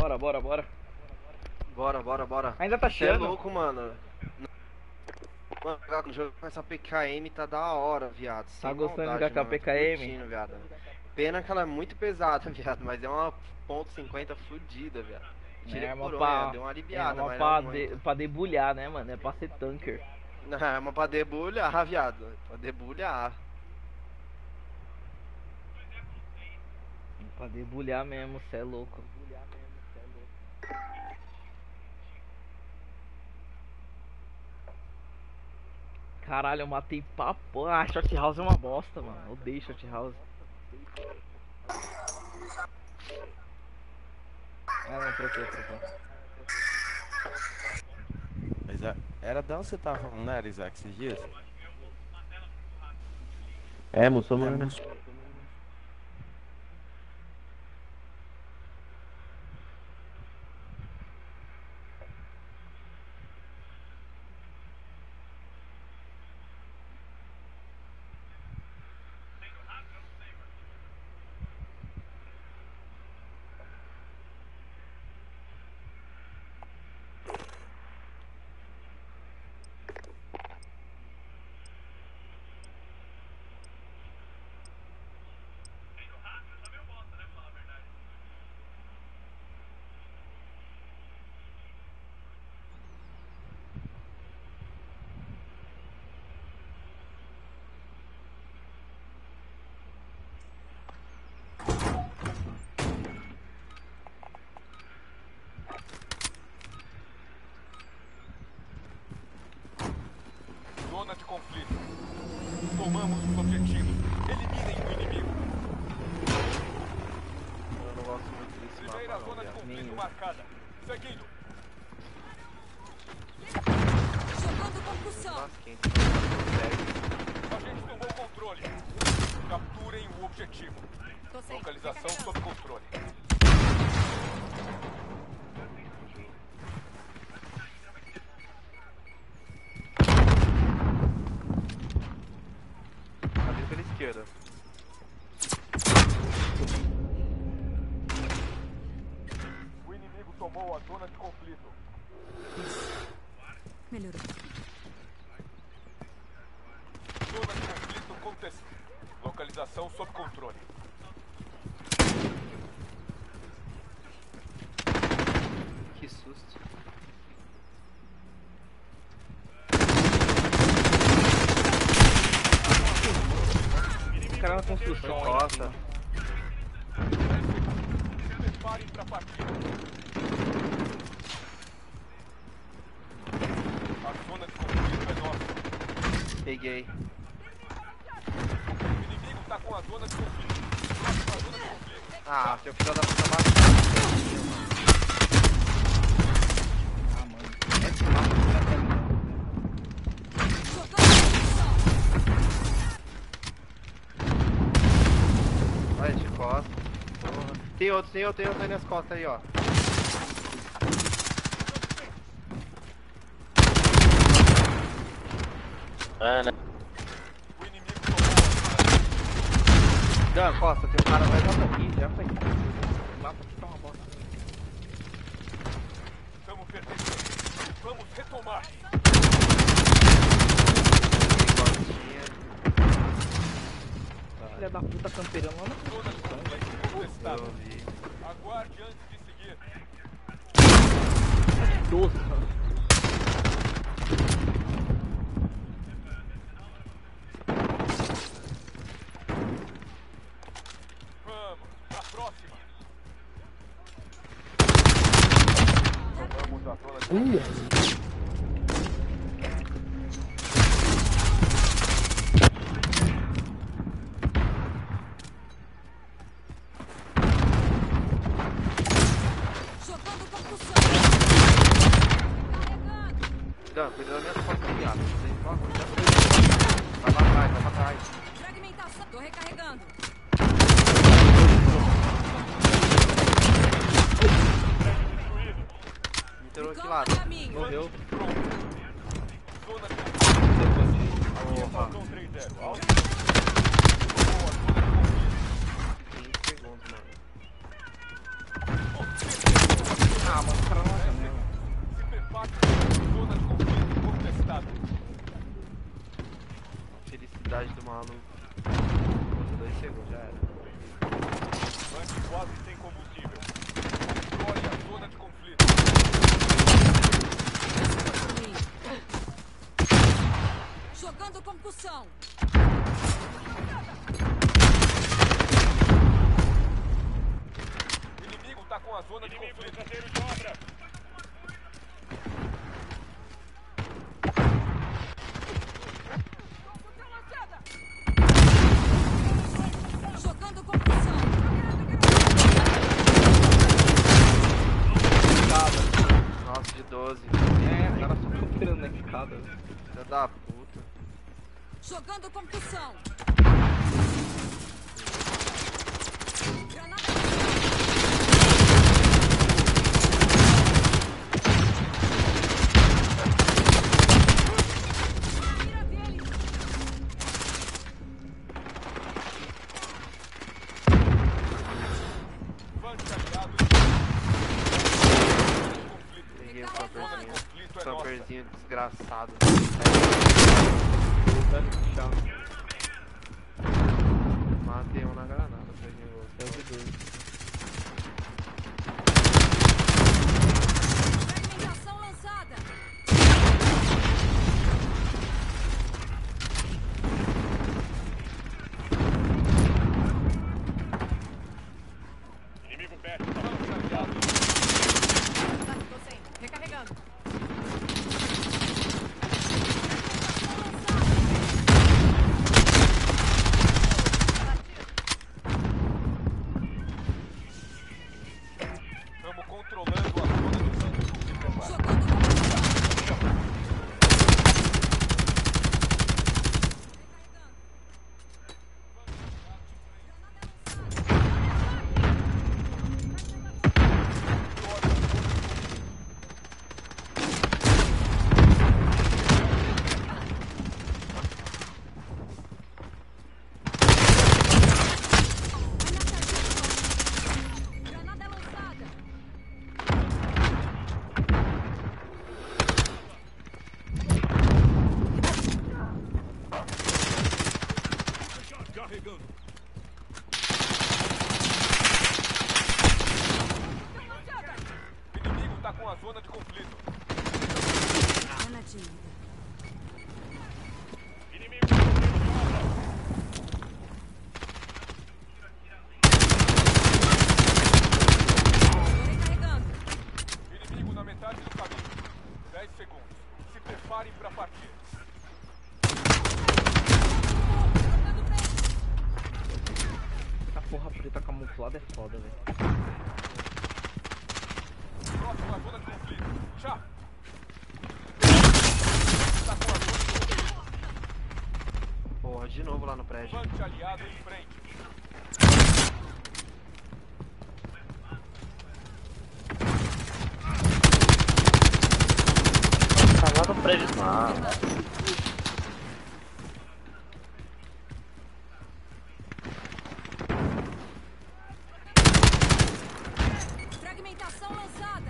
[SPEAKER 2] Bora, bora, bora.
[SPEAKER 5] Bora, bora, bora.
[SPEAKER 2] Ainda tá
[SPEAKER 5] Você é
[SPEAKER 2] cheio.
[SPEAKER 5] louco, mano. Mano, jogar com o jogo com essa P K M tá da hora, viado.
[SPEAKER 2] Tá
[SPEAKER 5] Sem
[SPEAKER 2] gostando de
[SPEAKER 5] maldade,
[SPEAKER 2] jogar com a
[SPEAKER 5] mano,
[SPEAKER 2] P
[SPEAKER 5] tô
[SPEAKER 2] K M?
[SPEAKER 5] curtindo, viado. Pena que ela é muito pesada, viado, mas é uma ponto cinquenta fudida, viado. Tirei
[SPEAKER 2] É uma
[SPEAKER 5] por
[SPEAKER 2] pra,
[SPEAKER 5] onha, deu uma aliviada,
[SPEAKER 2] é uma
[SPEAKER 5] mas
[SPEAKER 2] pra,
[SPEAKER 5] não
[SPEAKER 2] de,
[SPEAKER 5] muito.
[SPEAKER 2] pra debulhar, né, mano? É pra ser tanker.
[SPEAKER 5] Não, é uma pra debulhar, viado. Pra debulhar.
[SPEAKER 2] Pra debulhar mesmo, cê é louco. Caralho, eu matei papo. Ah, Short House é uma bosta, mano. Odeio Short House. Ah, não, troquei, troquei.
[SPEAKER 9] Mas a- era dela que você tava falando, né, era, Isaac, esses dias?
[SPEAKER 1] É, muçulmano.
[SPEAKER 6] Zona de conflito. Tomamos os objetivos. Eliminem o inimigo.
[SPEAKER 5] Eu não gosto muito desse mapa,
[SPEAKER 6] Primeira
[SPEAKER 5] não,
[SPEAKER 6] zona de
[SPEAKER 5] viado.
[SPEAKER 6] conflito marcada. Seguindo.
[SPEAKER 7] Jogando concussão.
[SPEAKER 5] Nossa, quem tem consegue.
[SPEAKER 6] A gente tomou o controle. Capturem o objetivo.
[SPEAKER 7] Tô sem.
[SPEAKER 6] Localização sob controle.
[SPEAKER 5] Ali pela esquerda.
[SPEAKER 6] O inimigo tomou a zona de conflito.
[SPEAKER 7] Melhorou.
[SPEAKER 6] Zona de conflito contestada. Localização sob controle.
[SPEAKER 5] Que susto.
[SPEAKER 2] Os caras na construção aí.
[SPEAKER 5] Nossa.
[SPEAKER 6] Preparem pra partida. A zona de conflito é nossa.
[SPEAKER 5] Peguei.
[SPEAKER 6] O inimigo tá com a zona de conflito. Próxima zona de conflito.
[SPEAKER 5] Ah, seu filho da puta bateu. Esse mapa Olha de costas. Porra. Tem outro, tem outro, tem outro aí nas costas aí, ó.
[SPEAKER 6] O inimigo tomou a zona de
[SPEAKER 5] Dan, Costa, tem um cara mais alto aqui, já foi.
[SPEAKER 2] O mapa aqui tá uma bosta.
[SPEAKER 6] Estamos perdendo. Vamos retomar.
[SPEAKER 2] Filha da puta camperando lá na
[SPEAKER 6] Zona de conflito contestada.
[SPEAKER 5] Eu vi.
[SPEAKER 6] Aguarde antes de seguir.
[SPEAKER 2] doze, mano.
[SPEAKER 6] Vamos, a próxima. Tomamos a zona de conflito.
[SPEAKER 7] Jogando concussão. Carregando.
[SPEAKER 5] Dan, cuida das minhas costas, viado. Tem só Vai pra trás, vai pra trás.
[SPEAKER 7] Fragmentação. Tô recarregando.
[SPEAKER 5] Entrou aqui
[SPEAKER 7] Ficou
[SPEAKER 5] lá.
[SPEAKER 7] no caminho.
[SPEAKER 2] Morreu.
[SPEAKER 6] Zona de conflito. Aqui é Falcão três zero. Alto. Tomou a zona de conflito.
[SPEAKER 5] quinze segundos, mano.
[SPEAKER 2] Ah, mano, o cara não é mesmo.
[SPEAKER 6] Se prepare para zona de conflito contestado.
[SPEAKER 5] Felicidade do maluco. Dois segundos, já era.
[SPEAKER 6] Antes quase sem combustível. Controle a zona de conflito.
[SPEAKER 7] Jogando concussão.
[SPEAKER 6] Inimigo tá com a zona de conflito. Traseiro de obra.
[SPEAKER 7] Jogando concussão.
[SPEAKER 5] Nossa, de doze.
[SPEAKER 2] É, o cara só ficou na escada.
[SPEAKER 5] Filha da puta.
[SPEAKER 7] Jogando concussão. Granada. Mira dele.
[SPEAKER 6] Vante aliado.
[SPEAKER 5] Peguei o
[SPEAKER 6] Zona de
[SPEAKER 5] camperzinho.
[SPEAKER 6] conflito é nossa.
[SPEAKER 5] Camperzinho desgraçado. Matei um na granada, peguei o outro.
[SPEAKER 7] Fragmentação lançada.
[SPEAKER 6] Inimigo perto. Vante aliado.
[SPEAKER 7] Tô sem. Recarregando.
[SPEAKER 6] Estamos controlando a zona de conflito agora.
[SPEAKER 7] Jogando concussão. Granada lançada.
[SPEAKER 6] Carregando. Inimigo tá com a zona de conflito.
[SPEAKER 7] Granadinha.
[SPEAKER 6] Inimigo traseiro de obra.
[SPEAKER 7] Tô recarregando.
[SPEAKER 6] Inimigo na metade do caminho. dez segundos. Se preparem para partir.
[SPEAKER 7] Trocando bem.
[SPEAKER 2] Essa porra preta camuflada é foda, velho.
[SPEAKER 6] Próximo à zona de conflito. Já. Tá com a zona de conflito.
[SPEAKER 5] Porra, de novo lá no prédio.
[SPEAKER 6] Vante aliado em frente.
[SPEAKER 1] Tá lá no prédio. Ah,
[SPEAKER 7] Fragmentação lançada.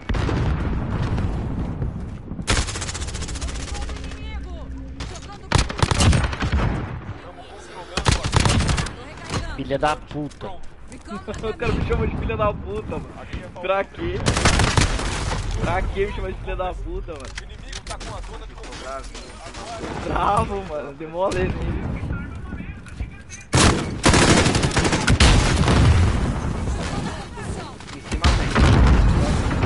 [SPEAKER 7] Inimigo. Jogando concussão.
[SPEAKER 6] Estamos controlando a zona.
[SPEAKER 7] Tô recarregando.
[SPEAKER 1] filha da puta.
[SPEAKER 2] O cara me chama de filha da puta, mano. Pra quê? Pra que me chama de filha da puta, mano?
[SPEAKER 6] O inimigo tá com a zona de conflito.
[SPEAKER 2] Bravo, mano. Demolei nele.
[SPEAKER 7] Concussão.
[SPEAKER 5] Em cima tem.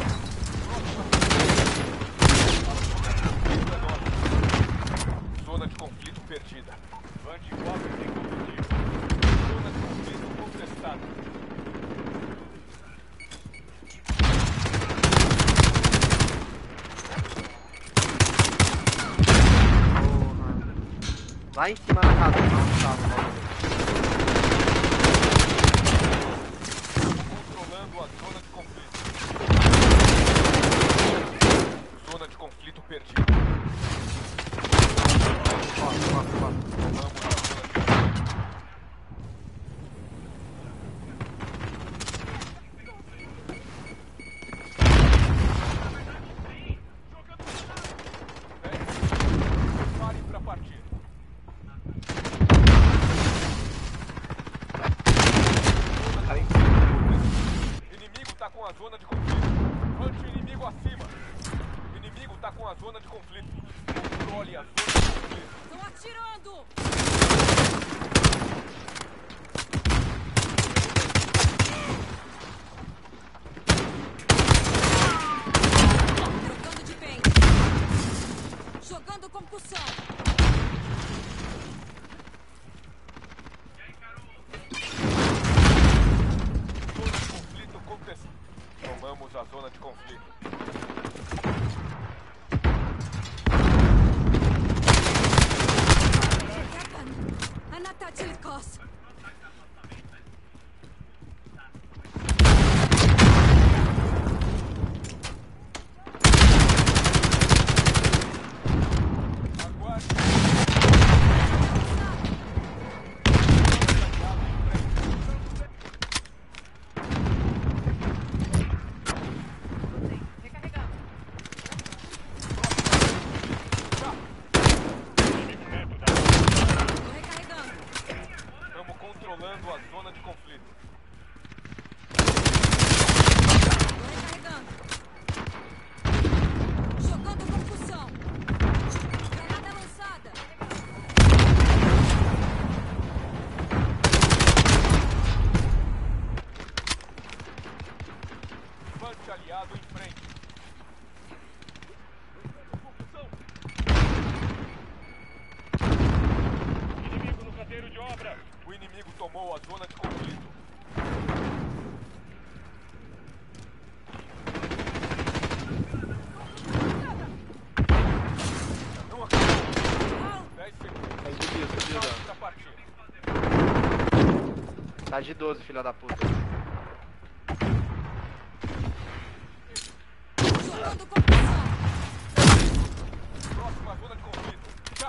[SPEAKER 6] Zona de conflito perdida. Vante quase sem combustível. Zona de conflito contestada.
[SPEAKER 5] Porra. Lá em cima na casa. Não, tá,
[SPEAKER 6] Controlando a zona de conflito. Zona de conflito perdida. Controlamos a zona de conflito. Próximo à zona de conflito. Controle a zona de conflito.
[SPEAKER 7] Estão atirando! Trocando de bem. Jogando concussão.
[SPEAKER 6] Zona de conflito contestada. Tomamos a zona de conflito.
[SPEAKER 7] Anatatilkos.
[SPEAKER 6] Estamos controlando a zona de conflito.
[SPEAKER 7] Tô recarregando. Jogando concussão. Granada lançada.
[SPEAKER 6] Levante aliado em frente. Inimigo no canteiro de obra. O inimigo tomou a zona de conflito. Não acabou. dez segundos.
[SPEAKER 5] Subiu, subiu, Dan.
[SPEAKER 6] Pra partir.
[SPEAKER 5] Tá de doze, filha da puta.
[SPEAKER 7] Jogando concussão.
[SPEAKER 6] Próxima zona de conflito. Já.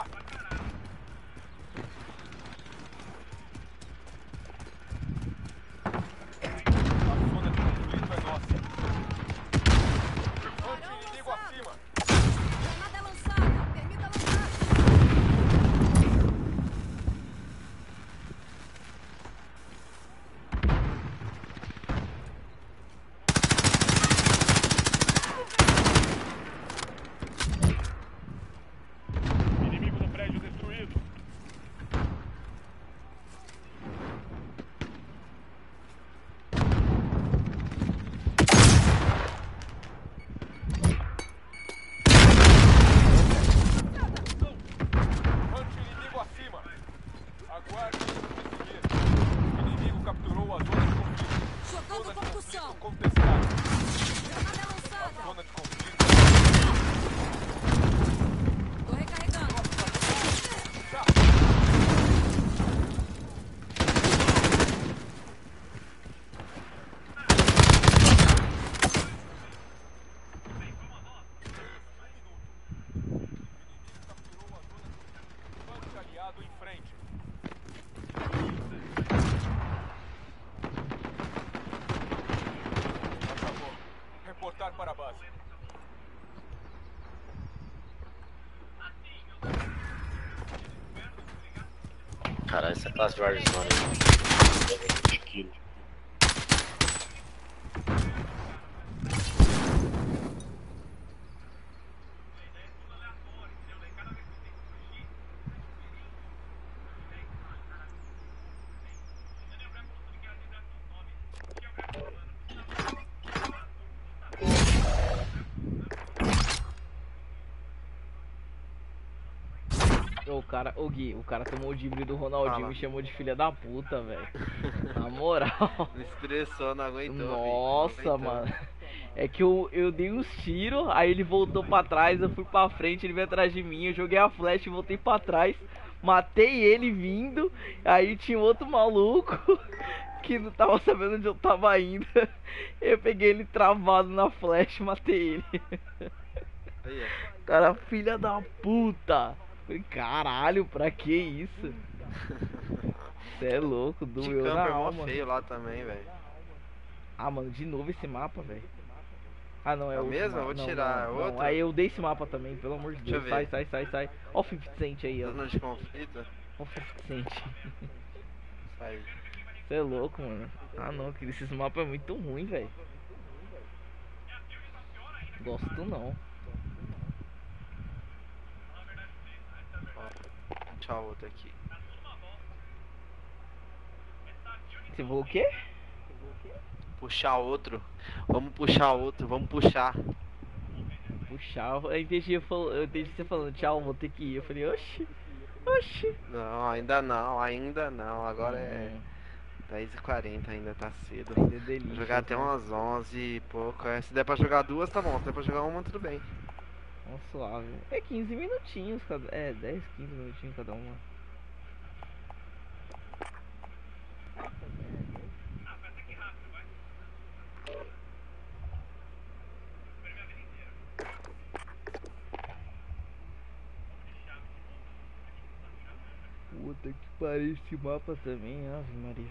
[SPEAKER 6] A zona de conflito é nossa. Anti-inimigo acima.
[SPEAKER 7] Granada lançada. Permita lançar.
[SPEAKER 6] Inimigo no prédio destruído. Anti-inimigo acima. Aguarde e seguir. Inimigo capturou a zona de conflito.
[SPEAKER 7] Jogando
[SPEAKER 6] Zona de
[SPEAKER 7] concussão.
[SPEAKER 6] conflito contestada.
[SPEAKER 7] Granada
[SPEAKER 6] A
[SPEAKER 7] lançada.
[SPEAKER 6] zona de conflito.
[SPEAKER 7] Tô recarregando.
[SPEAKER 6] Já. Levante aliado em frente. Acabou. Reportar para a base.
[SPEAKER 10] Caralho, essa classe de Warzone é vinte quilos.
[SPEAKER 2] Ô, o cara, ô Gui, o cara tomou o drible do Ronaldinho
[SPEAKER 5] Fala.
[SPEAKER 2] e me chamou de filha da puta, velho. Na moral.
[SPEAKER 5] Me estressou, não aguentou.
[SPEAKER 2] Nossa,
[SPEAKER 5] filho, não aguentou.
[SPEAKER 2] mano. É que eu, eu dei uns tiros, aí ele voltou pra trás, eu fui pra frente, ele veio atrás de mim, eu joguei a flecha e voltei pra trás. Matei ele vindo, aí tinha outro maluco que não tava sabendo onde eu tava indo. Eu peguei ele travado na flecha e matei ele.
[SPEAKER 5] Aí, ó.
[SPEAKER 2] Cara, filha da puta. Falei, caralho, pra que isso? Cê é louco,
[SPEAKER 5] De
[SPEAKER 2] doeu
[SPEAKER 5] campo
[SPEAKER 2] na
[SPEAKER 5] é mó
[SPEAKER 2] alma.
[SPEAKER 5] feio lá também, velho.
[SPEAKER 2] Ah, mano, de novo esse mapa, velho. Ah, não, é
[SPEAKER 5] É o
[SPEAKER 2] outro
[SPEAKER 5] mesmo?
[SPEAKER 2] mapa.
[SPEAKER 5] Eu vou
[SPEAKER 2] Não,
[SPEAKER 5] tirar,
[SPEAKER 2] não,
[SPEAKER 5] é
[SPEAKER 2] não.
[SPEAKER 5] outro?
[SPEAKER 2] Aí eu dei esse mapa também, pelo amor de
[SPEAKER 5] Deixa
[SPEAKER 2] Deus.
[SPEAKER 5] eu
[SPEAKER 2] Sai,
[SPEAKER 5] ver.
[SPEAKER 2] sai, sai, sai. Ó o cinquenta Cent aí, ó.
[SPEAKER 5] Zona de conflito.
[SPEAKER 2] Ó o cinquenta Cent.
[SPEAKER 5] Saiu.
[SPEAKER 2] Você é louco, mano. Ah, não, que esses mapas é muito ruim, velho. Gosto não.
[SPEAKER 5] puxar outro aqui.
[SPEAKER 2] Você falou o quê?
[SPEAKER 5] Puxar outro. Vamos puxar outro, vamos puxar.
[SPEAKER 2] Puxar, eu entendi, eu falo- eu entendi você falando tchau, vou ter que ir. Eu falei, oxi, oxi.
[SPEAKER 5] Não, ainda não, ainda não. Agora é
[SPEAKER 2] Hum,
[SPEAKER 5] dez e quarenta, ainda tá cedo.
[SPEAKER 2] ainda é
[SPEAKER 5] Vou
[SPEAKER 2] delícia.
[SPEAKER 5] jogar até
[SPEAKER 2] né?
[SPEAKER 5] umas onze e pouco. é. Se der pra jogar duas, tá bom. Se der pra jogar uma, tudo bem.
[SPEAKER 2] Vamos suave. É quinze minutinhos cada. É, dez, quinze minutinhos cada uma. Puta que pariu esse mapa também, Ave Maria.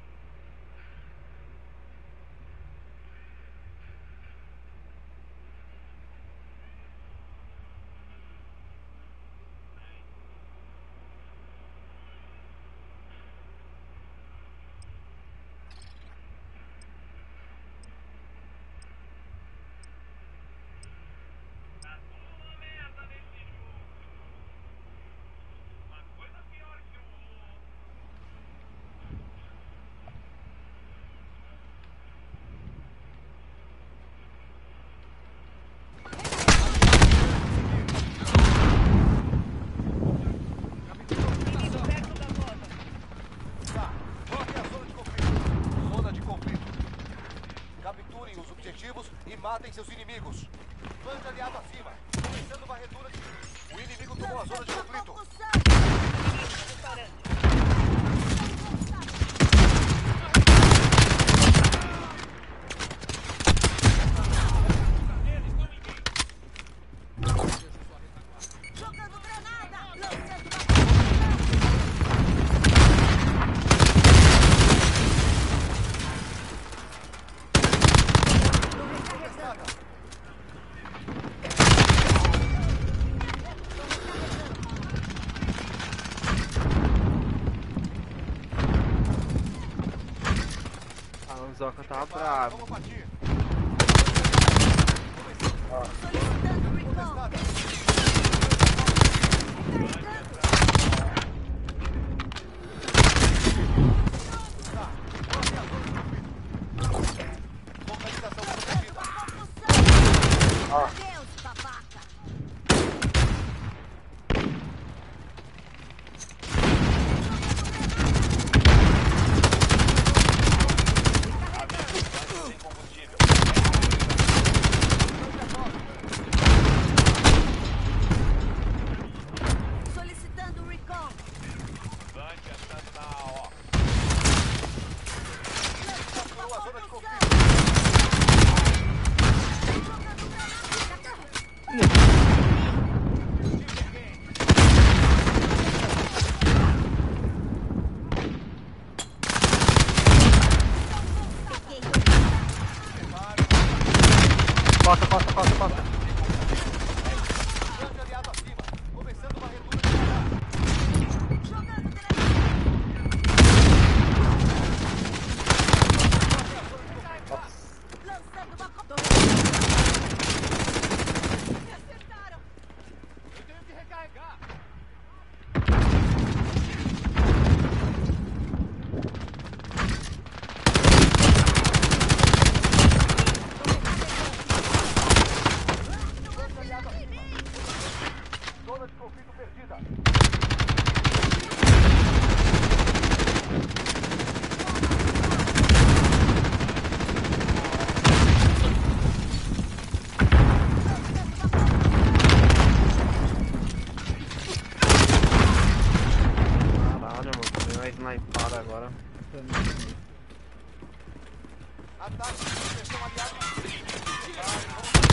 [SPEAKER 6] Tá, vão até a zona de conflito. Zona de conflito. Capturem os objetivos e matem seus inimigos. Bande aliado acima. Começando varredura de... O inimigo tomou a zona de conflito.
[SPEAKER 7] Jogando granada! Lançando
[SPEAKER 5] A Anzoca tava brava.
[SPEAKER 6] Vamos partir.
[SPEAKER 7] solicitando recall.
[SPEAKER 6] Localização protegida.
[SPEAKER 7] Adeus, babaca!
[SPEAKER 6] Sem combustível.
[SPEAKER 7] Solicitando recall.
[SPEAKER 6] Bande achando na A O. Capturou a zona de conflito.
[SPEAKER 1] Costa, costa, costa, costa.
[SPEAKER 6] Bande aliado acima. Começando varredura de radar.
[SPEAKER 7] Jogando granada. Lançando uma co- Me acertaram!
[SPEAKER 6] Eu tenho que recarregar. Bande aliado acima. Zona de conflito perdida.
[SPEAKER 5] Caralho, mano. Deu uma snipada agora.
[SPEAKER 6] Ataque de proteção aliada.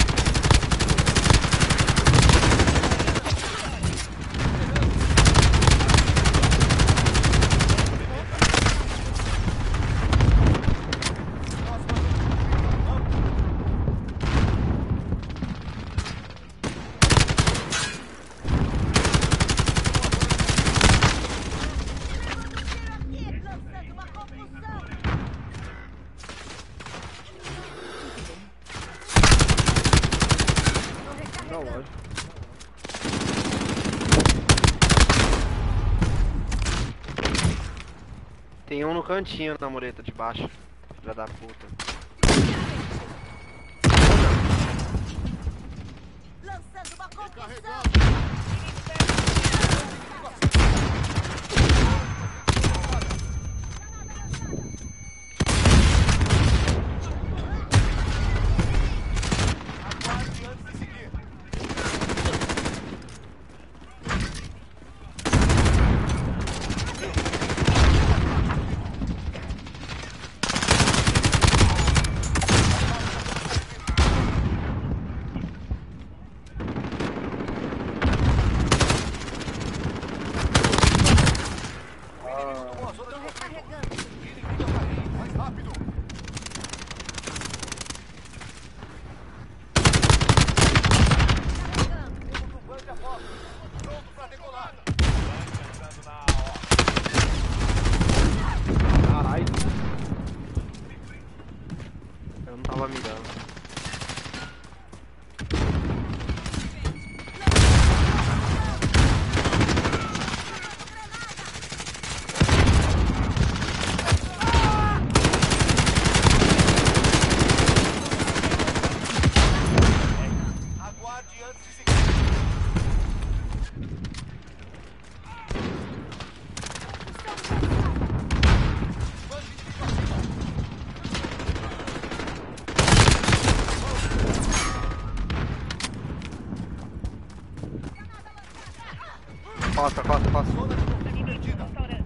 [SPEAKER 7] Aqui, lançando uma confusão! Tô recarregando.
[SPEAKER 5] Tem um no cantinho na mureta de baixo. Filha da puta.
[SPEAKER 7] Lançando uma concussão.
[SPEAKER 5] Eu não tava mirando.
[SPEAKER 6] Aguarde antes de seguir.
[SPEAKER 5] Costa, costa, costa.
[SPEAKER 6] Zona de conflito perdida.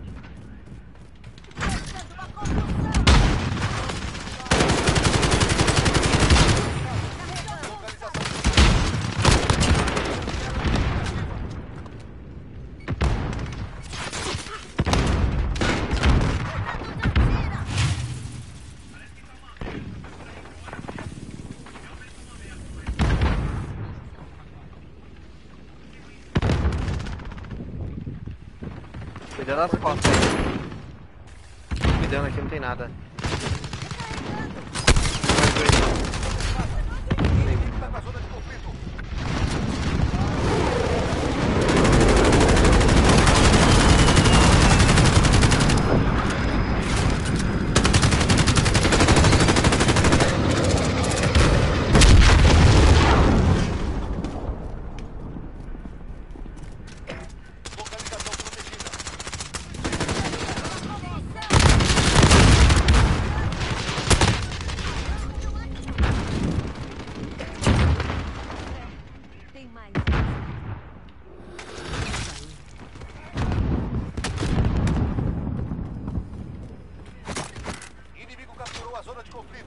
[SPEAKER 5] Cuidando das costas aí. Cuidando aqui, não tem nada.
[SPEAKER 6] Inimigo tá na zona de conflito. Localização protegida.
[SPEAKER 7] Tem mais.
[SPEAKER 6] Inimigo capturou a zona de conflito.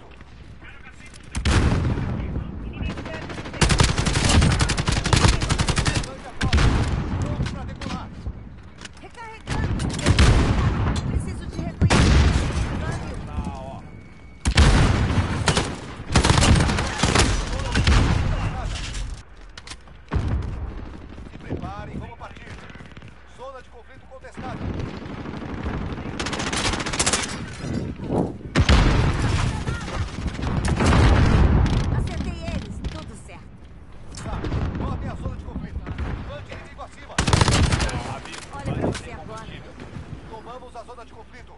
[SPEAKER 6] Pronto pra decolar.
[SPEAKER 7] Recarregando. Preciso de reconhecimento.
[SPEAKER 6] Se preparem, vamos partir. Zona de conflito contestada.
[SPEAKER 7] Acertei eles. Tudo certo.
[SPEAKER 6] Tá, voltem à zona de conflito. Mande inimigo acima.
[SPEAKER 7] Olha pra você agora.
[SPEAKER 6] Tomamos a zona de conflito.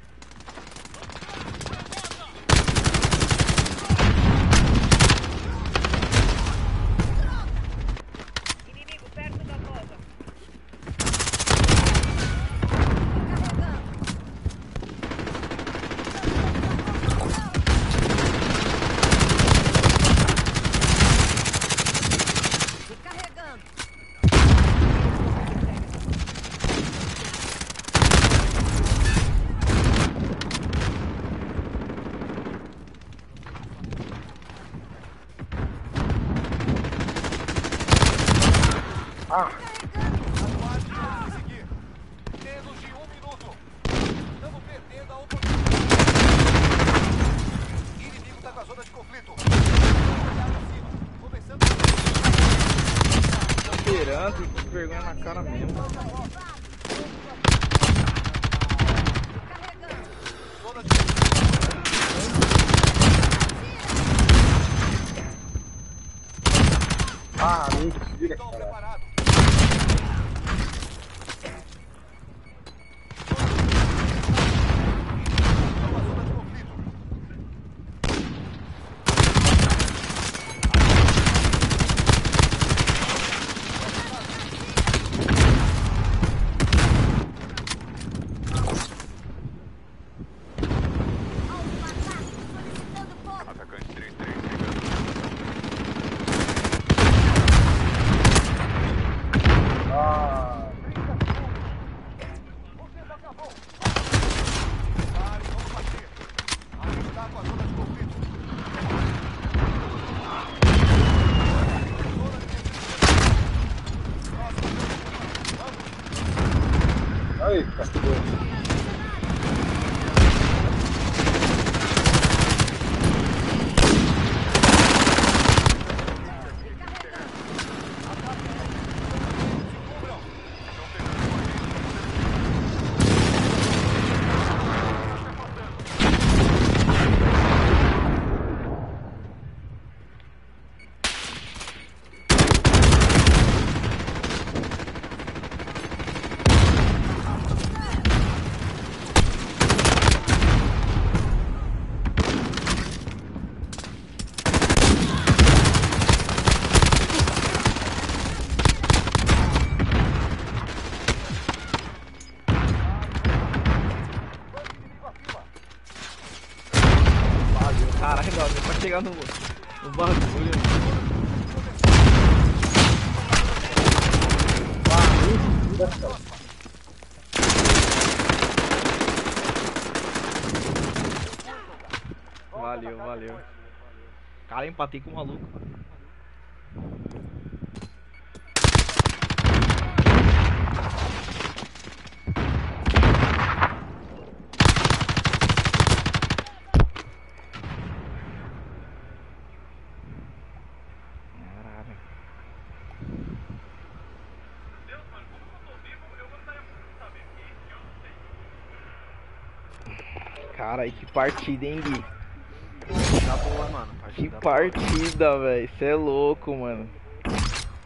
[SPEAKER 7] Inimigo perto da roda. Recarregando.
[SPEAKER 6] Aguarde antes de seguir. Menos de um minuto. Estamos perdendo a oportunidade. Inimigo tá com a zona de conflito. Olhar acima. Começando a...
[SPEAKER 2] Esperando, que vergonha na cara mesmo.
[SPEAKER 6] Zona de
[SPEAKER 1] Ah, não desvira,
[SPEAKER 6] Estão
[SPEAKER 1] cara.
[SPEAKER 6] preparados.
[SPEAKER 3] Oi, caçador.
[SPEAKER 2] Caralho, meu, pra chegar no, no bagulho. Valeu, valeu. Cara, empatei com o maluco. Cara, que partida, hein, Gui?
[SPEAKER 5] Tá boa, mano.
[SPEAKER 2] Que
[SPEAKER 5] Partida
[SPEAKER 2] partida, velho. Cê é louco, mano.
[SPEAKER 5] Não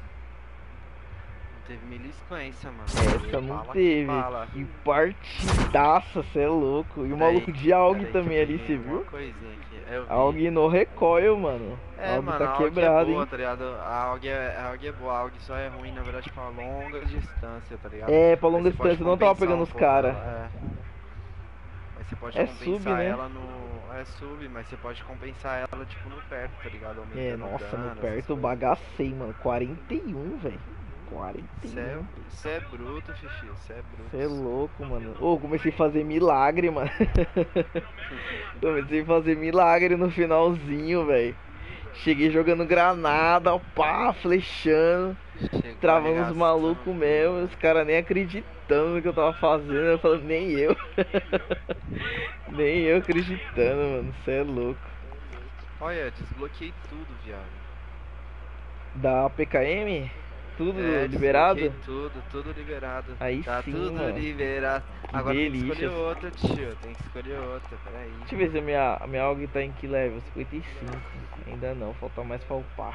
[SPEAKER 5] teve milícia, mano.
[SPEAKER 2] Essa não
[SPEAKER 5] Fala
[SPEAKER 2] teve.
[SPEAKER 5] fala.
[SPEAKER 2] Que partidaça, cê é louco. E o
[SPEAKER 5] Peraí,
[SPEAKER 2] maluco de A U G
[SPEAKER 5] peraí,
[SPEAKER 2] também
[SPEAKER 5] que eu
[SPEAKER 2] ali,
[SPEAKER 5] peguei
[SPEAKER 2] cê
[SPEAKER 5] uma
[SPEAKER 2] viu?
[SPEAKER 5] coisinha aqui. Eu vi.
[SPEAKER 2] A U G no recoil, mano.
[SPEAKER 5] É,
[SPEAKER 2] a U G
[SPEAKER 5] mano,
[SPEAKER 2] tá
[SPEAKER 5] a AUG
[SPEAKER 2] quebrada,
[SPEAKER 5] é boa,
[SPEAKER 2] hein?
[SPEAKER 5] tá ligado? A AUG é, a AUG é boa, a AUG só é ruim, na verdade, pra longa distância, tá ligado?
[SPEAKER 2] É, pra
[SPEAKER 5] Mas
[SPEAKER 2] longa
[SPEAKER 5] você pode
[SPEAKER 2] distância, não tava
[SPEAKER 5] compensar
[SPEAKER 2] pegando
[SPEAKER 5] um
[SPEAKER 2] os
[SPEAKER 5] pouco
[SPEAKER 2] cara.
[SPEAKER 5] ela, É. Mas você pode
[SPEAKER 2] É
[SPEAKER 5] compensar
[SPEAKER 2] sub, né?
[SPEAKER 5] ela no... É sub, mas você pode compensar ela, tipo, no perto, tá ligado? Aumentando
[SPEAKER 2] É, nossa,
[SPEAKER 5] dano,
[SPEAKER 2] no
[SPEAKER 5] essas
[SPEAKER 2] perto
[SPEAKER 5] coisas.
[SPEAKER 2] bagacei, mano. quarenta e um, velho. quarenta e
[SPEAKER 5] Cê é,
[SPEAKER 2] um.
[SPEAKER 5] cê é bruto, Fifi, cê é bruto.
[SPEAKER 2] Você é louco, mano. Ô, comecei a fazer milagre, mano. Comecei a fazer milagre no finalzinho, velho. Cheguei jogando granada, pá, flechando,
[SPEAKER 5] Chegou
[SPEAKER 2] travando os
[SPEAKER 5] arregaçando
[SPEAKER 2] malucos
[SPEAKER 5] tudo,
[SPEAKER 2] mesmo.
[SPEAKER 5] né?
[SPEAKER 2] Os caras nem acreditando no que eu tava fazendo. Eu falando, nem eu. Nem eu acreditando, mano. Você é louco.
[SPEAKER 5] Olha, desbloqueei tudo, viado.
[SPEAKER 2] Da P K M? Tudo
[SPEAKER 5] É,
[SPEAKER 2] liberado?
[SPEAKER 5] desbloqueei tudo, tudo liberado.
[SPEAKER 2] Aí
[SPEAKER 5] tá
[SPEAKER 2] sim,
[SPEAKER 5] tudo
[SPEAKER 2] mano.
[SPEAKER 5] liberado. Agora tem que escolher
[SPEAKER 2] delícia.
[SPEAKER 5] outra, tio. Tem que escolher outra, peraí.
[SPEAKER 2] Deixa eu ver se a minha, a minha A U G tá em que level? cinquenta e cinco. Ainda não, falta mais pra upar.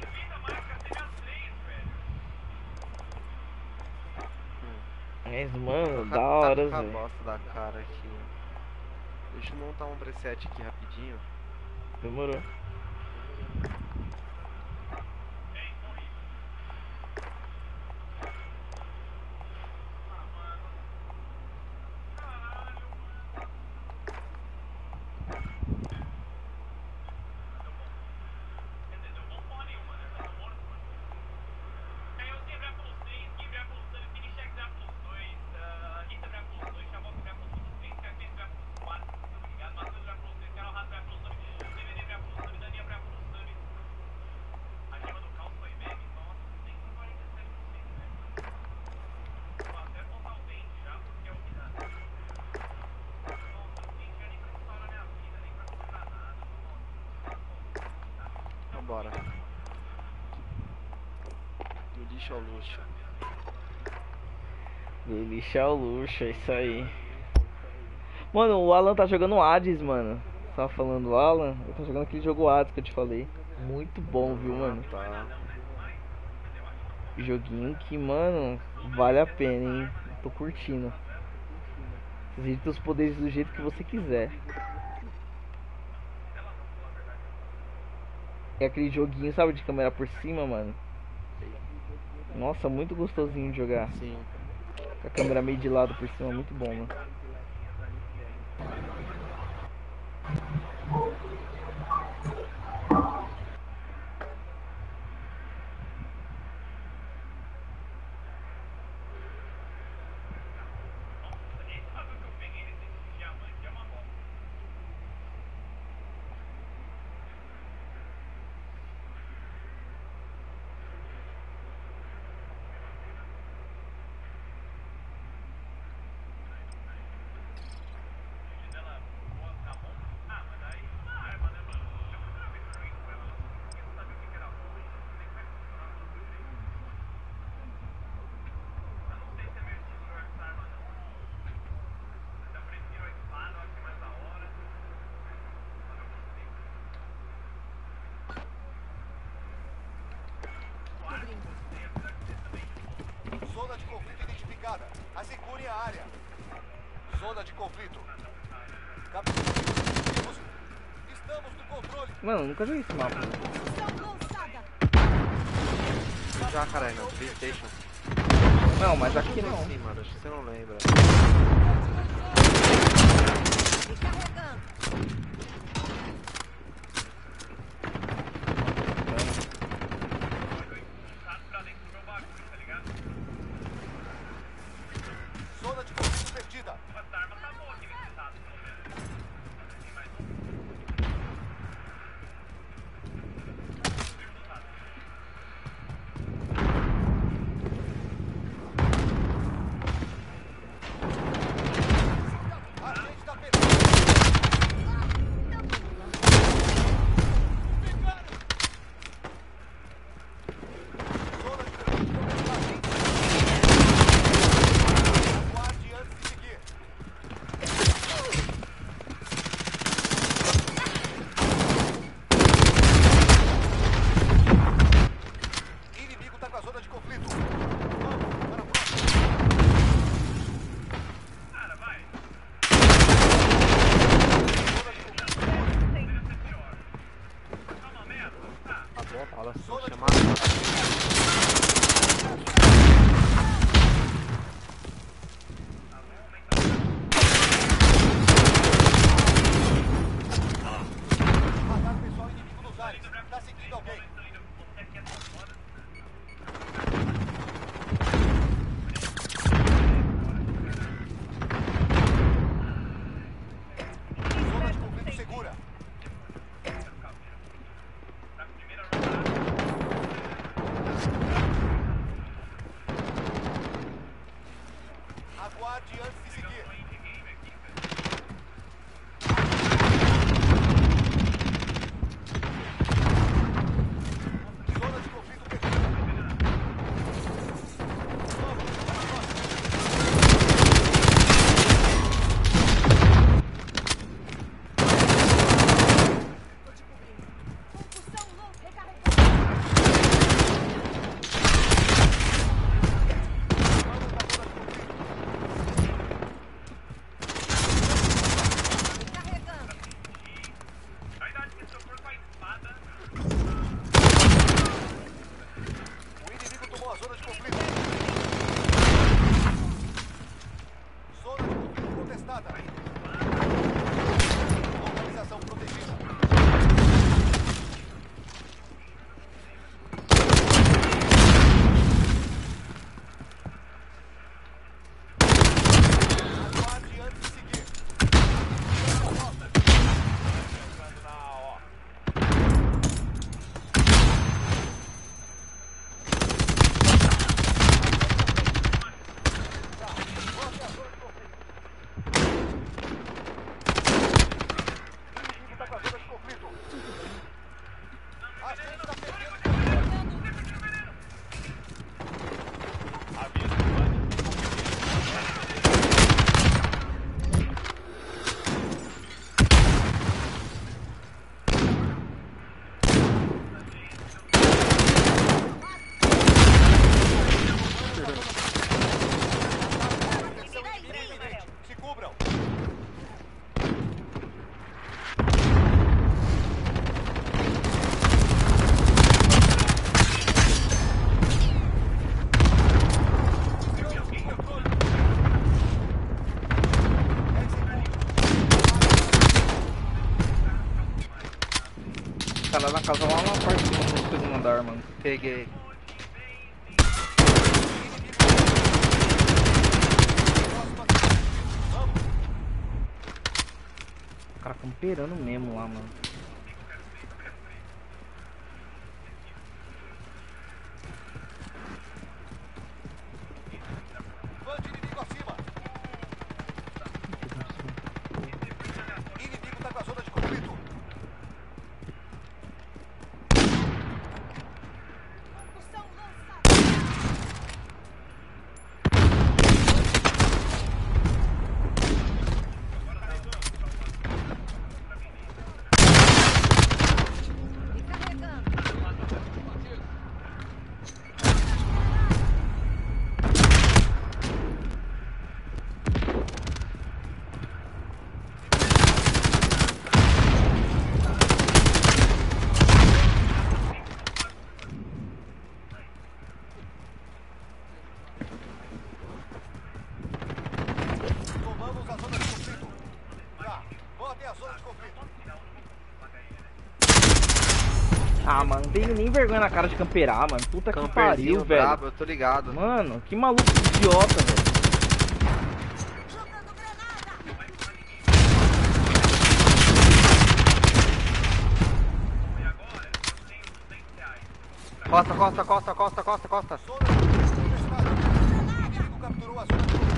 [SPEAKER 2] Mas, mano,
[SPEAKER 5] Tá-
[SPEAKER 2] da
[SPEAKER 5] tá
[SPEAKER 2] hora,
[SPEAKER 5] com a
[SPEAKER 2] velho.
[SPEAKER 5] bosta da cara aqui. Deixa eu montar um preset aqui rapidinho.
[SPEAKER 2] Demorou.
[SPEAKER 5] Vambora. Do lixo ao luxo.
[SPEAKER 2] Do lixo ao luxo, é isso aí. Mano, o Alan tá jogando Hades, mano. Você tava falando do Alan? Ele tá jogando aquele jogo Hades que eu te falei. Muito bom, viu, mano?
[SPEAKER 5] Tá.
[SPEAKER 2] Joguinho que, mano, vale a pena, hein? Tô curtindo. Visita os poderes do jeito que você quiser. É aquele joguinho, sabe, de câmera por cima, mano. Nossa, muito gostosinho de jogar.
[SPEAKER 5] Sim.
[SPEAKER 2] Com a câmera meio de lado por cima, muito bom, mano.
[SPEAKER 6] cercada. Assegurem a área. Zona de conflito. Capitulados. Estamos no controle.
[SPEAKER 2] Mano, eu nunca joguei esse mapa.
[SPEAKER 5] Já, caralho, não. PlayStation.
[SPEAKER 2] Não, mas aqui não.
[SPEAKER 5] Sim, mano, acho que você não lembra.
[SPEAKER 6] Zona de conflito perdida. A frente da perdida. Zona de conflito aguarde antes de seguir. Inimigo tá com a zona de conflito. Vamos para a próxima.
[SPEAKER 5] Tá bom, fala assim,
[SPEAKER 6] Zona de
[SPEAKER 5] chamar.
[SPEAKER 6] Radar pessoal inimigo nos ares. Tá seguindo alguém. Zona de conflito segura. Aguarde antes de seguir. Zona de conflito perdida. Vamos, para a próxima.
[SPEAKER 7] Concussão low recarregada. Recarregando.
[SPEAKER 6] O inimigo tomou a zona de conflito. Zona de conflito contestada. Localização protegida. Aguarde antes de seguir. Inimigo tá com a zona de conflito. A gente tá perdendo. Atenção, inimigo iminente. Se cubram.
[SPEAKER 2] Cara, na casa lá na parte de cima do segundo andar, mano.
[SPEAKER 5] Peguei.
[SPEAKER 2] O cara camperando mesmo lá, mano.
[SPEAKER 6] Van de inimigo acima. Inimigo tá com a zona de conflito.
[SPEAKER 7] Concussão lançada.
[SPEAKER 2] Ah, mano, não tem nem vergonha na cara de camperar, mano. Puta que
[SPEAKER 5] Camperzinho
[SPEAKER 2] pariu, velho.
[SPEAKER 5] brabo, eu tô ligado.
[SPEAKER 2] Mano, que maluco idiota, velho.
[SPEAKER 5] Costa, costa, costa, costa, costa, costa.
[SPEAKER 6] O inimigo capturou a zona de conflito.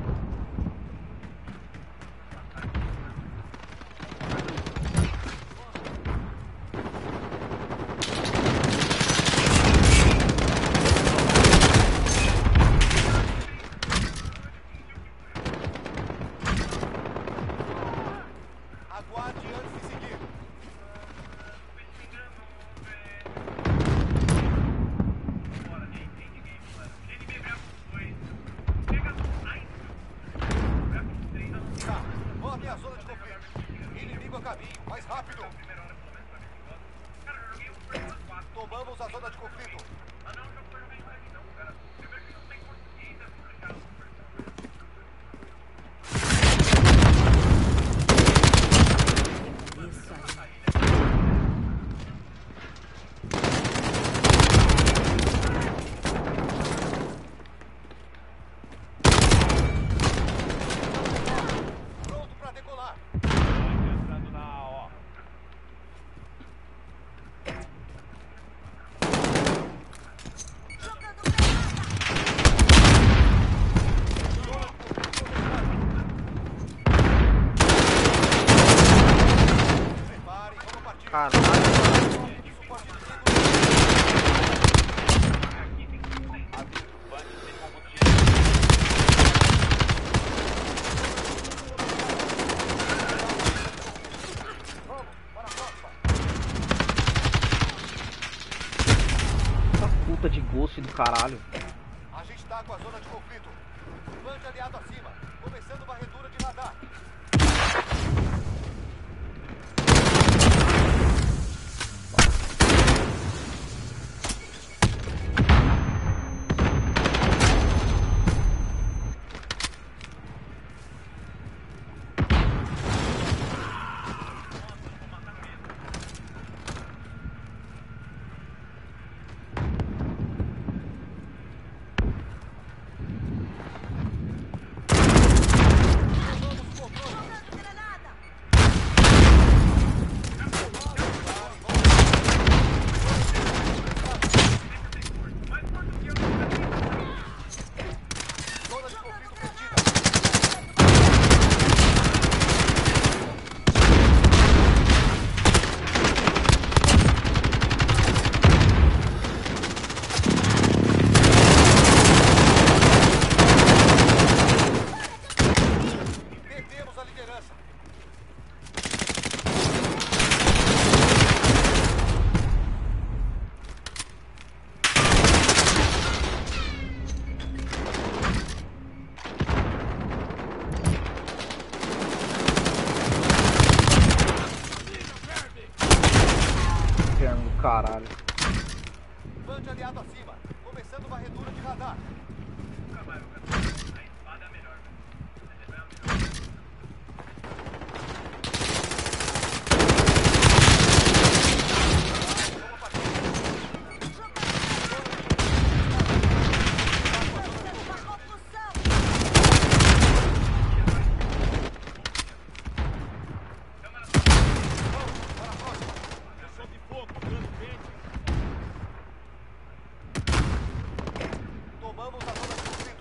[SPEAKER 6] Aguarde antes de seguir. Tá, voltem à zona de conflito. Inimigo a caminho, mais rápido. Tomamos a zona de conflito. Pronto pra decolar.
[SPEAKER 8] Entrando na A, ó.
[SPEAKER 6] Preparem, vamos partir.
[SPEAKER 5] Caralho.
[SPEAKER 6] Suporte inimigo.
[SPEAKER 2] Essa puta de ghost do caralho.
[SPEAKER 6] A gente tá com a zona de conflito. Bande aliado acima. Começando varredura de radar. Zona de conflito perdida. Perdemos a liderança.
[SPEAKER 2] Inferno do caralho.
[SPEAKER 6] Bande aliado acima. Começando varredura de radar. Tomamos a zona de conflito.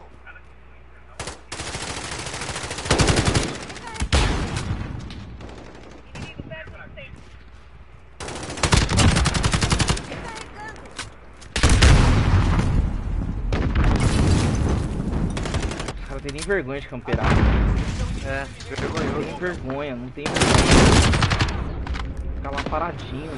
[SPEAKER 2] Os caras têm nem vergonha de camperar.
[SPEAKER 5] É,
[SPEAKER 2] Não
[SPEAKER 5] vergonhoso.
[SPEAKER 2] tem vergonha, não tem vergonha. Ficar lá paradinho.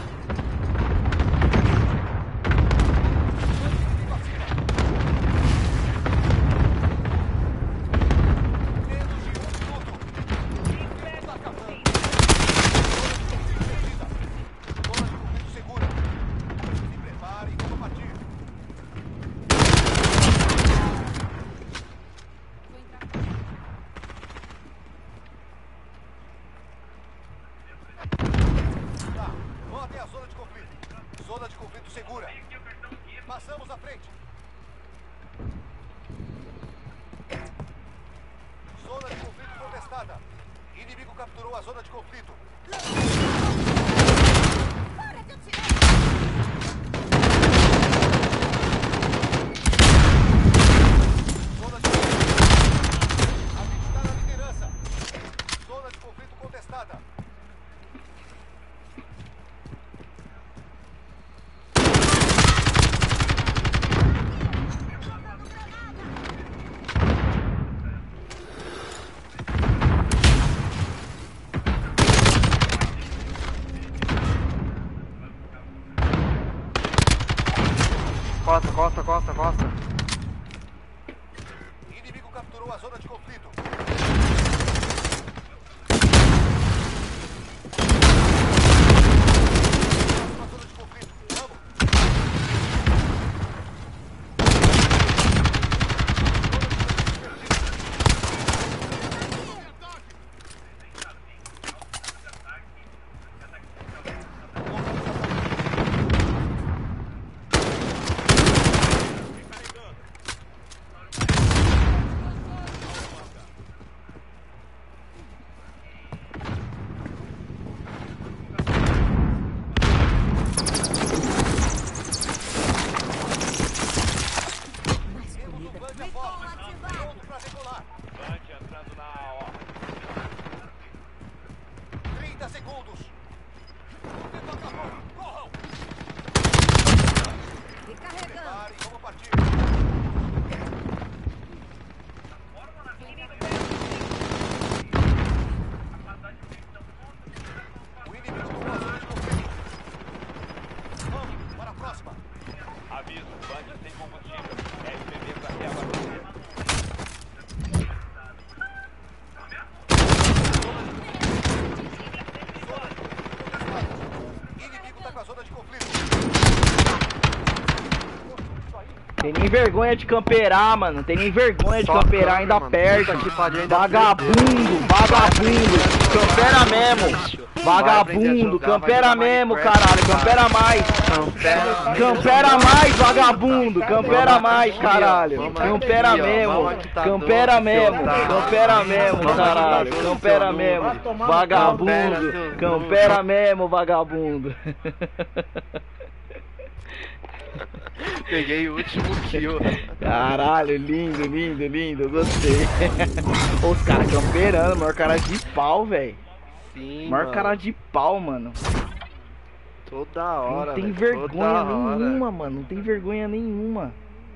[SPEAKER 6] Menos de um minuto. Está acabando. Zona de conflito segura. Se preparem, vamos partir. Tá, voltem Passamos à frente. Zona de conflito contestada. Inimigo capturou a zona de conflito.
[SPEAKER 7] Para de atirar!
[SPEAKER 6] Zona de conflito. A gente está na liderança. Zona de conflito contestada.
[SPEAKER 2] Costa, costa, costa, costa.
[SPEAKER 6] Inimigo capturou a zona de conflito. Próxima zona de conflito. Vamos. Temos o Band a bordo. Pronto pra decolar. trinta segundos. Foguete acabou. Corram.
[SPEAKER 7] Recarregando.
[SPEAKER 6] Preparem, vamos partir. O inimigo tomou a zona de conflito. Vamos, para a próxima.
[SPEAKER 11] Aviso, Band sem combustível. S P B para reabastecer.
[SPEAKER 6] Inimigo tá com a zona de conflito.
[SPEAKER 2] Tem nem vergonha de camperar, mano. Tem nem vergonha de camperar ainda perto. Vagabundo, vagabundo. Campera mesmo. Vagabundo, campera mesmo, caralho. Campera mais. Campera mais, vagabundo. Campera mais, caralho. Campera mesmo. Campera mesmo. Campera mesmo, caralho. Campera mesmo. Vagabundo. Campera mesmo, vagabundo.
[SPEAKER 5] Peguei o último kill.
[SPEAKER 2] Caralho, lindo, lindo, lindo, gostei. Os caras camperando, maior cara de pau, velho.
[SPEAKER 5] Sim,
[SPEAKER 2] Maior
[SPEAKER 5] mano.
[SPEAKER 2] cara de pau, mano.
[SPEAKER 5] Toda hora,
[SPEAKER 2] Não tem
[SPEAKER 5] velho,
[SPEAKER 2] vergonha
[SPEAKER 5] toda hora.
[SPEAKER 2] nenhuma, mano. Não tem vergonha nenhuma.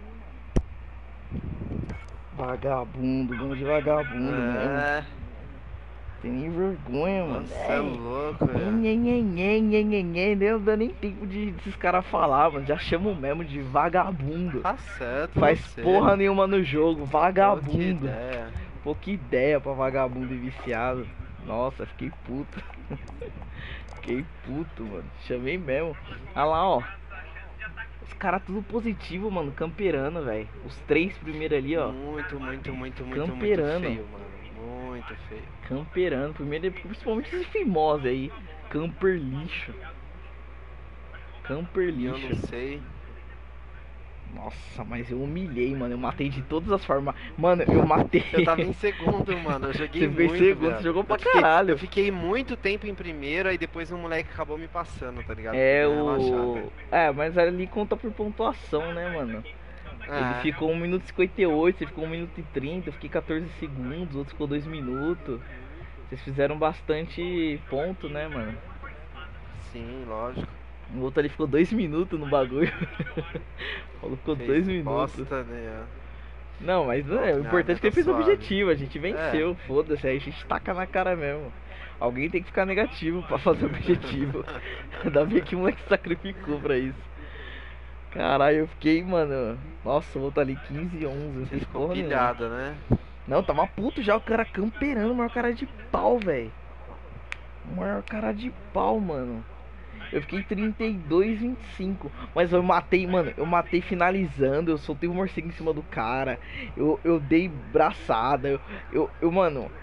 [SPEAKER 2] Vagabundo, bando de vagabundo, né?
[SPEAKER 5] É,
[SPEAKER 2] Tem nem vergonha, mano.
[SPEAKER 5] você é louco,
[SPEAKER 2] Nhe,
[SPEAKER 5] velho.
[SPEAKER 2] nhe, nhe, nhe, nhe, nhe, nhe. Nem dá nem tempo de esses caras falar, mano. Já chamam mesmo de vagabundo.
[SPEAKER 5] Tá certo,
[SPEAKER 2] Faz
[SPEAKER 5] você.
[SPEAKER 2] porra nenhuma no jogo,
[SPEAKER 5] Pô, que
[SPEAKER 2] vagabundo.
[SPEAKER 5] ideia.
[SPEAKER 2] Pô, que ideia pra vagabundo e viciado. Nossa, fiquei puto. Fiquei puto, mano. Chamei mesmo. Olha lá, ó. Os caras tudo positivo, mano. Camperando, velho. Os três primeiros ali, ó.
[SPEAKER 5] Muito, muito, muito, muito,
[SPEAKER 2] Camperando.
[SPEAKER 5] muito feio, mano. Muito feio.
[SPEAKER 2] Camperando. Primeiro, principalmente esses famosos aí. Camper lixo. Camper
[SPEAKER 5] Eu
[SPEAKER 2] lixo.
[SPEAKER 5] não sei.
[SPEAKER 2] Nossa, mas eu humilhei, mano. Eu matei de todas as formas. Mano, eu matei.
[SPEAKER 5] Eu tava em segundo, mano. Eu joguei
[SPEAKER 2] Você
[SPEAKER 5] muito.
[SPEAKER 2] fez segundo,
[SPEAKER 5] viado.
[SPEAKER 2] você jogou pra
[SPEAKER 5] Eu fiquei-
[SPEAKER 2] caralho.
[SPEAKER 5] Eu fiquei muito tempo em primeiro, aí depois o moleque acabou me passando, tá ligado?
[SPEAKER 2] É
[SPEAKER 5] Fiquei
[SPEAKER 2] o.
[SPEAKER 5] relaxado.
[SPEAKER 2] É, mas ali conta por pontuação, né, mano? Ele
[SPEAKER 5] É.
[SPEAKER 2] ficou um minuto e cinquenta e oito, você ficou um minuto e trinta, eu fiquei quatorze segundos, o outro ficou dois minutos. Vocês fizeram bastante ponto, né, mano?
[SPEAKER 5] Sim, lógico.
[SPEAKER 2] O outro ali ficou dois minutos no bagulho. O outro ficou
[SPEAKER 5] Fez
[SPEAKER 2] dois minutos.
[SPEAKER 5] bosta, né?
[SPEAKER 2] Não, mas é, o
[SPEAKER 5] Nada,
[SPEAKER 2] importante é que ele
[SPEAKER 5] tá
[SPEAKER 2] fez o
[SPEAKER 5] suave.
[SPEAKER 2] objetivo, a gente venceu, foda-se, aí a gente taca na cara mesmo. Alguém tem que ficar negativo pra fazer o objetivo. Ainda bem que o moleque sacrificou pra isso. Caralho, eu fiquei, mano. Nossa, o outro ali quinze e onze, não fez porra nenhuma.
[SPEAKER 5] Pilhada, né?
[SPEAKER 2] Não, tava puto já, o cara camperando, o maior cara de pau, velho. O maior cara de pau, mano. Eu fiquei trinta e dois, vinte e cinco. Mas eu matei, mano, eu matei finalizando. Eu soltei o morcego em cima do cara. Eu, eu dei braçada. Eu, eu, eu, mano,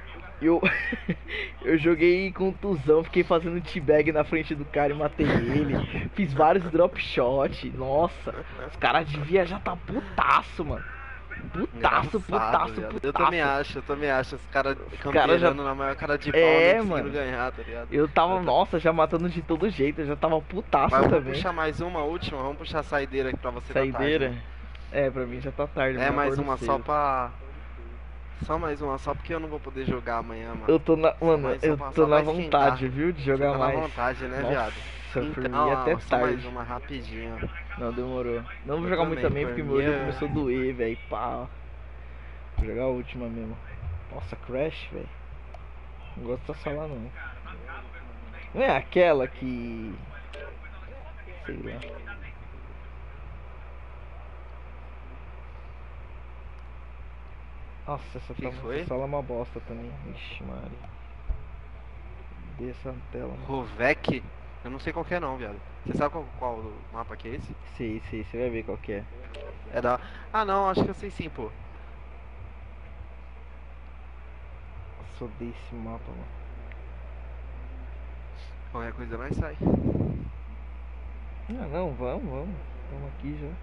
[SPEAKER 2] Eu, eu joguei contusão, fiquei fazendo teabag na frente do cara e matei ele. Fiz vários drop shot. Nossa, os caras deviam já tá putaço, mano. Putaço, putaço,
[SPEAKER 5] viado.
[SPEAKER 2] putaço.
[SPEAKER 5] Eu também acho, eu também acho. Os caras
[SPEAKER 2] cara já-
[SPEAKER 5] campeando na maior cara de pau,
[SPEAKER 2] É,
[SPEAKER 5] não
[SPEAKER 2] mano.
[SPEAKER 5] conseguindo ganhar, tá ligado?
[SPEAKER 2] Eu tava, nossa, já matando de todo jeito. Eu já tava putaço
[SPEAKER 5] Mas vamos
[SPEAKER 2] também.
[SPEAKER 5] puxar mais uma última, vamos puxar a saideira aqui pra você da
[SPEAKER 2] Saideira?
[SPEAKER 5] tarde, né?
[SPEAKER 2] É, pra mim já tá tarde.
[SPEAKER 5] É,
[SPEAKER 2] eu
[SPEAKER 5] mais
[SPEAKER 2] acordo
[SPEAKER 5] uma só
[SPEAKER 2] cedo.
[SPEAKER 5] pra... Só mais uma, só porque eu não vou poder jogar amanhã, mano.
[SPEAKER 2] Eu tô na, mano,
[SPEAKER 5] mais
[SPEAKER 2] eu
[SPEAKER 5] uma,
[SPEAKER 2] tô
[SPEAKER 5] só
[SPEAKER 2] na
[SPEAKER 5] pra esquentar.
[SPEAKER 2] vontade, viu, de jogar
[SPEAKER 5] Você tá
[SPEAKER 2] mais.
[SPEAKER 5] na vontade, né,
[SPEAKER 2] Nossa,
[SPEAKER 5] viado?
[SPEAKER 2] por
[SPEAKER 5] Então,
[SPEAKER 2] mim até
[SPEAKER 5] só mais
[SPEAKER 2] tarde.
[SPEAKER 5] uma rapidinho.
[SPEAKER 2] Não, demorou. Não vou
[SPEAKER 5] Eu
[SPEAKER 2] jogar muito
[SPEAKER 5] também,
[SPEAKER 2] também,
[SPEAKER 5] por
[SPEAKER 2] porque meu
[SPEAKER 5] mim
[SPEAKER 2] olho
[SPEAKER 5] é-
[SPEAKER 2] começou a doer, velho. Pá. Vou jogar a última mesmo. Nossa, Crash, velho. Não gosto dessa sala não. Não é aquela que... Sei lá. Nossa, essa,
[SPEAKER 5] Que
[SPEAKER 2] tá,
[SPEAKER 5] foi?
[SPEAKER 2] essa sala é uma bosta também. Ixi, Maria. Dessa tela. Mano.
[SPEAKER 5] Rovec? Eu não sei qual que é não, viado. Você sabe qual, qual mapa que é esse?
[SPEAKER 2] Sei, sei, você vai ver qual que é.
[SPEAKER 5] É da... Ah não, acho que eu sei sim, pô.
[SPEAKER 2] Nossa, odeio esse mapa, mano.
[SPEAKER 5] Qualquer coisa nós sai.
[SPEAKER 2] Ah, não, vamos, vamos. Estamos aqui já.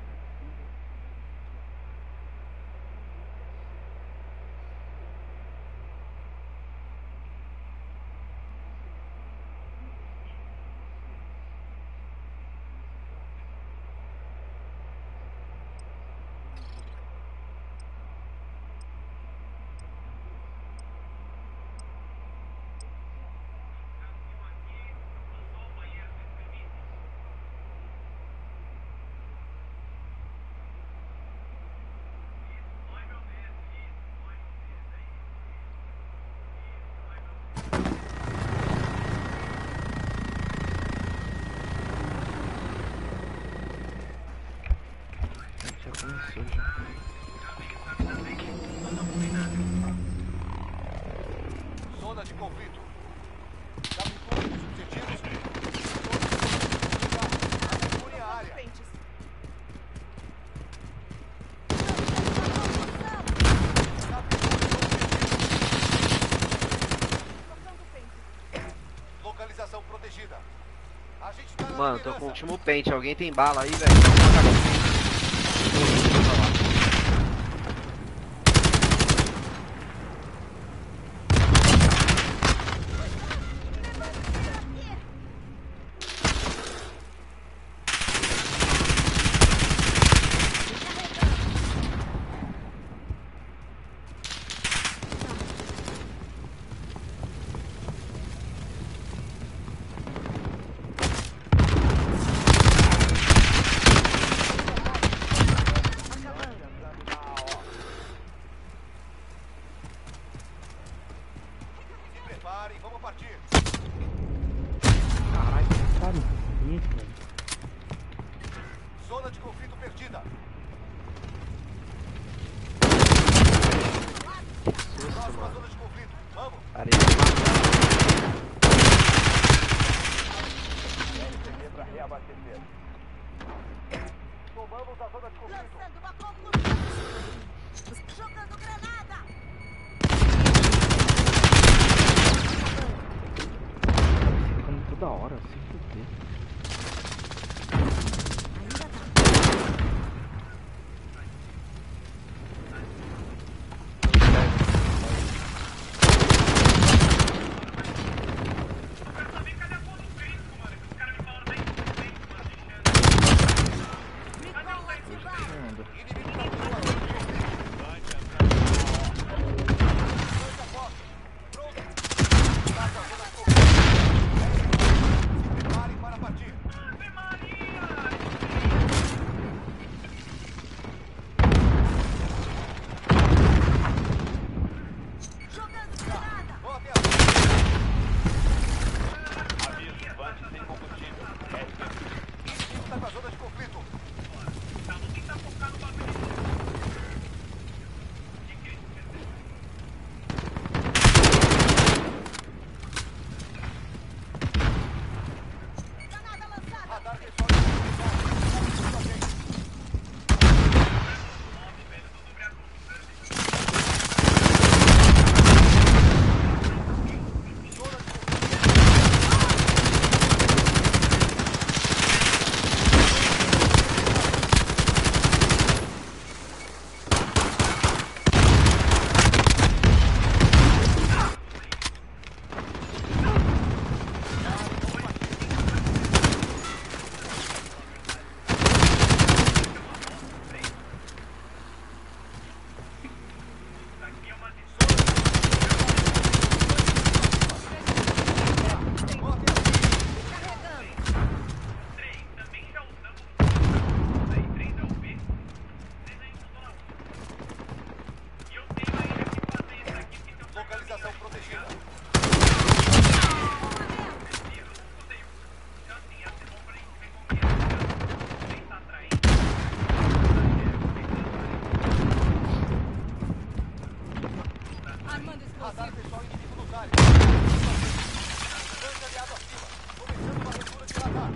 [SPEAKER 2] Já começou já.
[SPEAKER 6] Zona de conflito. Capture os objetivos. Capture a área. Localização protegida. A gente tá na
[SPEAKER 5] Mano, tô
[SPEAKER 6] liderança.
[SPEAKER 5] com o último pente. Alguém tem bala aí, velho?
[SPEAKER 6] protegida. Radar pessoal inimigo nos ares. Grande aliado acima. Começando uma leitura de radar.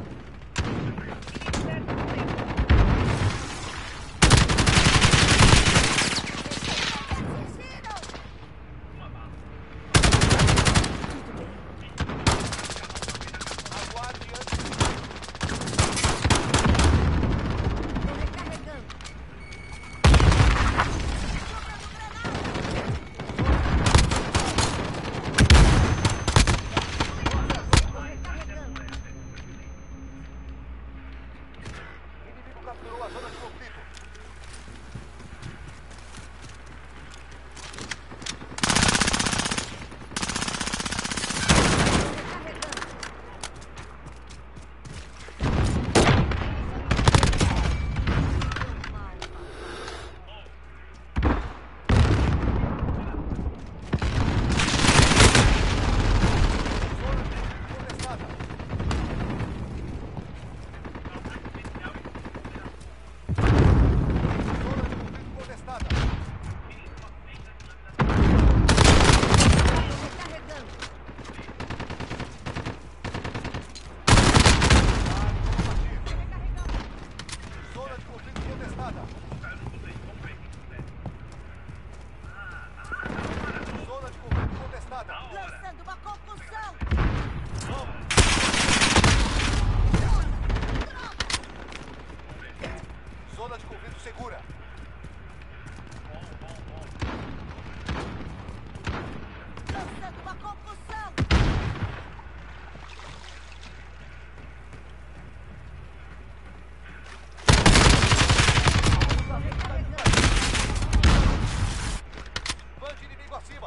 [SPEAKER 6] Capturou a zona de conflito.
[SPEAKER 7] Lançando uma concussão!
[SPEAKER 6] Zona de conflito segura.
[SPEAKER 7] Lançando uma concussão!
[SPEAKER 6] Bande inimigo acima.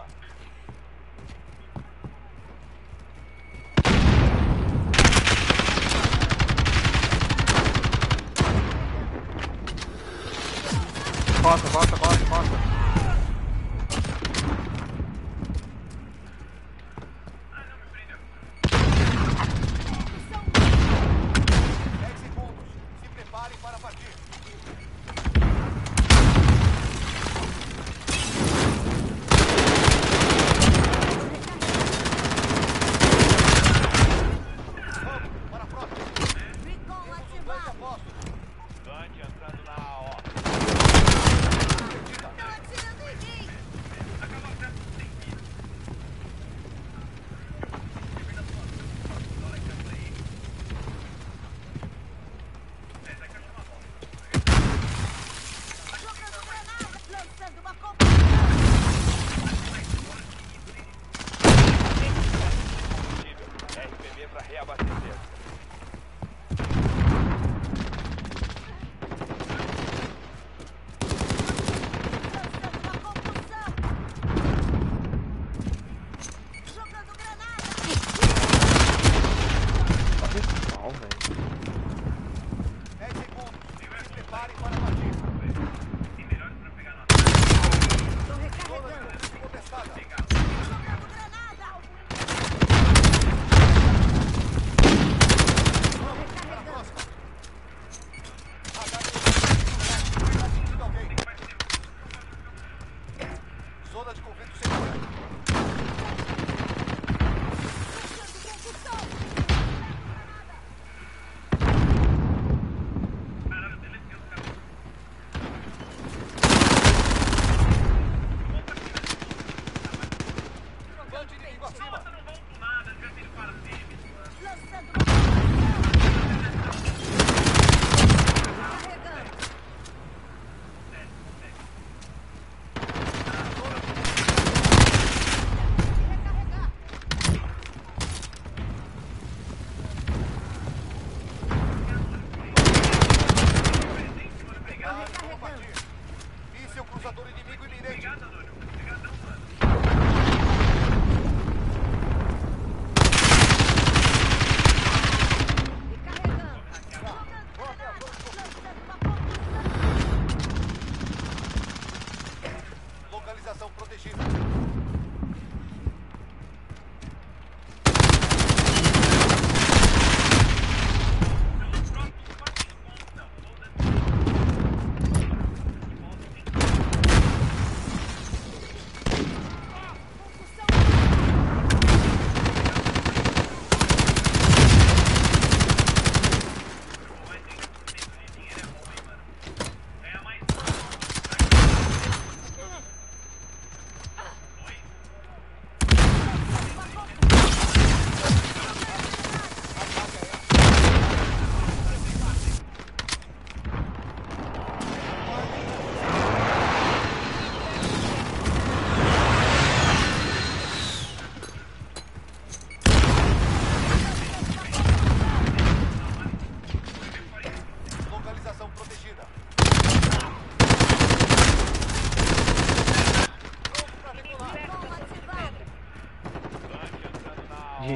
[SPEAKER 3] Costa, costa, costa, costa.
[SPEAKER 6] dez segundos. Se preparem para partir. Vamos, para a próxima.
[SPEAKER 7] Recon ativado!
[SPEAKER 6] Apóstolo.
[SPEAKER 11] Band entrando na A O.
[SPEAKER 6] Perdida.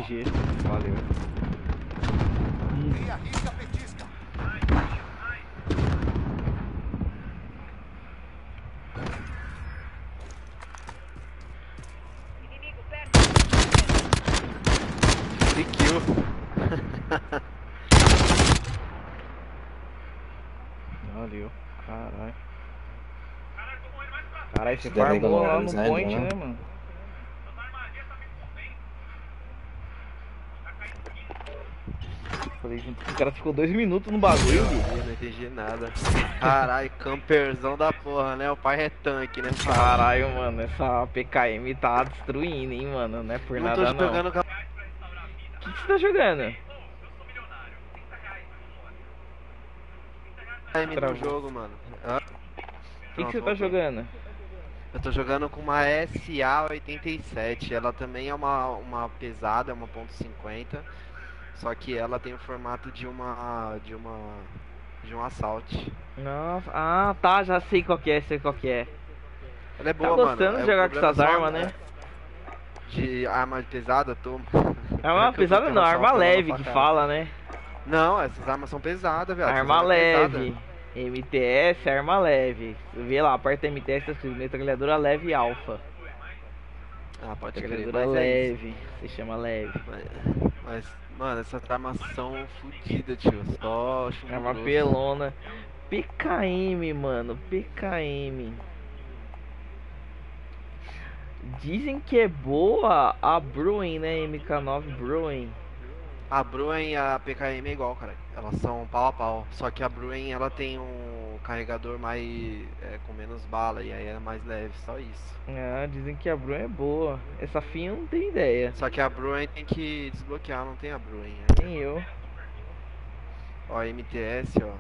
[SPEAKER 2] G. Valeu.
[SPEAKER 6] Quem arrisca, petisca.
[SPEAKER 5] Que kill.
[SPEAKER 2] Valeu. Caralho. Caralho, você
[SPEAKER 1] Deve
[SPEAKER 2] farmou
[SPEAKER 1] dar
[SPEAKER 2] lá
[SPEAKER 1] uma
[SPEAKER 2] no
[SPEAKER 1] amizade,
[SPEAKER 2] point,
[SPEAKER 1] né?
[SPEAKER 2] né, mano? Falei junto com o cara, ficou dois minutos no bagulho, bicho.
[SPEAKER 5] Eu não entendi nada. Caralho, camperzão da porra, né? O pai é tanque, né?
[SPEAKER 2] Caralho, mano, essa P K M tá destruindo, hein, mano. Não é por
[SPEAKER 5] Não
[SPEAKER 2] nada
[SPEAKER 5] tô
[SPEAKER 2] não.
[SPEAKER 5] jogando com a...
[SPEAKER 2] O que, que você tá jogando?
[SPEAKER 5] time no
[SPEAKER 2] Travou.
[SPEAKER 5] jogo, mano. Hã?
[SPEAKER 2] O que, que
[SPEAKER 5] Pronto,
[SPEAKER 2] você tá
[SPEAKER 5] voltou.
[SPEAKER 2] jogando?
[SPEAKER 5] Eu tô jogando com uma S A oitenta e sete. Ela também é uma, uma pesada, é uma ponto cinquenta. Só que ela tem o formato de uma. de uma. de um assault.
[SPEAKER 2] Nossa, ah, tá, já sei qual que é, sei qual que é.
[SPEAKER 5] Ela é
[SPEAKER 2] Tá
[SPEAKER 5] boa,
[SPEAKER 2] gostando
[SPEAKER 5] mano.
[SPEAKER 2] de
[SPEAKER 5] É, o
[SPEAKER 2] jogar com
[SPEAKER 5] problema
[SPEAKER 2] essas
[SPEAKER 5] só
[SPEAKER 2] armas, né?
[SPEAKER 5] De arma pesada, tô.
[SPEAKER 2] É uma pesada não, arma leve que fala, né?
[SPEAKER 5] Não, essas armas são pesadas, velho. Essas
[SPEAKER 2] Arma
[SPEAKER 5] armas é
[SPEAKER 2] leve.
[SPEAKER 5] pesada.
[SPEAKER 2] M T S, arma leve. Vê lá, aperta M T S, metralhadora leve alfa.
[SPEAKER 5] Ah, pode crer,
[SPEAKER 2] Metralhadora
[SPEAKER 5] mas é isso.
[SPEAKER 2] leve, se chama leve.
[SPEAKER 5] Mas, mas, mano, essas armas são fodidas, tio. Só chumbo
[SPEAKER 2] Arma
[SPEAKER 5] grosso.
[SPEAKER 2] pelona. P K M, mano, P K M. Dizem que é boa a Bruen, né? M K nove Bruen.
[SPEAKER 5] A Bruen e a P K M é igual, cara. Elas são pau a pau. Só que a Bruen ela tem um carregador mais é, com menos bala e aí é mais leve, só isso.
[SPEAKER 2] Ah, dizem que a Bruen é boa. Essa fim eu não tenho ideia.
[SPEAKER 5] Só que a Bruen tem que desbloquear, não tem a Bruen. Né?
[SPEAKER 2] Nem eu.
[SPEAKER 5] Ó, M T S, ó.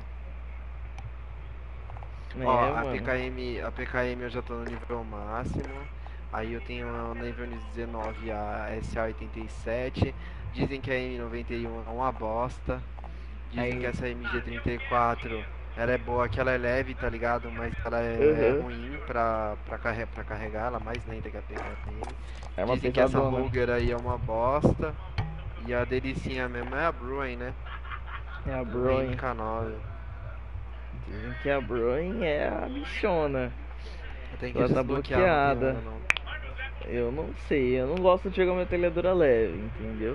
[SPEAKER 2] É,
[SPEAKER 5] Ó, a
[SPEAKER 2] mano.
[SPEAKER 5] P K M, a P K M eu já tô no nível máximo. Aí eu tenho no nível dezenove a S A oitenta e sete. Dizem que a M noventa e um é uma bosta. Dizem
[SPEAKER 2] Aí.
[SPEAKER 5] que essa M G trinta e quatro ela é boa, que ela é leve, tá ligado? Mas ela é, é
[SPEAKER 2] Uhum.
[SPEAKER 5] ruim pra, pra, carre pra carregar, ela é mais lenta que a P K M.
[SPEAKER 2] É uma
[SPEAKER 5] Dizem que essa
[SPEAKER 2] pesadona.
[SPEAKER 5] Ruger aí é uma bosta. E a delicinha mesmo é a Bruen, né?
[SPEAKER 2] É a Bruen.
[SPEAKER 5] M K nove.
[SPEAKER 2] Dizem que a Bruen é a bichona.
[SPEAKER 5] Eu tenho que
[SPEAKER 2] Ela tá
[SPEAKER 5] desbloquear, não
[SPEAKER 2] bloqueada.
[SPEAKER 5] tem uma, não.
[SPEAKER 2] Eu não sei, eu não gosto de jogar metralhadora leve, entendeu?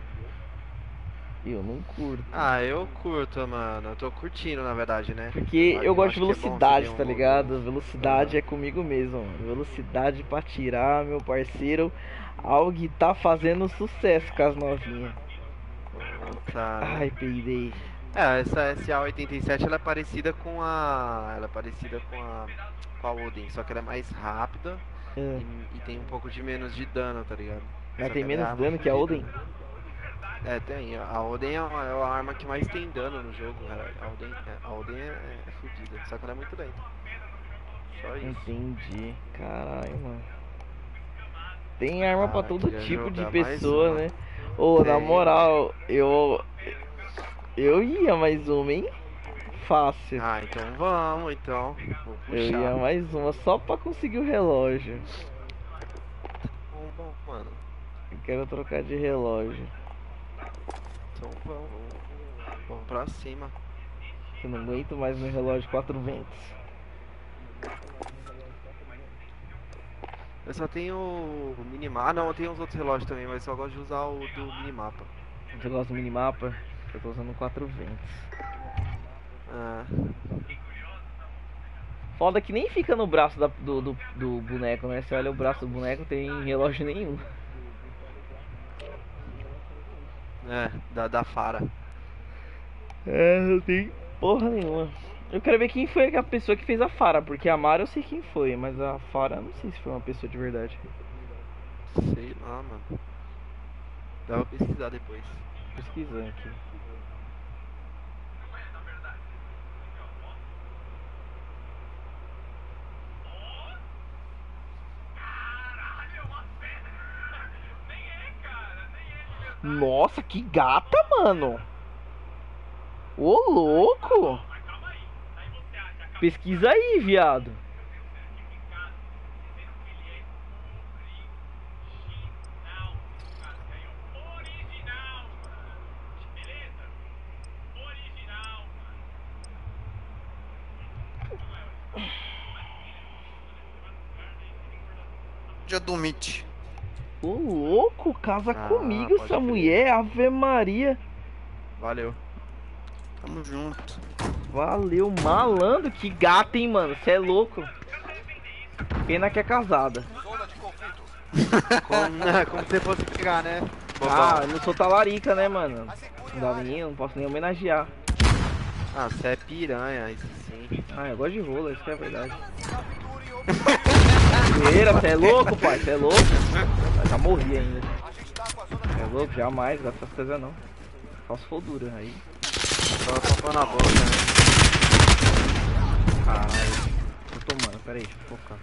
[SPEAKER 2] Eu não curto.
[SPEAKER 5] Ah, eu curto, mano. Eu tô curtindo, na verdade, né?
[SPEAKER 2] Porque eu gosto de
[SPEAKER 5] acho que é bom
[SPEAKER 2] velocidade,
[SPEAKER 5] você ter
[SPEAKER 2] tá
[SPEAKER 5] um-
[SPEAKER 2] ligado? Velocidade é comigo mesmo, mano. Velocidade pra tirar, meu parceiro. Algo tá fazendo sucesso com as novinhas.
[SPEAKER 5] Tá.
[SPEAKER 2] Ai, peidei.
[SPEAKER 5] É, essa S A oitenta e sete ela é parecida com a. Ela é parecida com a. Com a Odin, só que ela é mais rápida
[SPEAKER 2] É.
[SPEAKER 5] e, e tem um pouco de menos de dano, tá ligado?
[SPEAKER 2] Ela
[SPEAKER 5] Só
[SPEAKER 2] tem
[SPEAKER 5] que
[SPEAKER 2] menos
[SPEAKER 5] é arma
[SPEAKER 2] dano que a
[SPEAKER 5] fodida.
[SPEAKER 2] Odin?
[SPEAKER 5] É, tem. A Odin é, uma, é a arma que mais tem dano no jogo, cara. A Odin, é, a Odin é, é fodida, só que ela é muito lenta. Só isso.
[SPEAKER 2] Entendi. Caralho, mano. Tem arma
[SPEAKER 5] Ah,
[SPEAKER 2] pra todo
[SPEAKER 5] queria
[SPEAKER 2] tipo de
[SPEAKER 5] jogar mais
[SPEAKER 2] pessoa,
[SPEAKER 5] uma.
[SPEAKER 2] né? Ô, na
[SPEAKER 5] Tem,
[SPEAKER 2] moral, eu. Eu ia mais uma, hein? Fácil.
[SPEAKER 5] Ah, então vamos, então. Vou
[SPEAKER 2] Eu ia
[SPEAKER 5] puxar.
[SPEAKER 2] mais uma só pra conseguir o relógio.
[SPEAKER 5] Bom, bom, mano.
[SPEAKER 2] Eu quero trocar de relógio.
[SPEAKER 5] Então vamos, vamos, vamos pra cima.
[SPEAKER 2] Eu não aguento mais meu relógio quatro ventos.
[SPEAKER 5] Eu só tenho o minimapa. Ah, não, eu tenho os outros relógios também, mas só gosto de usar o do minimapa.
[SPEAKER 2] Você gosta do minimapa? Eu tô usando quatro ventos.
[SPEAKER 5] Ah,
[SPEAKER 2] Foda que nem fica no braço da- do, do, do boneco, né? Você olha o braço do boneco, tem relógio nenhum.
[SPEAKER 5] é, da, da Fara.
[SPEAKER 2] É, não tem porra nenhuma. Eu quero ver quem foi a pessoa que fez a Fara, porque a Mara eu sei quem foi, mas a Fara eu não sei se foi uma pessoa de verdade.
[SPEAKER 5] Sei lá, mano. Dá pra pesquisar depois.
[SPEAKER 2] Pesquisando aqui. Nossa, que gata, mano! Ô, louco! Pesquisa aí, viado.
[SPEAKER 12] Dia do Meet.
[SPEAKER 2] Ô louco, casa
[SPEAKER 5] Ah,
[SPEAKER 2] comigo
[SPEAKER 5] pode
[SPEAKER 2] essa
[SPEAKER 5] crer.
[SPEAKER 2] mulher, Ave Maria.
[SPEAKER 5] Valeu.
[SPEAKER 12] Tamo junto.
[SPEAKER 2] Valeu, malandro, que gata, hein, mano. Cê é louco. Pena que é casada.
[SPEAKER 5] Como, né, como se fosse pegar, né?
[SPEAKER 2] Ah, eu não sou talarica, né, mano? Não dá nem, não posso nem homenagear.
[SPEAKER 5] Ah, você é piranha, isso sim.
[SPEAKER 2] Ah, eu gosto de rola, isso que é verdade. Zoeira, você é louco, pai, você é louco. Eu já morri ainda. Você é louco, jamais, gasta essas coisas não. Faço foldura aí.
[SPEAKER 5] Só tocou na boca, né?
[SPEAKER 2] Caralho. Tô tomando, pera aí, deixa eu focar.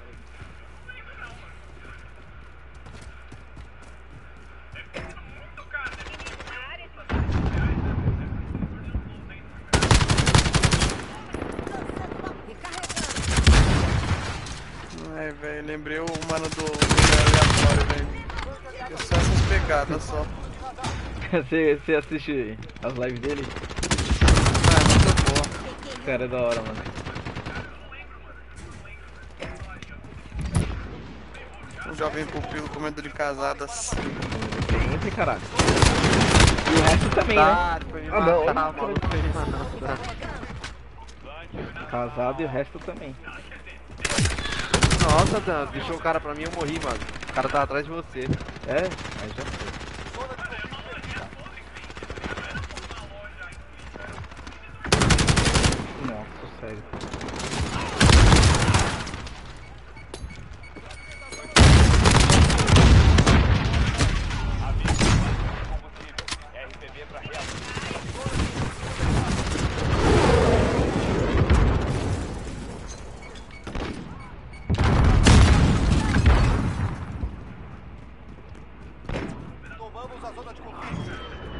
[SPEAKER 12] Ai, velho, lembrei o mano do, do aleatório, velho. Eu só essas pegadas só.
[SPEAKER 2] Você, você assiste as lives dele?
[SPEAKER 12] Ah, é muito boa.
[SPEAKER 2] Esse cara é da hora, mano.
[SPEAKER 12] Um jovem pupilo comendo de casadas.
[SPEAKER 2] Sempre, caralho. E o resto também,
[SPEAKER 5] Tá,
[SPEAKER 2] né?
[SPEAKER 5] foi me
[SPEAKER 2] Ah, não,
[SPEAKER 5] matar,
[SPEAKER 2] olha
[SPEAKER 5] maluco, foi me matar.
[SPEAKER 2] Casado e o resto também.
[SPEAKER 5] Nossa, Dan, deixou o cara pra mim, eu morri, mano. O cara tá atrás de você.
[SPEAKER 2] É? Aí já foi. Nossa, sério.
[SPEAKER 11] R P B pra reação.
[SPEAKER 6] Tomamos a zona de conflito.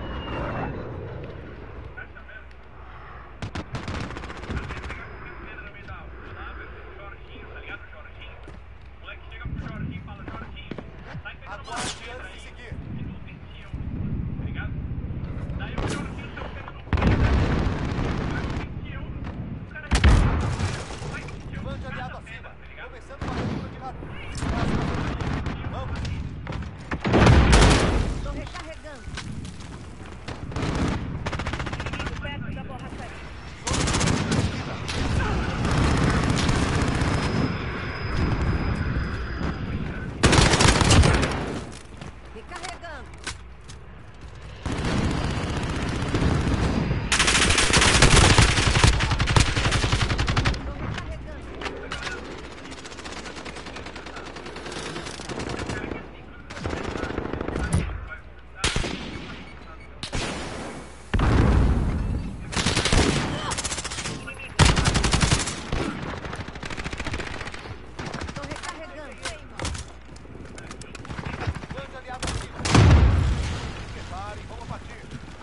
[SPEAKER 6] Aguarde antes de seguir. Mande aliado acima. Começando uma abertura de lado. Vamos.
[SPEAKER 7] Tô recarregando. Perto da borracharia. Recarregando. Tô recarregando. Tô recarregando.
[SPEAKER 6] Mande aliado acima. Prepare, vamos partir.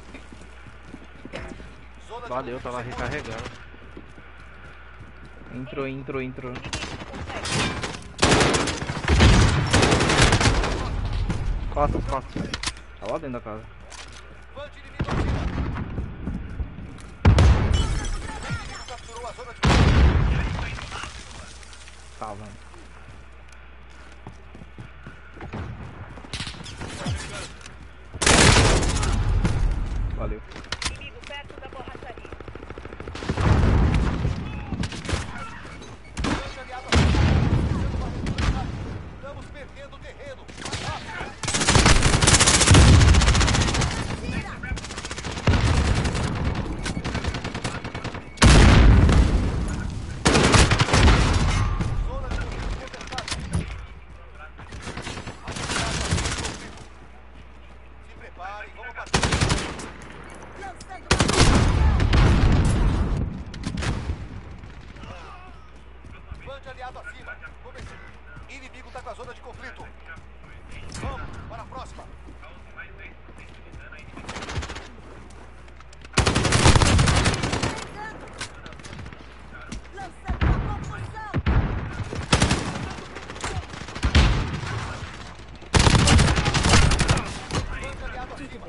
[SPEAKER 6] Zona de
[SPEAKER 5] Valeu,
[SPEAKER 6] conflito
[SPEAKER 5] tava
[SPEAKER 6] segura.
[SPEAKER 5] recarregando.
[SPEAKER 2] Entrou, entrou, entrou.
[SPEAKER 5] Costas, costas.
[SPEAKER 2] Tá lá dentro da casa.
[SPEAKER 6] Mande inimigo acima. Inimigo capturou a zona de conflito.
[SPEAKER 2] Tá, mano. Valeu.
[SPEAKER 7] Inimigo perto da borracharia.
[SPEAKER 6] Mande aliado acima. Começando uma abertura de lado. Estamos perdendo terreno. Zona de conflito contestada. Se preparem, vamos partir.
[SPEAKER 7] Lançando uma
[SPEAKER 6] Mande aliado acima. Comece. Inimigo tá com a zona de conflito. Vamos, para a próxima.
[SPEAKER 7] lançando uma confusão.
[SPEAKER 6] Mande aliado acima.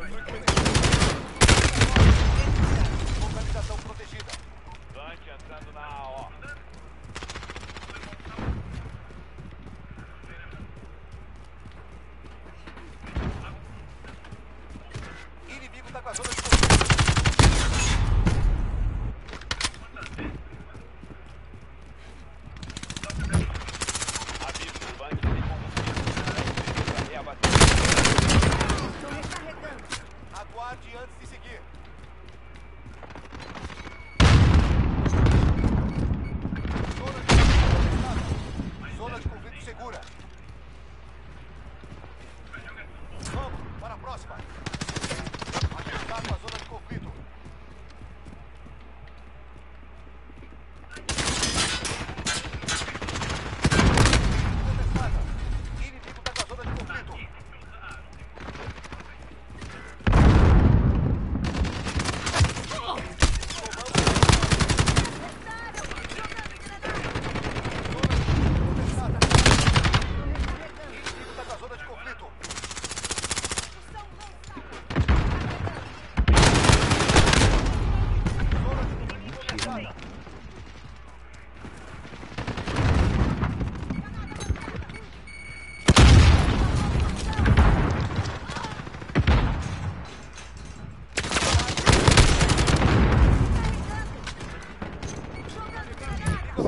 [SPEAKER 6] Localização protegida.
[SPEAKER 11] Lante entrando na A O.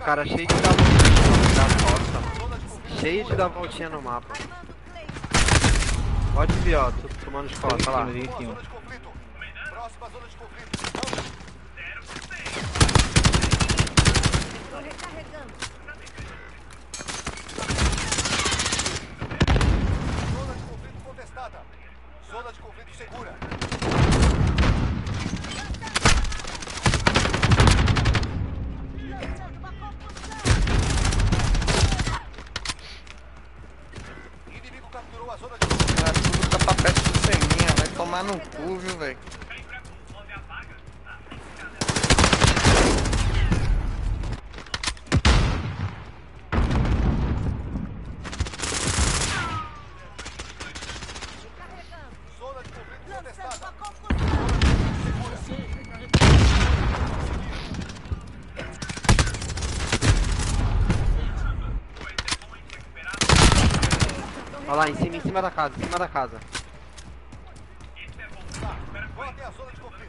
[SPEAKER 5] cara cheio de dar voltinha da costa. Cheio de dar voltinha no mapa. Pode vir, ó, tô tomando de costa, olha lá.
[SPEAKER 2] Em cima.
[SPEAKER 6] Próxima zona de conflito.
[SPEAKER 7] Estou recarregando.
[SPEAKER 6] Zona de conflito contestada. Zona de conflito segura.
[SPEAKER 7] Lançando uma confusão.
[SPEAKER 6] Inimigo capturou a zona de conflito.
[SPEAKER 12] Ah, tudo tá pra perto do seminha, vai tomar no cu, viu, velho?
[SPEAKER 6] Zona de conflito
[SPEAKER 7] Lançando
[SPEAKER 6] contestada.
[SPEAKER 7] uma confusão.
[SPEAKER 5] Olha lá, em cima, em cima da casa, em cima da casa.
[SPEAKER 6] Voltem à zona de conflito.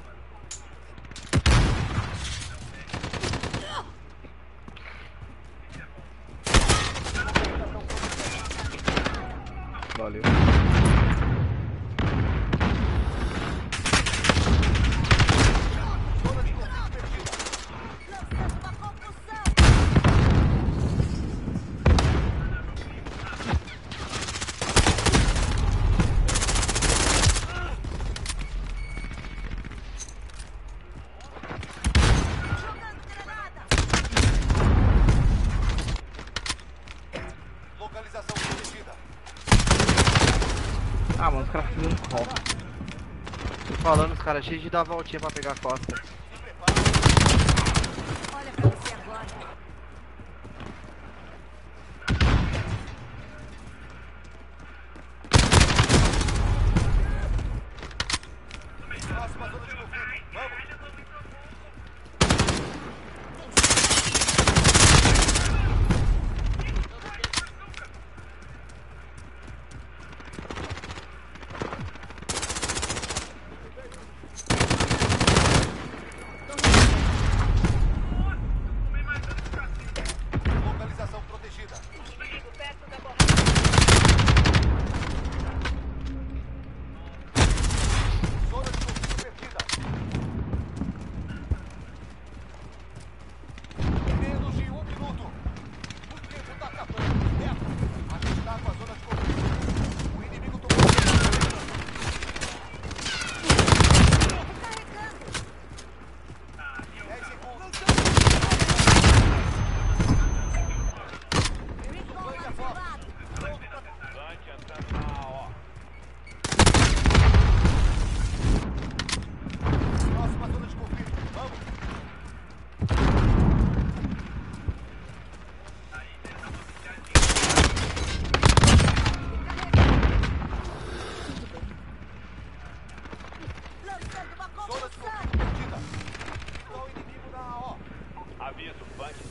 [SPEAKER 2] Valeu.
[SPEAKER 6] Zona de conflito perdida.
[SPEAKER 7] Lançando uma confusão. Jogando granada.
[SPEAKER 6] Localização protegida.
[SPEAKER 2] Ah, mano, os caras fazendo call.
[SPEAKER 5] Tô falando, os caras cheios de dar voltinha pra pegar a costa.
[SPEAKER 7] Olha pra você agora.
[SPEAKER 6] Próxima zona de conflito. Vamos. Localização protegida. Zona de conflito perdida. Menos de um minuto. O tempo tá acabando. Certo? A gente tá com a zona de conflito. O inimigo tomou. dez segundos. Ganha a foto.
[SPEAKER 11] Lante entrando na A O.
[SPEAKER 6] Próxima zona de conflito. Vamos.
[SPEAKER 7] Lançando uma
[SPEAKER 6] Zona de
[SPEAKER 7] confusão.
[SPEAKER 6] conflito perdida. Qual o inimigo na A O?
[SPEAKER 11] Aviso, punch.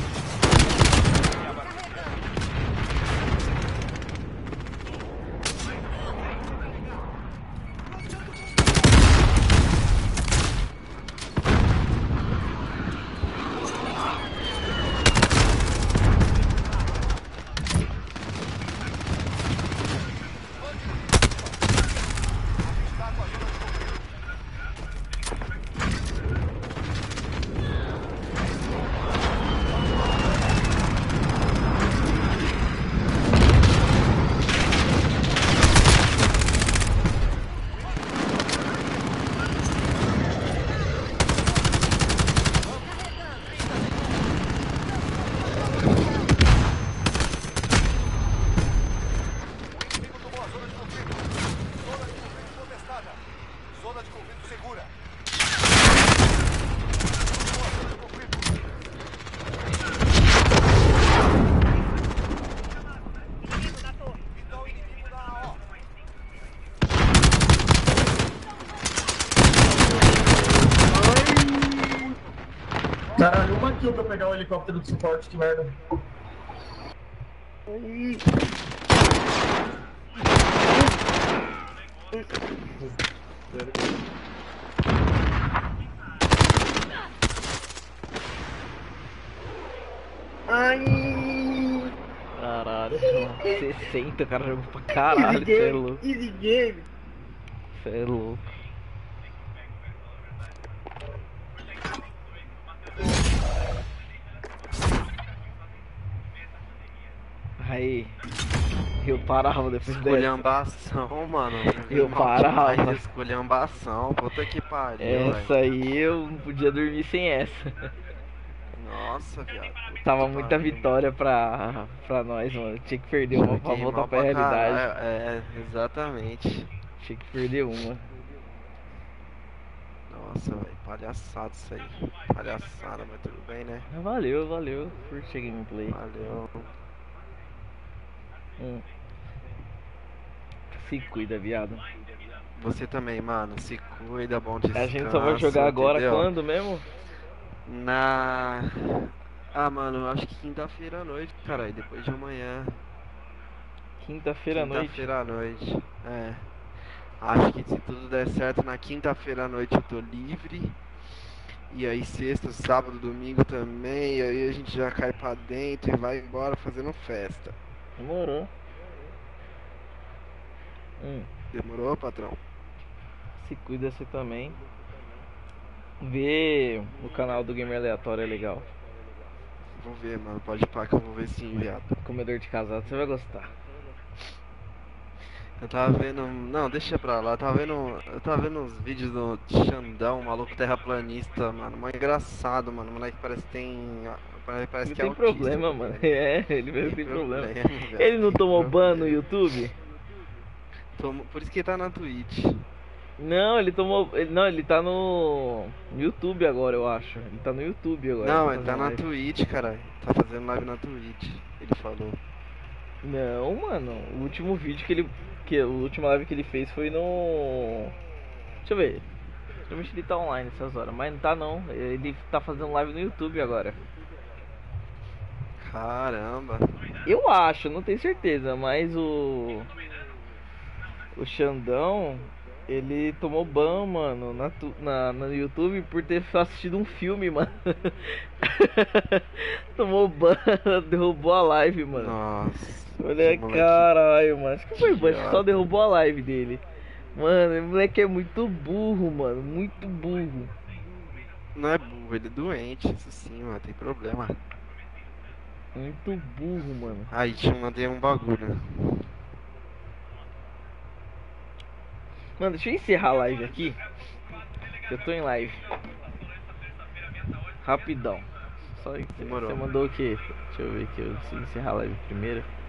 [SPEAKER 11] Está com a zona de conflito. O inimigo tomou a zona de conflito. Zona de conflito contestada. Zona de conflito segura. Tomou a zona de conflito. Então o inimigo na A O.
[SPEAKER 13] Caralho, uma kill pra pegar o helicóptero de suporte, que merda.
[SPEAKER 1] Ai!
[SPEAKER 2] Caralho, sessenta, o cara jogou pra caralho, cê é louco.
[SPEAKER 1] Easy game!
[SPEAKER 2] Cê é louco. Aí, eu parava depois dessa.
[SPEAKER 5] Esculhambação, mano.
[SPEAKER 2] Eu parava.
[SPEAKER 5] Esculhambação, puta que pariu,
[SPEAKER 2] Essa
[SPEAKER 5] velho.
[SPEAKER 2] aí eu não podia dormir sem essa.
[SPEAKER 5] Nossa, viado. puta
[SPEAKER 2] Tava
[SPEAKER 5] que
[SPEAKER 2] muita
[SPEAKER 5] pariu.
[SPEAKER 2] vitória pra, pra nós, mano. Tinha que perder uma pra
[SPEAKER 5] Joguei
[SPEAKER 2] voltar
[SPEAKER 5] mal
[SPEAKER 2] pra realidade.
[SPEAKER 5] caralho, É, exatamente.
[SPEAKER 2] Tinha que perder uma.
[SPEAKER 5] Nossa, velho, palhaçada isso aí. Palhaçada, mas tudo bem, né?
[SPEAKER 2] Valeu, valeu. Curti a gameplay.
[SPEAKER 5] Valeu.
[SPEAKER 2] Hum. Se cuida, viado.
[SPEAKER 5] Você também, mano. Se cuida, bom descanso.
[SPEAKER 2] A gente só vai jogar agora
[SPEAKER 5] entendeu?
[SPEAKER 2] quando mesmo?
[SPEAKER 5] Na. Ah, mano, eu acho que quinta-feira à noite, caralho. Depois de amanhã.
[SPEAKER 2] Quinta-feira à noite.
[SPEAKER 5] Quinta-feira à noite. É. Acho que se tudo der certo, na quinta-feira à noite eu tô livre. E aí sexta, sábado, domingo também. E aí a gente já cai pra dentro e vai embora fazendo festa.
[SPEAKER 2] Demorou. Hum.
[SPEAKER 5] Demorou, patrão?
[SPEAKER 2] Se cuida você também. Vê o canal do Gamer Aleatório, é legal.
[SPEAKER 5] Vou ver, mano. Pode pá que eu vou ver sim, viado.
[SPEAKER 2] Comedor de casado, você vai gostar.
[SPEAKER 5] Eu tava vendo. Não, deixa pra lá. Eu tava vendo. Eu tava vendo uns vídeos do Xandão, um maluco terraplanista, mano. Mó engraçado, mano. O moleque parece que tem. Parece
[SPEAKER 2] Ele
[SPEAKER 5] que é
[SPEAKER 2] tem
[SPEAKER 5] autista,
[SPEAKER 2] problema,
[SPEAKER 5] tá
[SPEAKER 2] mano.
[SPEAKER 5] ligado?
[SPEAKER 2] É, ele mesmo tem problema.
[SPEAKER 5] velho.
[SPEAKER 2] Ele não tomou
[SPEAKER 5] Tem
[SPEAKER 2] ban no
[SPEAKER 5] problema.
[SPEAKER 2] YouTube?
[SPEAKER 5] Tomo- Por isso que ele tá na Twitch.
[SPEAKER 2] Não, ele tomou. Ele, não, ele tá no YouTube agora, eu acho. Ele tá no YouTube agora.
[SPEAKER 5] Não,
[SPEAKER 2] tá
[SPEAKER 5] ele tá
[SPEAKER 2] fazendo
[SPEAKER 5] na
[SPEAKER 2] live.
[SPEAKER 5] Twitch, caralho. Tá fazendo live na Twitch. Ele falou.
[SPEAKER 2] Não, mano. O último vídeo que ele. Que, a última live que ele fez foi no. Deixa eu ver. Provavelmente ele tá online essas horas, mas não tá não. Ele tá fazendo live no YouTube agora.
[SPEAKER 5] Caramba.
[SPEAKER 2] Eu acho, não tenho certeza, mas o. O Xandão, ele tomou ban, mano, na, tu- na, no YouTube por ter assistido um filme, mano. Tomou ban, derrubou a live, mano.
[SPEAKER 5] Nossa.
[SPEAKER 2] Olha,
[SPEAKER 5] que moleque
[SPEAKER 2] caralho, mano. Acho que foi ban, acho que só
[SPEAKER 5] idiota.
[SPEAKER 2] derrubou a live dele. Mano, o moleque é muito burro, mano. Muito burro.
[SPEAKER 5] Não é burro, ele é doente. Isso sim, mano. Tem problema.
[SPEAKER 2] Muito burro, mano.
[SPEAKER 5] Aí, te mandei um bagulho.
[SPEAKER 2] Mano, deixa eu encerrar a live aqui. Eu tô em live. Rapidão. Só que
[SPEAKER 5] Demorou.
[SPEAKER 2] você mandou o quê? Deixa eu ver aqui. Eu preciso encerrar a live primeiro.